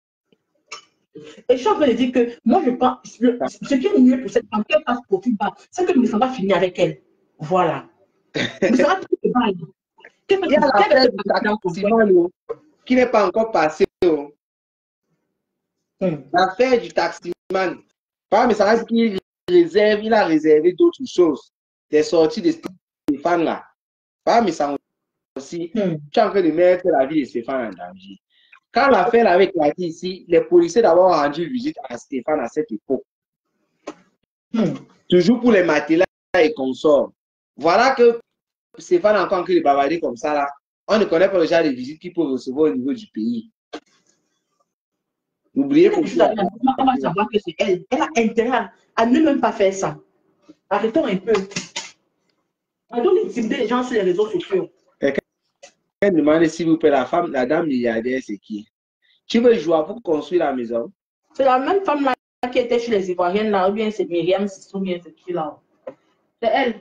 Et je suis en train de dire que moi, je pense, le- ce qui est mieux pour cette femme, qu'elle fasse profil bas, c'est que Moussa va finir avec elle. Voilà. Moussa va tout bas. Il y a l'affaire du taximan oh, qui n'est pas encore passée. Oh. Hmm. L'affaire du taximan. Pas, mais ça reste qu'il réserve, il a réservé d'autres choses. Des sorties de Stéphane là. Pas, mais ça aussi. Hmm. Tu es en train de mettre la vie de Stéphane en danger. Quand l'affaire avait éclaté ici, les policiers d'abord ont rendu visite à Stéphane à cette époque. Hmm. Toujours pour les matelas et consorts. Voilà que Stéphane a encore en train de bavarder comme ça là. On ne connaît pas le genre de visites qu'il peut recevoir au niveau du pays. N'oubliez pas. On va savoir que c'est elle. Elle a intérêt à, à ne même pas faire ça. Arrêtons un peu. Arrêtons d'intimider les gens sur les réseaux sociaux. Elle demande s'il vous plaît, la femme, la dame milliardaire, c'est qui? Tu veux jouer pour construire la maison? C'est la même femme là qui était chez les Ivoiriennes là, ou bien c'est Myriam, c'est ou bien c'est qui là? C'est elle.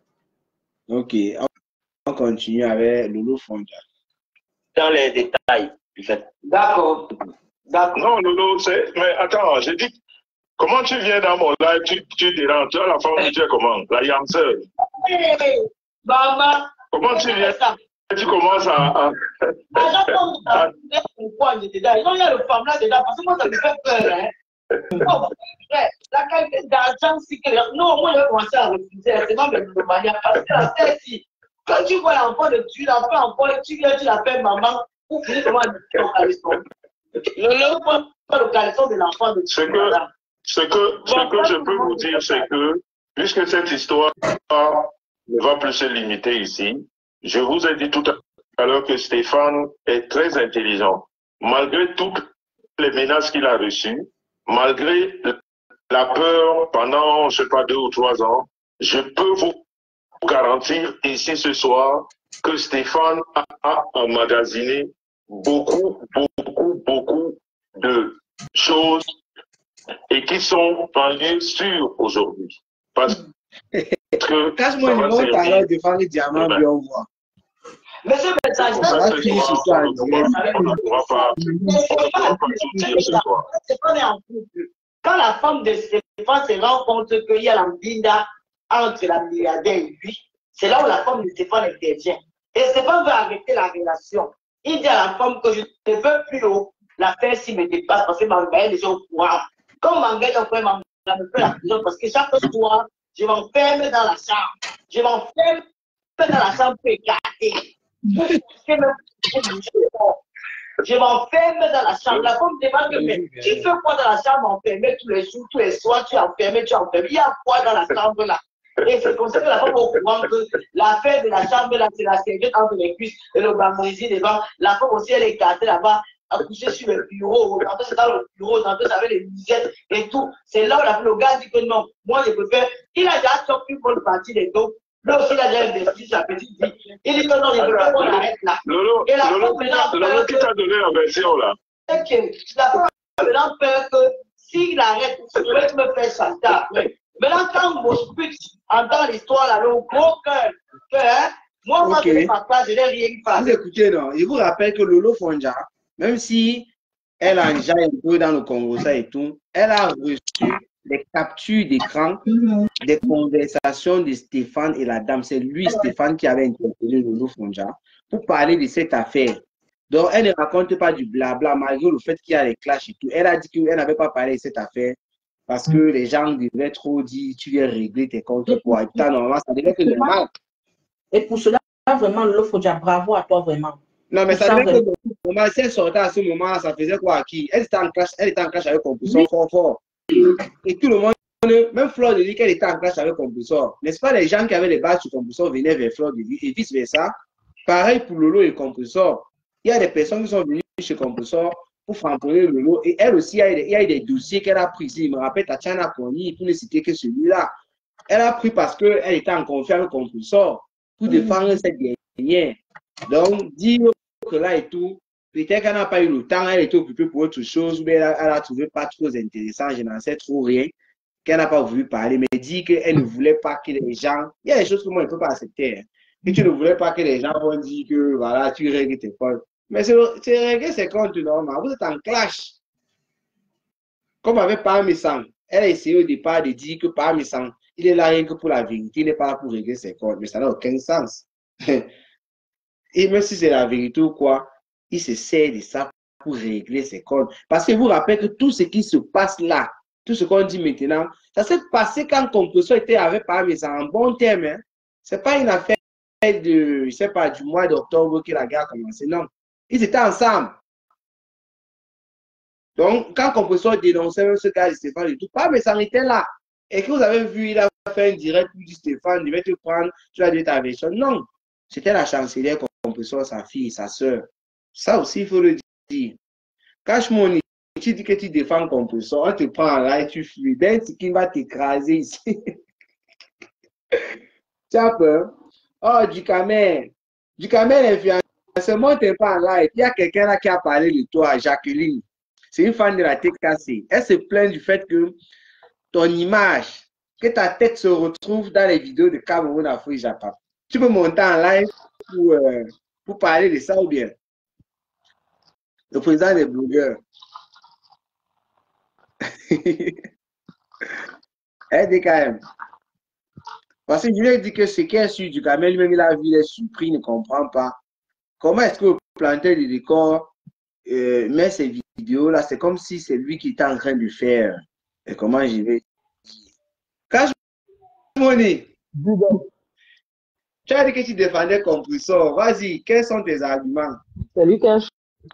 Ok, on continue avec Lolo Fonja. Dans les détails, en fait. D'accord. D'accord. Non, Lolo, c'est. Mais attends, j'ai dit. Comment tu viens dans mon live, tu, tu déranges, tu as la femme, tu es comment? La Yamseur. Hey, maman. Comment tu viens? Tu commences à. à... Ah, j'entends ça. Pourquoi il est dedans? Non, il y a le femme là dedans, parce que moi, ça me fait peur, hein. Non, la qualité d'argent, c'est que. Non, moi, je vais commencer à refuser. C'est pas même de manière. Parce que la tête, si. Quand tu vois l'enfant de tuer, l'enfant encore, tu viens, tu l'appelles maman, pour finir comment localisation. Le pas localisation de l'enfant de tuer. Ce que, ce que, ce que je peux vous dire, c'est que, puisque cette histoire ne va plus se limiter ici, je vous ai dit tout à l'heure que Stéphane est très intelligent. Malgré toutes les menaces qu'il a reçues, malgré la peur pendant, je ne sais pas, deux ou trois ans, je peux vous garantir ici ce soir que Stéphane a emmagasiné beaucoup, beaucoup, beaucoup de choses et qui sont en lieu sûr aujourd'hui. Parce que cache-moi une montre alors de faire les diamants, bien on voit. Mais ce message, ça va finir ce soir. On ne pourra pas ce soir. Quand la femme de Stéphane se rend compte qu'il y a l'ambinda entre la milliardaire et lui, c'est là où la femme de Stéphane intervient. Et Stéphane veut arrêter la relation. Il dit à la femme que je ne veux plus haut la faire s'il me dépasse parce que Manga est déjà au courant. Comme Manga est au courant, Manga me fait la prison parce que chaque soir, je m'enferme dans la chambre. Je m'enferme dans la chambre pour écarter. Je m'enferme dans la chambre. La femme demande que mais tu fais quoi dans la chambre enfermée tous les jours, tous les soirs, tu es enfermé, tu es enfermé. Il y a quoi dans la chambre là? Et c'est comme ça que la femme est au courant que l'affaire de la chambre là, c'est la serviette entre les cuisses et le bambouisi devant. La femme aussi, elle est écartée là-bas, accouchée sur le bureau. Tantôt c'est dans le bureau, tantôt c'est avec les musettes et tout. C'est là où la, le gars dit que non, moi je préfère. Il a déjà choqué une bonne partie des dos. Là aussi, il a déjà investi sa petite vie. Il dit que non, il veut pas qu'on arrête là. Lolo, et la Lolo, femme maintenant Lolo, qui t'a donné la version là? C'est que la femme maintenant peur que s'il arrête, il pourrait me faire chanter après. Maintenant, quand Mosquit entend l'histoire là, le gros cœur, que, hein, moi, moi, Okay. je ne papa, je n'ai rien Vous fait. écoutez, non? Je vous rappelle que Lolo Fonja, même si elle enjaille un peu dans le Congo, ça et tout, elle a reçu les captures d'écran des conversations de Stéphane et la dame. C'est lui, Stéphane, qui avait interpellé Lolo Fonja pour parler de cette affaire. Donc, elle ne raconte pas du blabla, malgré le fait qu'il y a les clashs et tout. Elle a dit qu'elle n'avait pas parlé de cette affaire parce que les gens devaient trop dire, tu viens régler tes comptes pour habitat. Normalement, ça devait être normal. Et pour cela, vraiment, Lolo Fonja, bravo à toi, vraiment. Non, mais Pour ça devait vraiment. être normal. Si elle sortait à ce moment, ça faisait quoi à qui? Elle était en clash, elle était en clash avec Compulsor fort fort. Et tout le monde, même Fleur de dit qu'elle était en clash avec Compulsor. N'est-ce pas, les gens qui avaient les bases sur Compulsor venaient vers Fleur de vie et vice versa. Pareil pour Lolo et Compulsor. Il y a des personnes qui sont venues chez Compulsor pour frapper Lolo. Et elle aussi, il y a, il y a des dossiers qu'elle a pris. Je me rappelle Tatiana Kony, pour ne citer que celui-là. Elle a pris parce qu'elle était en confiance avec Compulsor pour défendre cette dernière. Donc, dire que là et tout, peut-être qu'elle n'a pas eu le temps, elle était occupée pour autre chose, mais elle a trouvé pas trop intéressant, je n'en sais trop rien, qu'elle n'a pas voulu parler, mais dit qu'elle ne voulait pas que les gens, il y a des choses que moi je ne peux pas accepter, hein. Que tu ne voulais pas que les gens vont dire que voilà, tu règles tes comptes. Mais c'est régler ses comptes normal, vous êtes en clash. Comme avec Parmesan, elle a essayé au départ de dire que Parmesan, il est là rien que pour la vérité, il n'est pas là pour régler ses comptes, mais ça n'a aucun sens. Et même si c'est la vérité ou quoi, il se sert de ça pour régler ses comptes. Parce que vous rappelez que tout ce qui se passe là, tout ce qu'on dit maintenant, ça s'est passé quand Compulsor était avec Parmesan en bon terme. Hein. Ce n'est pas une affaire de, je sais pas, du mois d'octobre que la guerre a commencé. Non. Ils étaient ensemble. Donc, quand Compulsor dénonçait même ce gars de Stéphane et tout, Parmesan était là. Et que vous avez vu, il a fait un direct pour dire Stéphane, il va te prendre, tu vas dire ta version. Non. C'était la chancelière Compulsor, sa fille, sa soeur. Ça aussi, il faut le dire. Cache mon tu dis que tu défends Compulsor, on te prend en live, tu fuis. Ben, c'est qui va t'écraser ici. Tu as peur? Oh, du camel. Du camel influenceur, monte pas en live. Il y a quelqu'un là qui a parlé de toi, Jacqueline. C'est une fan de la tête cassée. Elle se plaint du fait que ton image, que ta tête se retrouve dans les vidéos de Cameroun, Afrique, Japon. Tu peux monter en live pour, euh, pour parler de ça ou bien? Le président des blogueurs. Elle dit quand même. Parce que je lui ai dit que ce qu'elle suit du camel, lui-même il a vu, il est surpris, il ne comprend pas. Comment est-ce que le planteur de décor euh, met ces vidéos-là? C'est comme si c'est lui qui était en train de faire. Et comment j'y vais dire? Cache mon nez. Tu as dit que tu défendais Compulsor. Vas-y, quels sont tes arguments? Salut, Cash.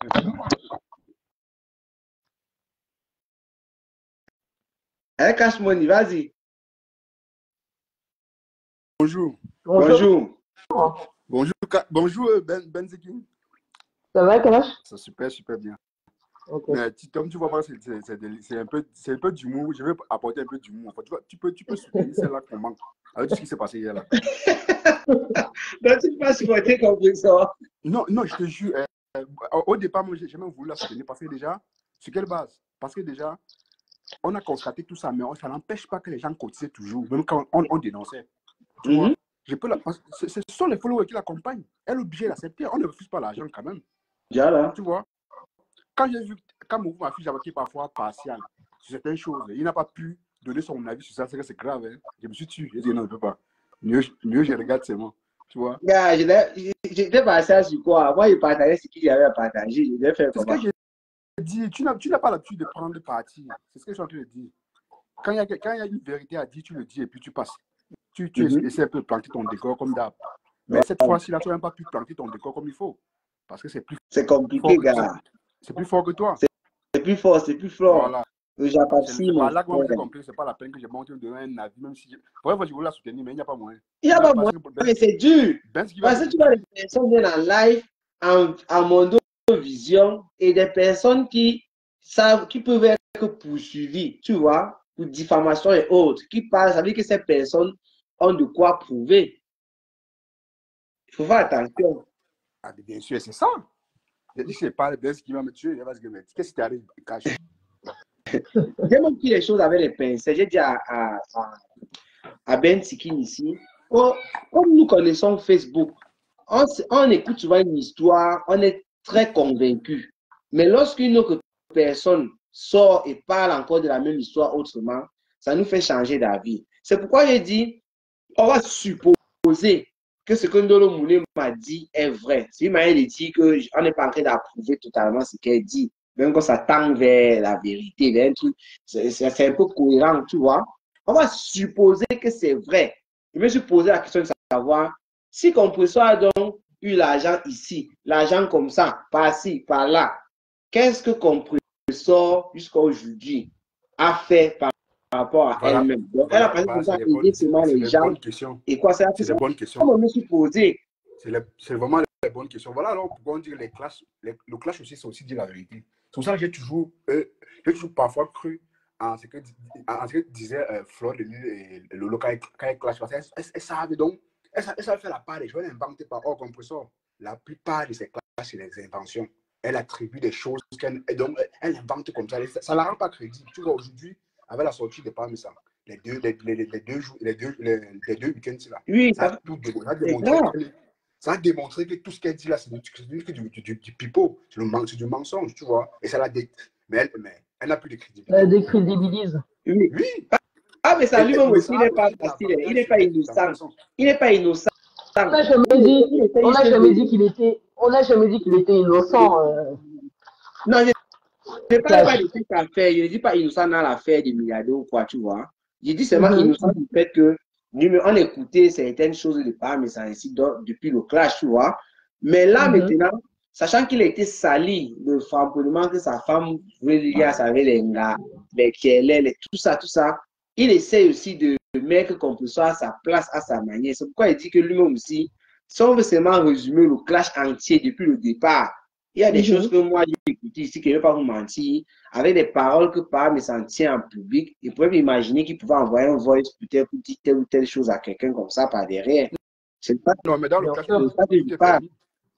Hein, Cash Money, vas-y. Bonjour. Bonjour. Bonjour, bonjour Ben, ben Zekin. Ça va, Cash? C'est super, super bien. Okay. Mais tu, comme tu vois pas, c'est un peu, c'est un peu d'humour. Je vais apporter un peu d'humour. Enfin, tu, vois, tu peux, tu peux soutenir celle-là qu'on manque avec tout ce qui s'est passé hier là. Donc tu peux pas supporter Compulsor. Non, non, je te jure. Euh, au départ, moi, j'ai même voulu la soutenir parce que déjà, sur quelle base? Parce que déjà, on a constaté tout ça, mais on, ça n'empêche pas que les gens cotisaient toujours, même quand on, on dénonçait. Tu vois? Je peux la, ce sont les followers qui l'accompagnent. Elle est obligée d'accepter. On ne refuse pas l'argent quand même. Déjà là. Tu vois? Quand j'ai vu, quand mon ma fille j'avais été parfois partial sur certaines choses, il n'a pas pu donner son avis sur ça, c'est que c'est grave. Hein. Je me suis tué. J'ai dit non, je ne peux pas. Mieux, mieux je regarde seulement. Tu vois? Yeah, j'étais partial sur quoi? Moi, je partageais ce qu'il y avait à partager. Je devais faire comment? C'est ce que j'ai dit. Tu n'as pas l'habitude de prendre parti. C'est ce que je suis en train de dire. Quand il y a, quand il y a une vérité à dire, tu le dis et puis tu passes. Tu, tu mm-hmm. essaies un peu de planter ton décor comme d'hab. Mais ouais. Cette fois-ci, là, tu n'as même pas pu planter ton décor comme il faut. Parce que c'est plus C'est compliqué, gars. C'est plus fort que toi. C'est plus fort, c'est plus fort. Voilà. Le Japon, c'est pas là que moi j'ai compris, c'est pas la peine que j'ai monté de un avis, même si. Pour une fois, je voulais la soutenir, mais il n'y a pas moyen. Il n'y a pas moyen, mais c'est dur. Ben, parce que tu vois, les personnes viennent en live, en, en mondo vision, et des personnes qui savent, qui peuvent être poursuivies, tu vois, pour diffamation et autres, qui parlent, ça veut dire que ces personnes ont de quoi prouver. Il faut faire attention. Ah, bien sûr, c'est ça. J'ai dit que c'est pas le best qui va me tuer, il va se dire, qu'est-ce qui t'arrive, cache? J'ai même pris les choses avec les pincettes. J'ai dit à, à, à, à Ben Sikin ici, oh, comme nous connaissons Facebook, on, on écoute souvent une histoire, on est très convaincu. Mais lorsqu'une autre personne sort et parle encore de la même histoire autrement, ça nous fait changer d'avis. C'est pourquoi j'ai dit, on va supposer que ce que Ndolo Moulé m'a dit est vrai. C'est une manière de dire qu'on n'est pas en train d'approuver totalement ce qu'elle dit. Même quand ça tend vers la vérité, vers un truc, c'est un peu cohérent, tu vois. On va supposer que c'est vrai. Je me suis posé la question de savoir si Compressor a donc eu l'argent ici, l'argent comme ça, par-ci, par-là, qu'est-ce que Compressor, jusqu'à aujourd'hui, a fait par rapport à Voilà. elle-même. Donc, Voilà. elle a pas Voilà, aider bonnes, seulement les gens. Et quoi, c'est la question. Des bonnes questions. Comment je me suis posé. C'est vraiment les bonnes questions. Voilà alors pourquoi on dit que les classes, les, le clash aussi, c'est aussi dire la vérité. C'est pour ça que j'ai toujours, euh, j'ai toujours parfois cru en ce que, en ce que disait euh, Flore de Lille et Lolo quand elle clash. Parce qu'elle elle, elle savait donc, elle, elle savait faire la part des choses, elle n'inventait pas. Or, Compressor, la plupart de ces clashs, c'est des inventions. Elle attribue des choses, qu'elle, donc elle invente comme ça. Ça ne la rend pas crédible. Tu vois, aujourd'hui, avec la sortie de Parmesan, les deux, les, les, les deux jours, les deux, les, les deux week-ends, là, oui, ça, ça, a tout démontré. Ça a démontré que tout ce qu'elle dit là, c'est du, du, du, du, du pipeau, c'est du, du mensonge, tu vois. Et ça l'a dé... Mais elle, mais elle n'a plus de crédibilité. Elle décrédibilise. Oui. Oui. Ah, mais ça lui-même aussi, il n'est pas facile. Il n'est pas innocent. Il n'est pas innocent. On n'a jamais dit, on n'a jamais dit qu'il était, on n'a jamais dit qu'il était innocent. Euh... Non, je ne parle pas de cette affaire. Je ne dis pas innocent dans l'affaire des milliardaires ou quoi, tu vois. Je dis seulement mm-hmm. innocent du fait que on écoutait certaines choses de Parmesan ici depuis le clash, tu vois. Mais là, mm-hmm. maintenant, sachant qu'il a été sali de framponnement que sa femme voulait lier à sa les gars, les Kielel, tout ça, tout ça, il essaie aussi de mettre Compressor à sa place, à sa manière. C'est pourquoi il dit que lui-même aussi, si on veut seulement résumer le clash entier depuis le départ, il y a des mm-hmm. choses que moi j'ai écoutées ici, que je ne vais pas vous mentir, avec des paroles que Parmesan tient en public, il pouvait imaginer qu'il pouvait envoyer un voice peut-être pour dire telle ou telle chose à quelqu'un comme ça par derrière. C'est pas non, mais dans le clash, tout, tout est permis.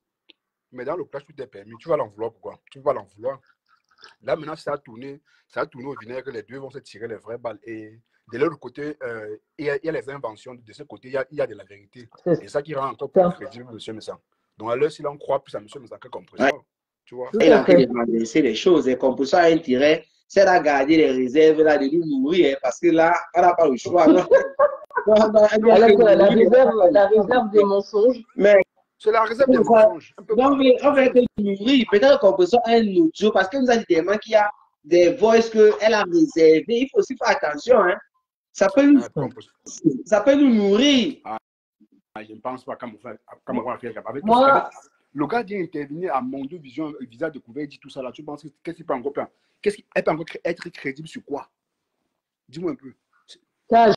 Mais dans le clash, tout est permis. Tu vas l'en vouloir pourquoi? Tu vas l'en vouloir. Là, maintenant, ça a tourné, ça a tourné au vinaigre, les deux vont se tirer les vraies balles. Et de l'autre côté, euh, il, y a, il y a les inventions. De ce côté, il y a, il y a de la vérité. Et ça qui rend encore plus crédible M. Messan. Donc, à l'heure, s'il en croit plus à M. Messan que Compressor, ouais. Tu vois. Il a fait renverser les choses. Et Compressor a intérêt, c'est à garder les réserves là, de nous nourrir. Parce que là, on n'a pas le choix. Non? non, non, non la, la, réserve, la réserve des mensonges. Mais c'est la réserve des mensonges. Donc, on va être nourrir. Peut-être qu'on peut sortir un audio parce que nous avons dit qu'il y a des voices qu'elle a réservées. Il faut aussi faire attention. Hein. Ça, peut nous, ah, ça peut nous nourrir. Ah, je ne pense pas comment on va faire. Avec Moi, avec, le gars vient intervenir à Mondo Vision, Visa Découvert, il dit tout ça là. Tu penses qu'est-ce qu'il peut encore faire? Qu'est-ce qu'il peut encore être crédible sur quoi? Dis-moi un peu. Cache.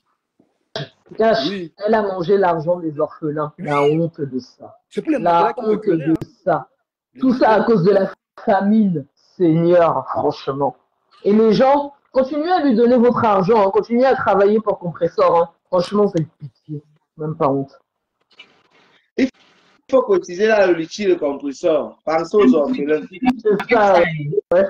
Cache. Oui. Elle a mangé l'argent des orphelins. Oui. La honte de ça. C'est pour les la honte de hein. ça. Les Tout ça à cause de la famine, Seigneur, franchement. Et les gens, continuez à lui donner votre argent, hein, continuez à travailler pour Compressor. Hein. Franchement, c'est pitié. Même pas honte. Il faut cotiser là le litige de Compressor. Pensez aux orphelins. C'est ça. Ouais.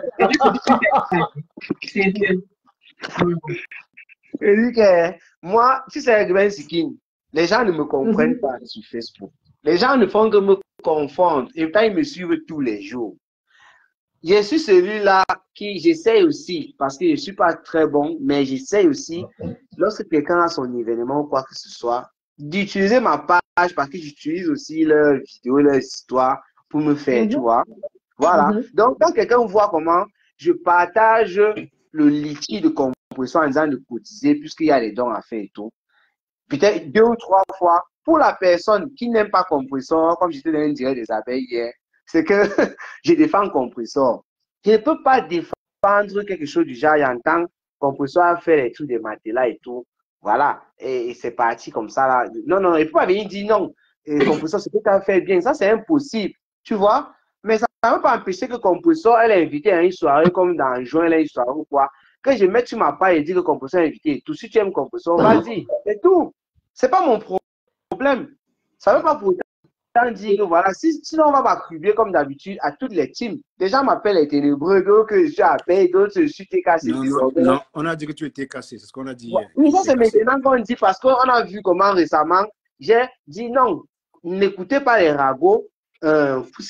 Je dis que moi, si c'est Gwen Sikin, les gens ne me comprennent mm-hmm. pas sur Facebook. Les gens ne font que me confondre et puis ils me suivent tous les jours. Je suis celui-là qui j'essaie aussi, parce que je ne suis pas très bon, mais j'essaie aussi, lorsque quelqu'un a son événement ou quoi que ce soit, d'utiliser ma page parce que j'utilise aussi leurs vidéos, leurs histoires pour me faire, mm-hmm. tu vois. Voilà. Mm-hmm. Donc, quand quelqu'un voit comment je partage le litige de Compressor en disant de cotiser, puisqu'il y a des dons à faire et tout, peut-être deux ou trois fois, pour la personne qui n'aime pas Compressor, comme j'étais dans un direct des abeilles hier, c'est que je défends Compressor. Je ne peux pas défendre quelque chose du genre, j'entends Compressor a fait les trucs de matelas et tout. Voilà. Et, et c'est parti comme ça là. Non, non, il ne peut pas venir dire non. Compressor, c'est que tu as fait bien. Ça, c'est impossible. Tu vois? Mais ça ne veut pas empêcher que Compressor, elle est invitée à une soirée comme dans juin, elle est une soirée ou quoi. Que je mette sur ma page et dire que Compressor est invité. Tout si tu aimes Compressor, vas-y. C'est tout. C'est pas mon problème. Ça ne veut pas pour autant dire que voilà, si, sinon on va m'attribuer comme d'habitude à toutes les teams. Des gens m'appellent les ténébreux, d'autres que je suis à paix, d'autres je suis cassé. Non, non, non, on a dit que tu étais cassé, c'est ce qu'on a dit. Ouais. Mais ça c'est maintenant qu'on dit parce qu'on a vu comment récemment, j'ai dit non, n'écoutez pas les ragots. Euh, si tu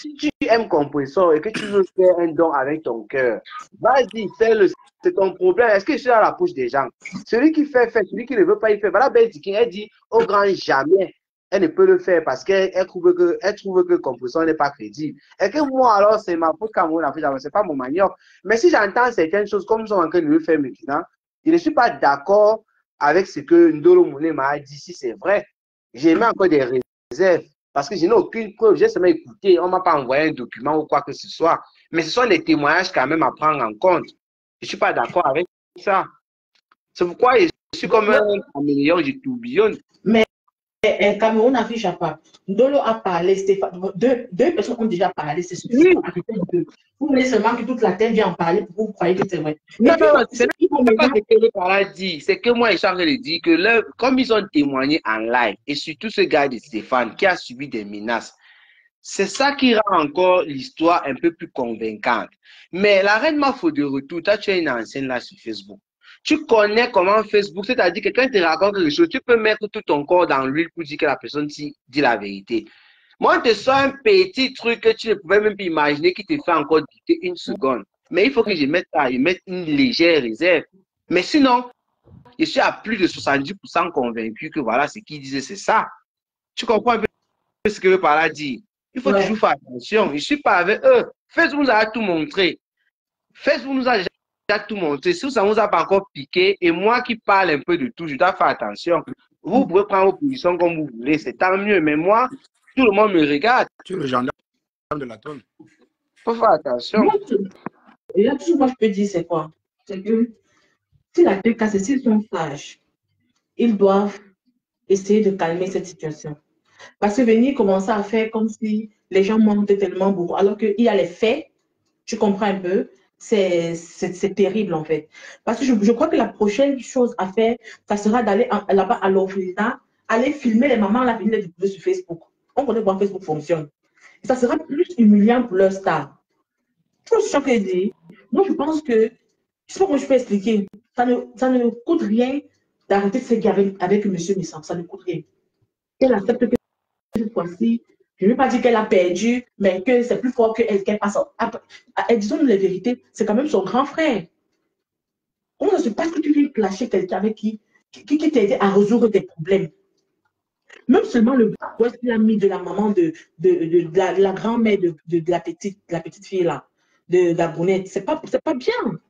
aimes Compressor et que tu veux faire un don avec ton cœur, vas-y, fais-le. C'est ton problème. Est-ce que je suis dans la poche des gens? Celui qui fait, fait. Celui qui ne veut pas, il fait. Voilà, Betty King, elle dit au grand jamais, elle ne peut le faire parce qu'elle elle trouve que, elle trouve que Compressor n'est pas crédible. Et que moi, alors, c'est ma faute quand on a fait, c'est pas mon manioc. Mais si j'entends certaines choses comme ils sont en train de le faire maintenant, je ne suis pas d'accord avec ce que Ndolo Moune m'a dit, si c'est vrai. J'ai mis encore des réserves. Parce que je n'ai aucune preuve, j'ai seulement écouté, on ne m'a pas envoyé un document ou quoi que ce soit. Mais ce sont des témoignages quand même à prendre en compte. Je ne suis pas d'accord avec ça. C'est pourquoi je suis comme un caméléon, je tourbillonne. Mais eh, Cameroun affiche à part. Ndolo a parlé, Stéphane. Deux, deux personnes ont déjà parlé, c'est suffisant. Oui. Vous voulez seulement que toute la terre vienne en parler pour vous croyez que c'est vrai. Non, non, non, c'est pas ce que le parle dit. C'est que moi, je suis en train de dire que là, comme ils ont témoigné en live, et surtout ce gars de Stéphane qui a subi des menaces, c'est ça qui rend encore l'histoire un peu plus convaincante. Mais la reine Mafo de retour, toi, tu es une ancienne là sur Facebook. Tu connais comment Facebook, c'est-à-dire que quand tu racontes quelque chose, tu peux mettre tout ton corps dans l'huile pour dire que la personne dit la vérité. Moi, je te sors un petit truc que tu ne pouvais même pas imaginer qui te fait encore douter une seconde. Mais il faut que je mette ça, je mette une légère réserve. Mais sinon, je suis à plus de soixante-dix pour cent convaincu que voilà, ce qu'il disait, c'est ça. Tu comprends un peu ce que je veux par là dire? Il faut ouais. toujours faire attention. Je ne suis pas avec eux. Facebook nous a tout montré. Facebook nous a déjà tout montré. Si ça ne nous a pas encore piqué, et moi qui parle un peu de tout, je dois faire attention. Vous pouvez prendre vos positions comme vous voulez, c'est tant mieux. Mais moi, tout le monde me regarde. Tu es le gendarme de la tonne. Il faut faire attention. Et là, tout ce que moi je peux dire, c'est quoi? C'est que si la deux cas, c'est s'ils sont sages, ils doivent essayer de calmer cette situation. Parce que venir commencer à faire comme si les gens mentent tellement beaucoup, alors qu'il y a les faits, tu comprends un peu, c'est terrible en fait. Parce que je, je crois que la prochaine chose à faire, ça sera d'aller là-bas à l'Orphelinat, aller filmer les mamans la venir de sur Facebook. On connaît comment Facebook fonctionne. Et ça sera plus humiliant pour leur star. Tout ce que je dis, moi je pense que, je sais pas comment je peux expliquer, ça ne, ça ne coûte rien d'arrêter de se gaver avec M. Missam, ça ne coûte rien. Elle accepte que cette fois-ci, je ne veux pas dire qu'elle a perdu, mais que c'est plus fort qu'elle qu'elle passe. Disons-nous la vérité, c'est quand même son grand frère. On ne se passe que tu viens clasher quelqu'un avec qui, qui, qui t'a aidé à résoudre des problèmes. Même seulement le boss qu'il a mis de la maman de, de, de, de la, la grand-mère de, de, de, la petite, de la petite fille là, de, de la brunette, c'est pas, c'est pas bien.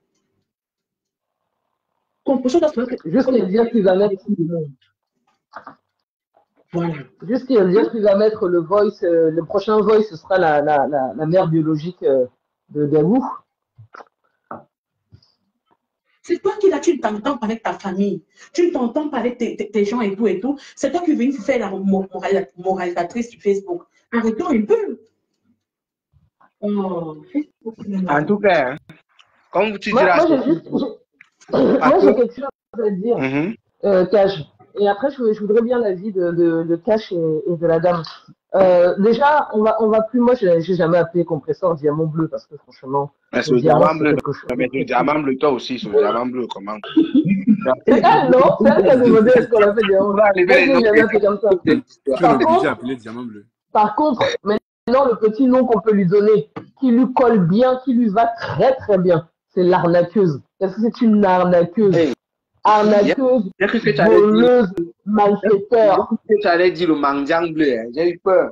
Juste dire qu'il va mettre tout le monde. Voilà. Juste dire qu'il va mettre le voice, euh, le prochain voice, ce sera la, la, la, la mère biologique euh, de Gabou. C'est toi qui là, tu ne t'entends pas avec ta famille, tu ne t'entends pas avec tes, tes, tes gens et tout et tout. C'est toi qui viens faire la moral, moralisatrice sur Facebook. Arrêtons un peu. Oh, en tout cas, hein, comme tu moi, diras. Moi, j'ai juste, moi, j'ai quelque chose à dire, mm-hmm. euh, Cash. Et après, je, je voudrais bien l'avis de, de, de Cash et, et de la dame. Euh, déjà, on va, on va plus. Moi, j'ai jamais appelé Compressor diamant bleu parce que franchement. C'est le diamant bleu. Mais le diamant bleu, toi aussi, c'est le diamant bleu. Comment? C'est elle, non? C'est elle qui a demandé est-ce qu'on l'appelle diamant bleu. Moi, j'ai jamais appelé comme ça. Par contre, appelé diamant bleu. Par contre, maintenant, le petit nom qu'on peut lui donner, qui lui colle bien, qui lui va très très bien, c'est l'arnaqueuse. Parce que c'est une arnaqueuse. Hey. Arnaqueuse, voleuse, malfaiteur. J'allais dire le mendiant bleu, hein. J'ai eu peur.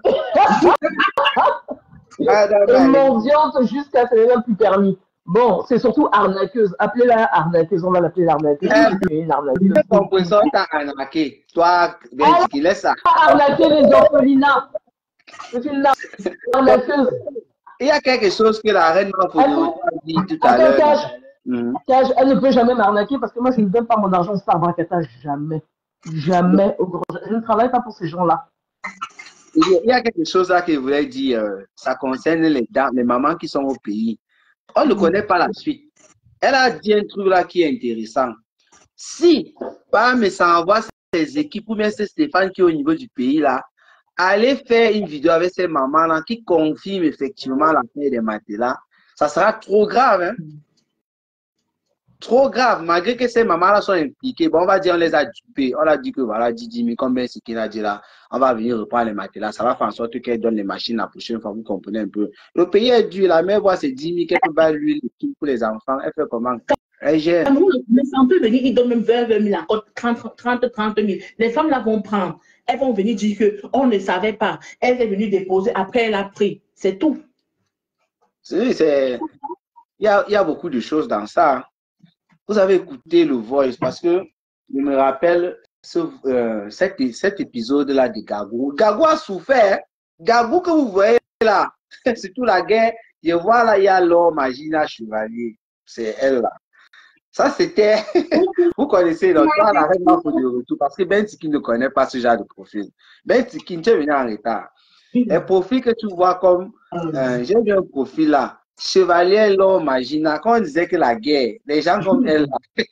Et mendiante jusqu'à ce n'est même plus permis. Bon, c'est surtout arnaqueuse. Appelez-la arnaqueuse, on va l'appeler l'arnaqueuse. C'est une arnaqueuse. Ton poisson t'a arnaqué. Toi, qui laisse ça. Arnaquer les orphelinats. C'est une arnaqueuse. Il y a quelque chose que la reine m'a dit tout à l'heure. Mmh. Elle ne peut jamais m'arnaquer parce que moi, je ne donne pas mon argent par braquetage. Jamais. Jamais. Au grand... Je ne travaille pas pour ces gens-là. Il y a quelque chose là que je voulais dire. Euh, ça concerne les, dames, les mamans qui sont au pays. On ne connaît pas la suite. Elle a dit un truc là qui est intéressant. Si, pas mais ça envoie ses équipes ou bien c'est Stéphane qui est au niveau du pays là, allez faire une vidéo avec ces mamans là qui confirment effectivement la paix des matelas. Ça sera trop grave, hein? trop grave, malgré que ces mamans-là sont impliquées. Bon, on va dire, on les a dupées. On a dit que voilà, Didi, mais combien c'est qu'il a dit là, on va venir reprendre les matelas. Ça va faire en sorte qu'elle donne les machines la prochaine fois, vous comprenez un peu. Le pays est dur, la mère voit c'est dix mille, qu'elle peut battre l'huile pour les enfants. Elle fait comment? Elle gère. Mais ça peut venir, ils donnent même vingt, vingt mille, encore trente, trente mille. Les femmes là vont prendre. Elles vont venir dire qu'on ne savait pas. Elle est venue déposer, après elle a pris. C'est tout. C'est, c'est, il y a, il y a beaucoup de choses dans ça. Vous avez écouté le voice parce que je me rappelle ce, euh, cet, cet épisode-là de Gagou. Gagou a souffert. Gagou que vous voyez là, c'est toute la guerre. Je vois là, il y a l'homme Magina Chevalier. C'est elle là. Ça, c'était... Vous connaissez l'autre, la reine Mafo de retour parce que Ben Tiki ne connaît pas ce genre de profil. Ben Tiki, tu es venu en retard. Un profil que tu vois comme... Euh, j'ai vu un profil là. Chevalier, l'homme, Magina. Quand on disait que la guerre, les gens comme elle...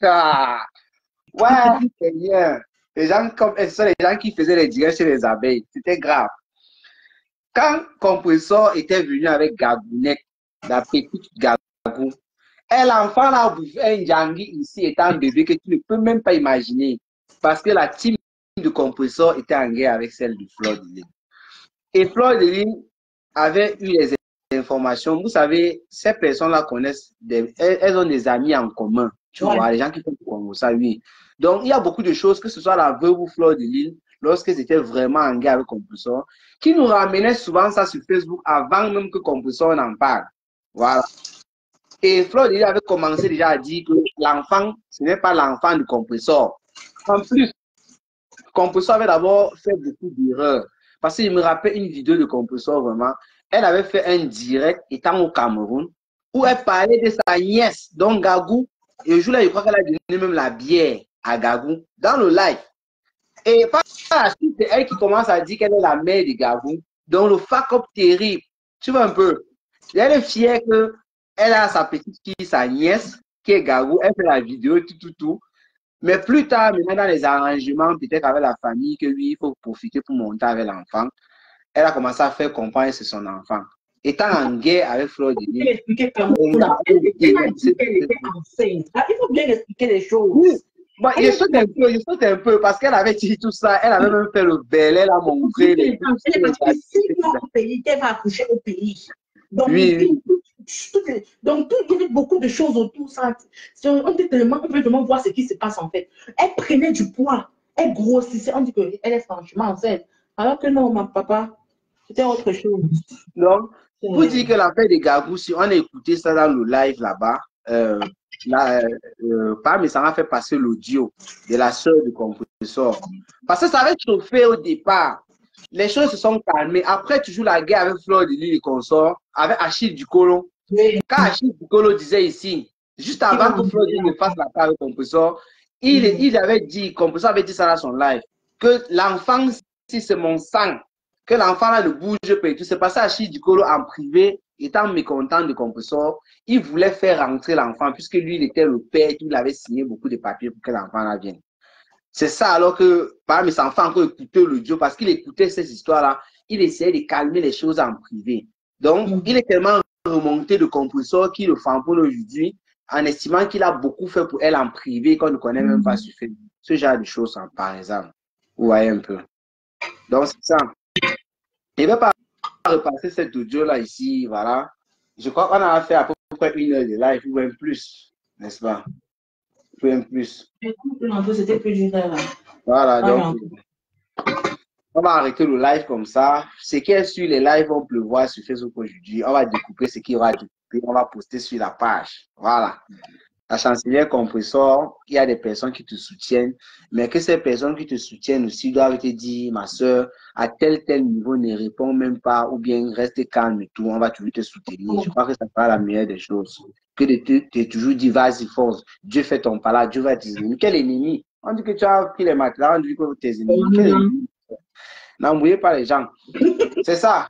ouais, c'est bien. Les gens comme elle, ce sont les gens qui faisaient les directs chez les abeilles. C'était grave. Quand Compressor était venu avec Gagounet, la petite Gagou, elle, l'enfant a bouffé un Djangui ici étant bébé que tu ne peux même pas imaginer. Parce que la team de Compressor était en guerre avec celle de Fleur de Lune. Et Fleur de Lune avait eu les informations. Vous savez, ces personnes-là connaissent, des, elles, elles ont des amis en commun. Tu ouais. vois, les gens qui font comme ça, oui. Donc, il y a beaucoup de choses, que ce soit la veuve ou Fleur de Lune, lorsqu'elles étaient vraiment en guerre avec Compressor, qui nous ramenaient souvent ça sur Facebook avant même que Compressor n'en parle. Voilà. Et Fleur de Lune avait commencé déjà à dire que l'enfant, ce n'est pas l'enfant du Compressor. En plus, Compressor avait d'abord fait beaucoup d'erreurs. Parce qu'il me rappelle une vidéo de Compressor vraiment. Elle avait fait un direct étant au Cameroun où elle parlait de sa nièce, donc Gagou. Et le jour-là, je crois qu'elle a donné même la bière à Gagou dans le live. Et par la suite, c'est elle qui commence à dire qu'elle est la mère de Gagou. Donc le fuck-up terrible. Tu vois un peu. Elle est fière que elle a sa petite fille, sa nièce, qui est Gagou. Elle fait la vidéo, tout, tout, tout. Mais plus tard, maintenant, dans les arrangements, peut-être avec la famille, que oui, il faut profiter pour monter avec l'enfant. Elle a commencé à faire comprendre que c'est son enfant. Étant en guerre avec Fleur de Lune. Il faut bien expliquer les choses. Oui. Bon, je saute un peu, je saute un peu, parce qu'elle avait dit tout ça. Elle avait même fait le bel, elle a montré. Elle est au pays, elle va accoucher au pays. Donc, oui, oui. Donc, tout, il y avait beaucoup de choses autour de ça. On peut tellement, on peut tellement voir ce qui se passe en fait. Elle prenait du poids, elle grossissait. On dit qu'elle est franchement enceinte. Alors que non, ma papa, c'était autre chose. Donc, vous dites que l'affaire des Gagou, si on a écouté ça dans le live là-bas, euh, là, euh, pas, mais ça m'a fait passer l'audio de la soeur du Compressor. Parce que ça avait chauffé au départ. Les choses se sont calmées. Après, toujours la guerre avec Fleur de Lune et consort, avec Achille Ducolo. Oui. Quand Achille Ducolo disait ici, juste avant que Fleur de Lune fasse la part avec Compressor, il, mm. il avait dit, Compressor avait dit ça dans son live, que l'enfant, si c'est mon sang, que l'enfant là ne bouge pas et tout. C'est passé à Achille Ducolo en privé, étant mécontent de Compressor, il voulait faire rentrer l'enfant, puisque lui, il était le père, il avait signé beaucoup de papiers pour que l'enfant là vienne. C'est ça, alors que, par mes enfants encore écoutaient l'audio, parce qu'il écoutait ces histoires-là, il essayait de calmer les choses en privé. Donc, mmh. il est tellement remonté de Compressor qu'il le famponne aujourd'hui, en estimant qu'il a beaucoup fait pour elle en privé, qu'on ne connaît mmh. même pas sur Facebook. Ce genre de choses, hein, par exemple. Vous voyez un peu. Donc, c'est ça. Je ne vais pas repasser cet audio-là ici, voilà. Je crois qu'on a fait à peu près une heure de live, ou même plus, n'est-ce pas? Même plus. C'était plus d'une heure. Voilà, donc, on va arrêter le live comme ça. Ce qui est sur les lives, on peut le voir sur Facebook aujourd'hui. On va découper ce qui aura découpé, on va poster sur la page. Voilà. La chancelière Compressor, il y a des personnes qui te soutiennent, mais que ces personnes qui te soutiennent aussi doivent te dire, ma soeur, à tel tel niveau, ne réponds même pas, ou bien reste calme et tout, on va toujours te soutenir. Je crois que ça sera la meilleure des choses. Que de te, te toujours dire, vas-y, force, Dieu fait ton pala, Dieu va t'aider. Quel ennemi? On dit que tu as pris les matelas, on dit que tes ennemis. Quel ennemi? N'embrouillez pas les gens. C'est ça.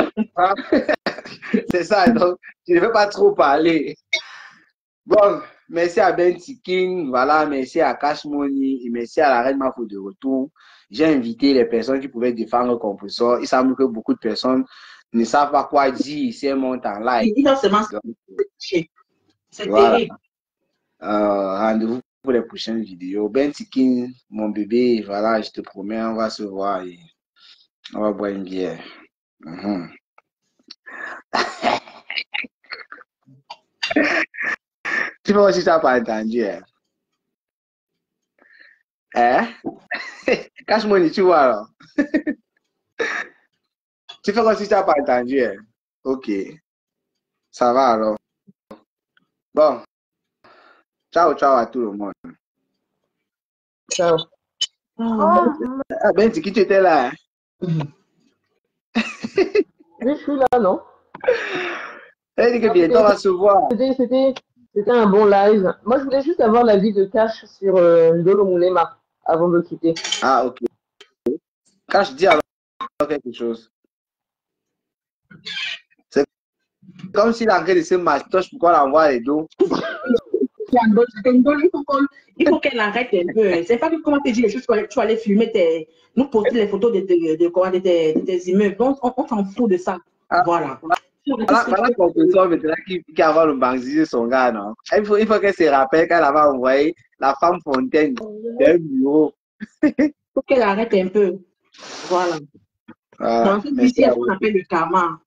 C'est ça, donc je ne veux pas trop parler. Bon, merci à Ben Tiking, voilà, merci à Cash Money et merci à la Reine Mafo de retour. J'ai invité les personnes qui pouvaient défendre le Compressor. Il semble que beaucoup de personnes ne savent pas quoi dire si elles montent en live. Il a seulement c'est terrible. Euh, rendez-vous pour les prochaines vidéos. Ben Tikin, mon bébé, voilà, je te promets, on va se voir et on va boire une bière. Mhm. Tu vois si tu n'as pas entendu. Hein? Hein? Cache-moi, tu vois alors. Tu fais comme si tu n'as pas entendu. Hein? Ok. Ça va alors. Bon. Ciao, ciao à tout le monde. Ciao. Ah ben, c'est qui tu étais là? Hein? Je suis là, non? Elle dit que bientôt on va se voir. C'était un bon live. Moi, je voulais juste avoir l'avis de Cash sur euh, Ndolo Moulema avant de quitter. Ah, ok. Cash, dis alors quelque chose. C'est comme s'il a regardé ce mastoche, pourquoi l'envoie les dos? Il faut qu'elle arrête un peu. C'est pas que comment te dire les choses, tu vas aller filmer, tes, nous poster les photos de, de, de, de, de, tes, de tes immeubles. Donc, on, on s'en fout de ça. Ah, voilà. Voilà, voilà qu'on peut dire maintenant qui, qui a le banquier son gars, non? Il faut, il faut qu'elle se rappelle qu'elle avait envoyé la femme fontaine d'un bureau. Il faut qu'elle arrête un peu. Voilà. Ah, dans cette vie, elle s'appelle le karma.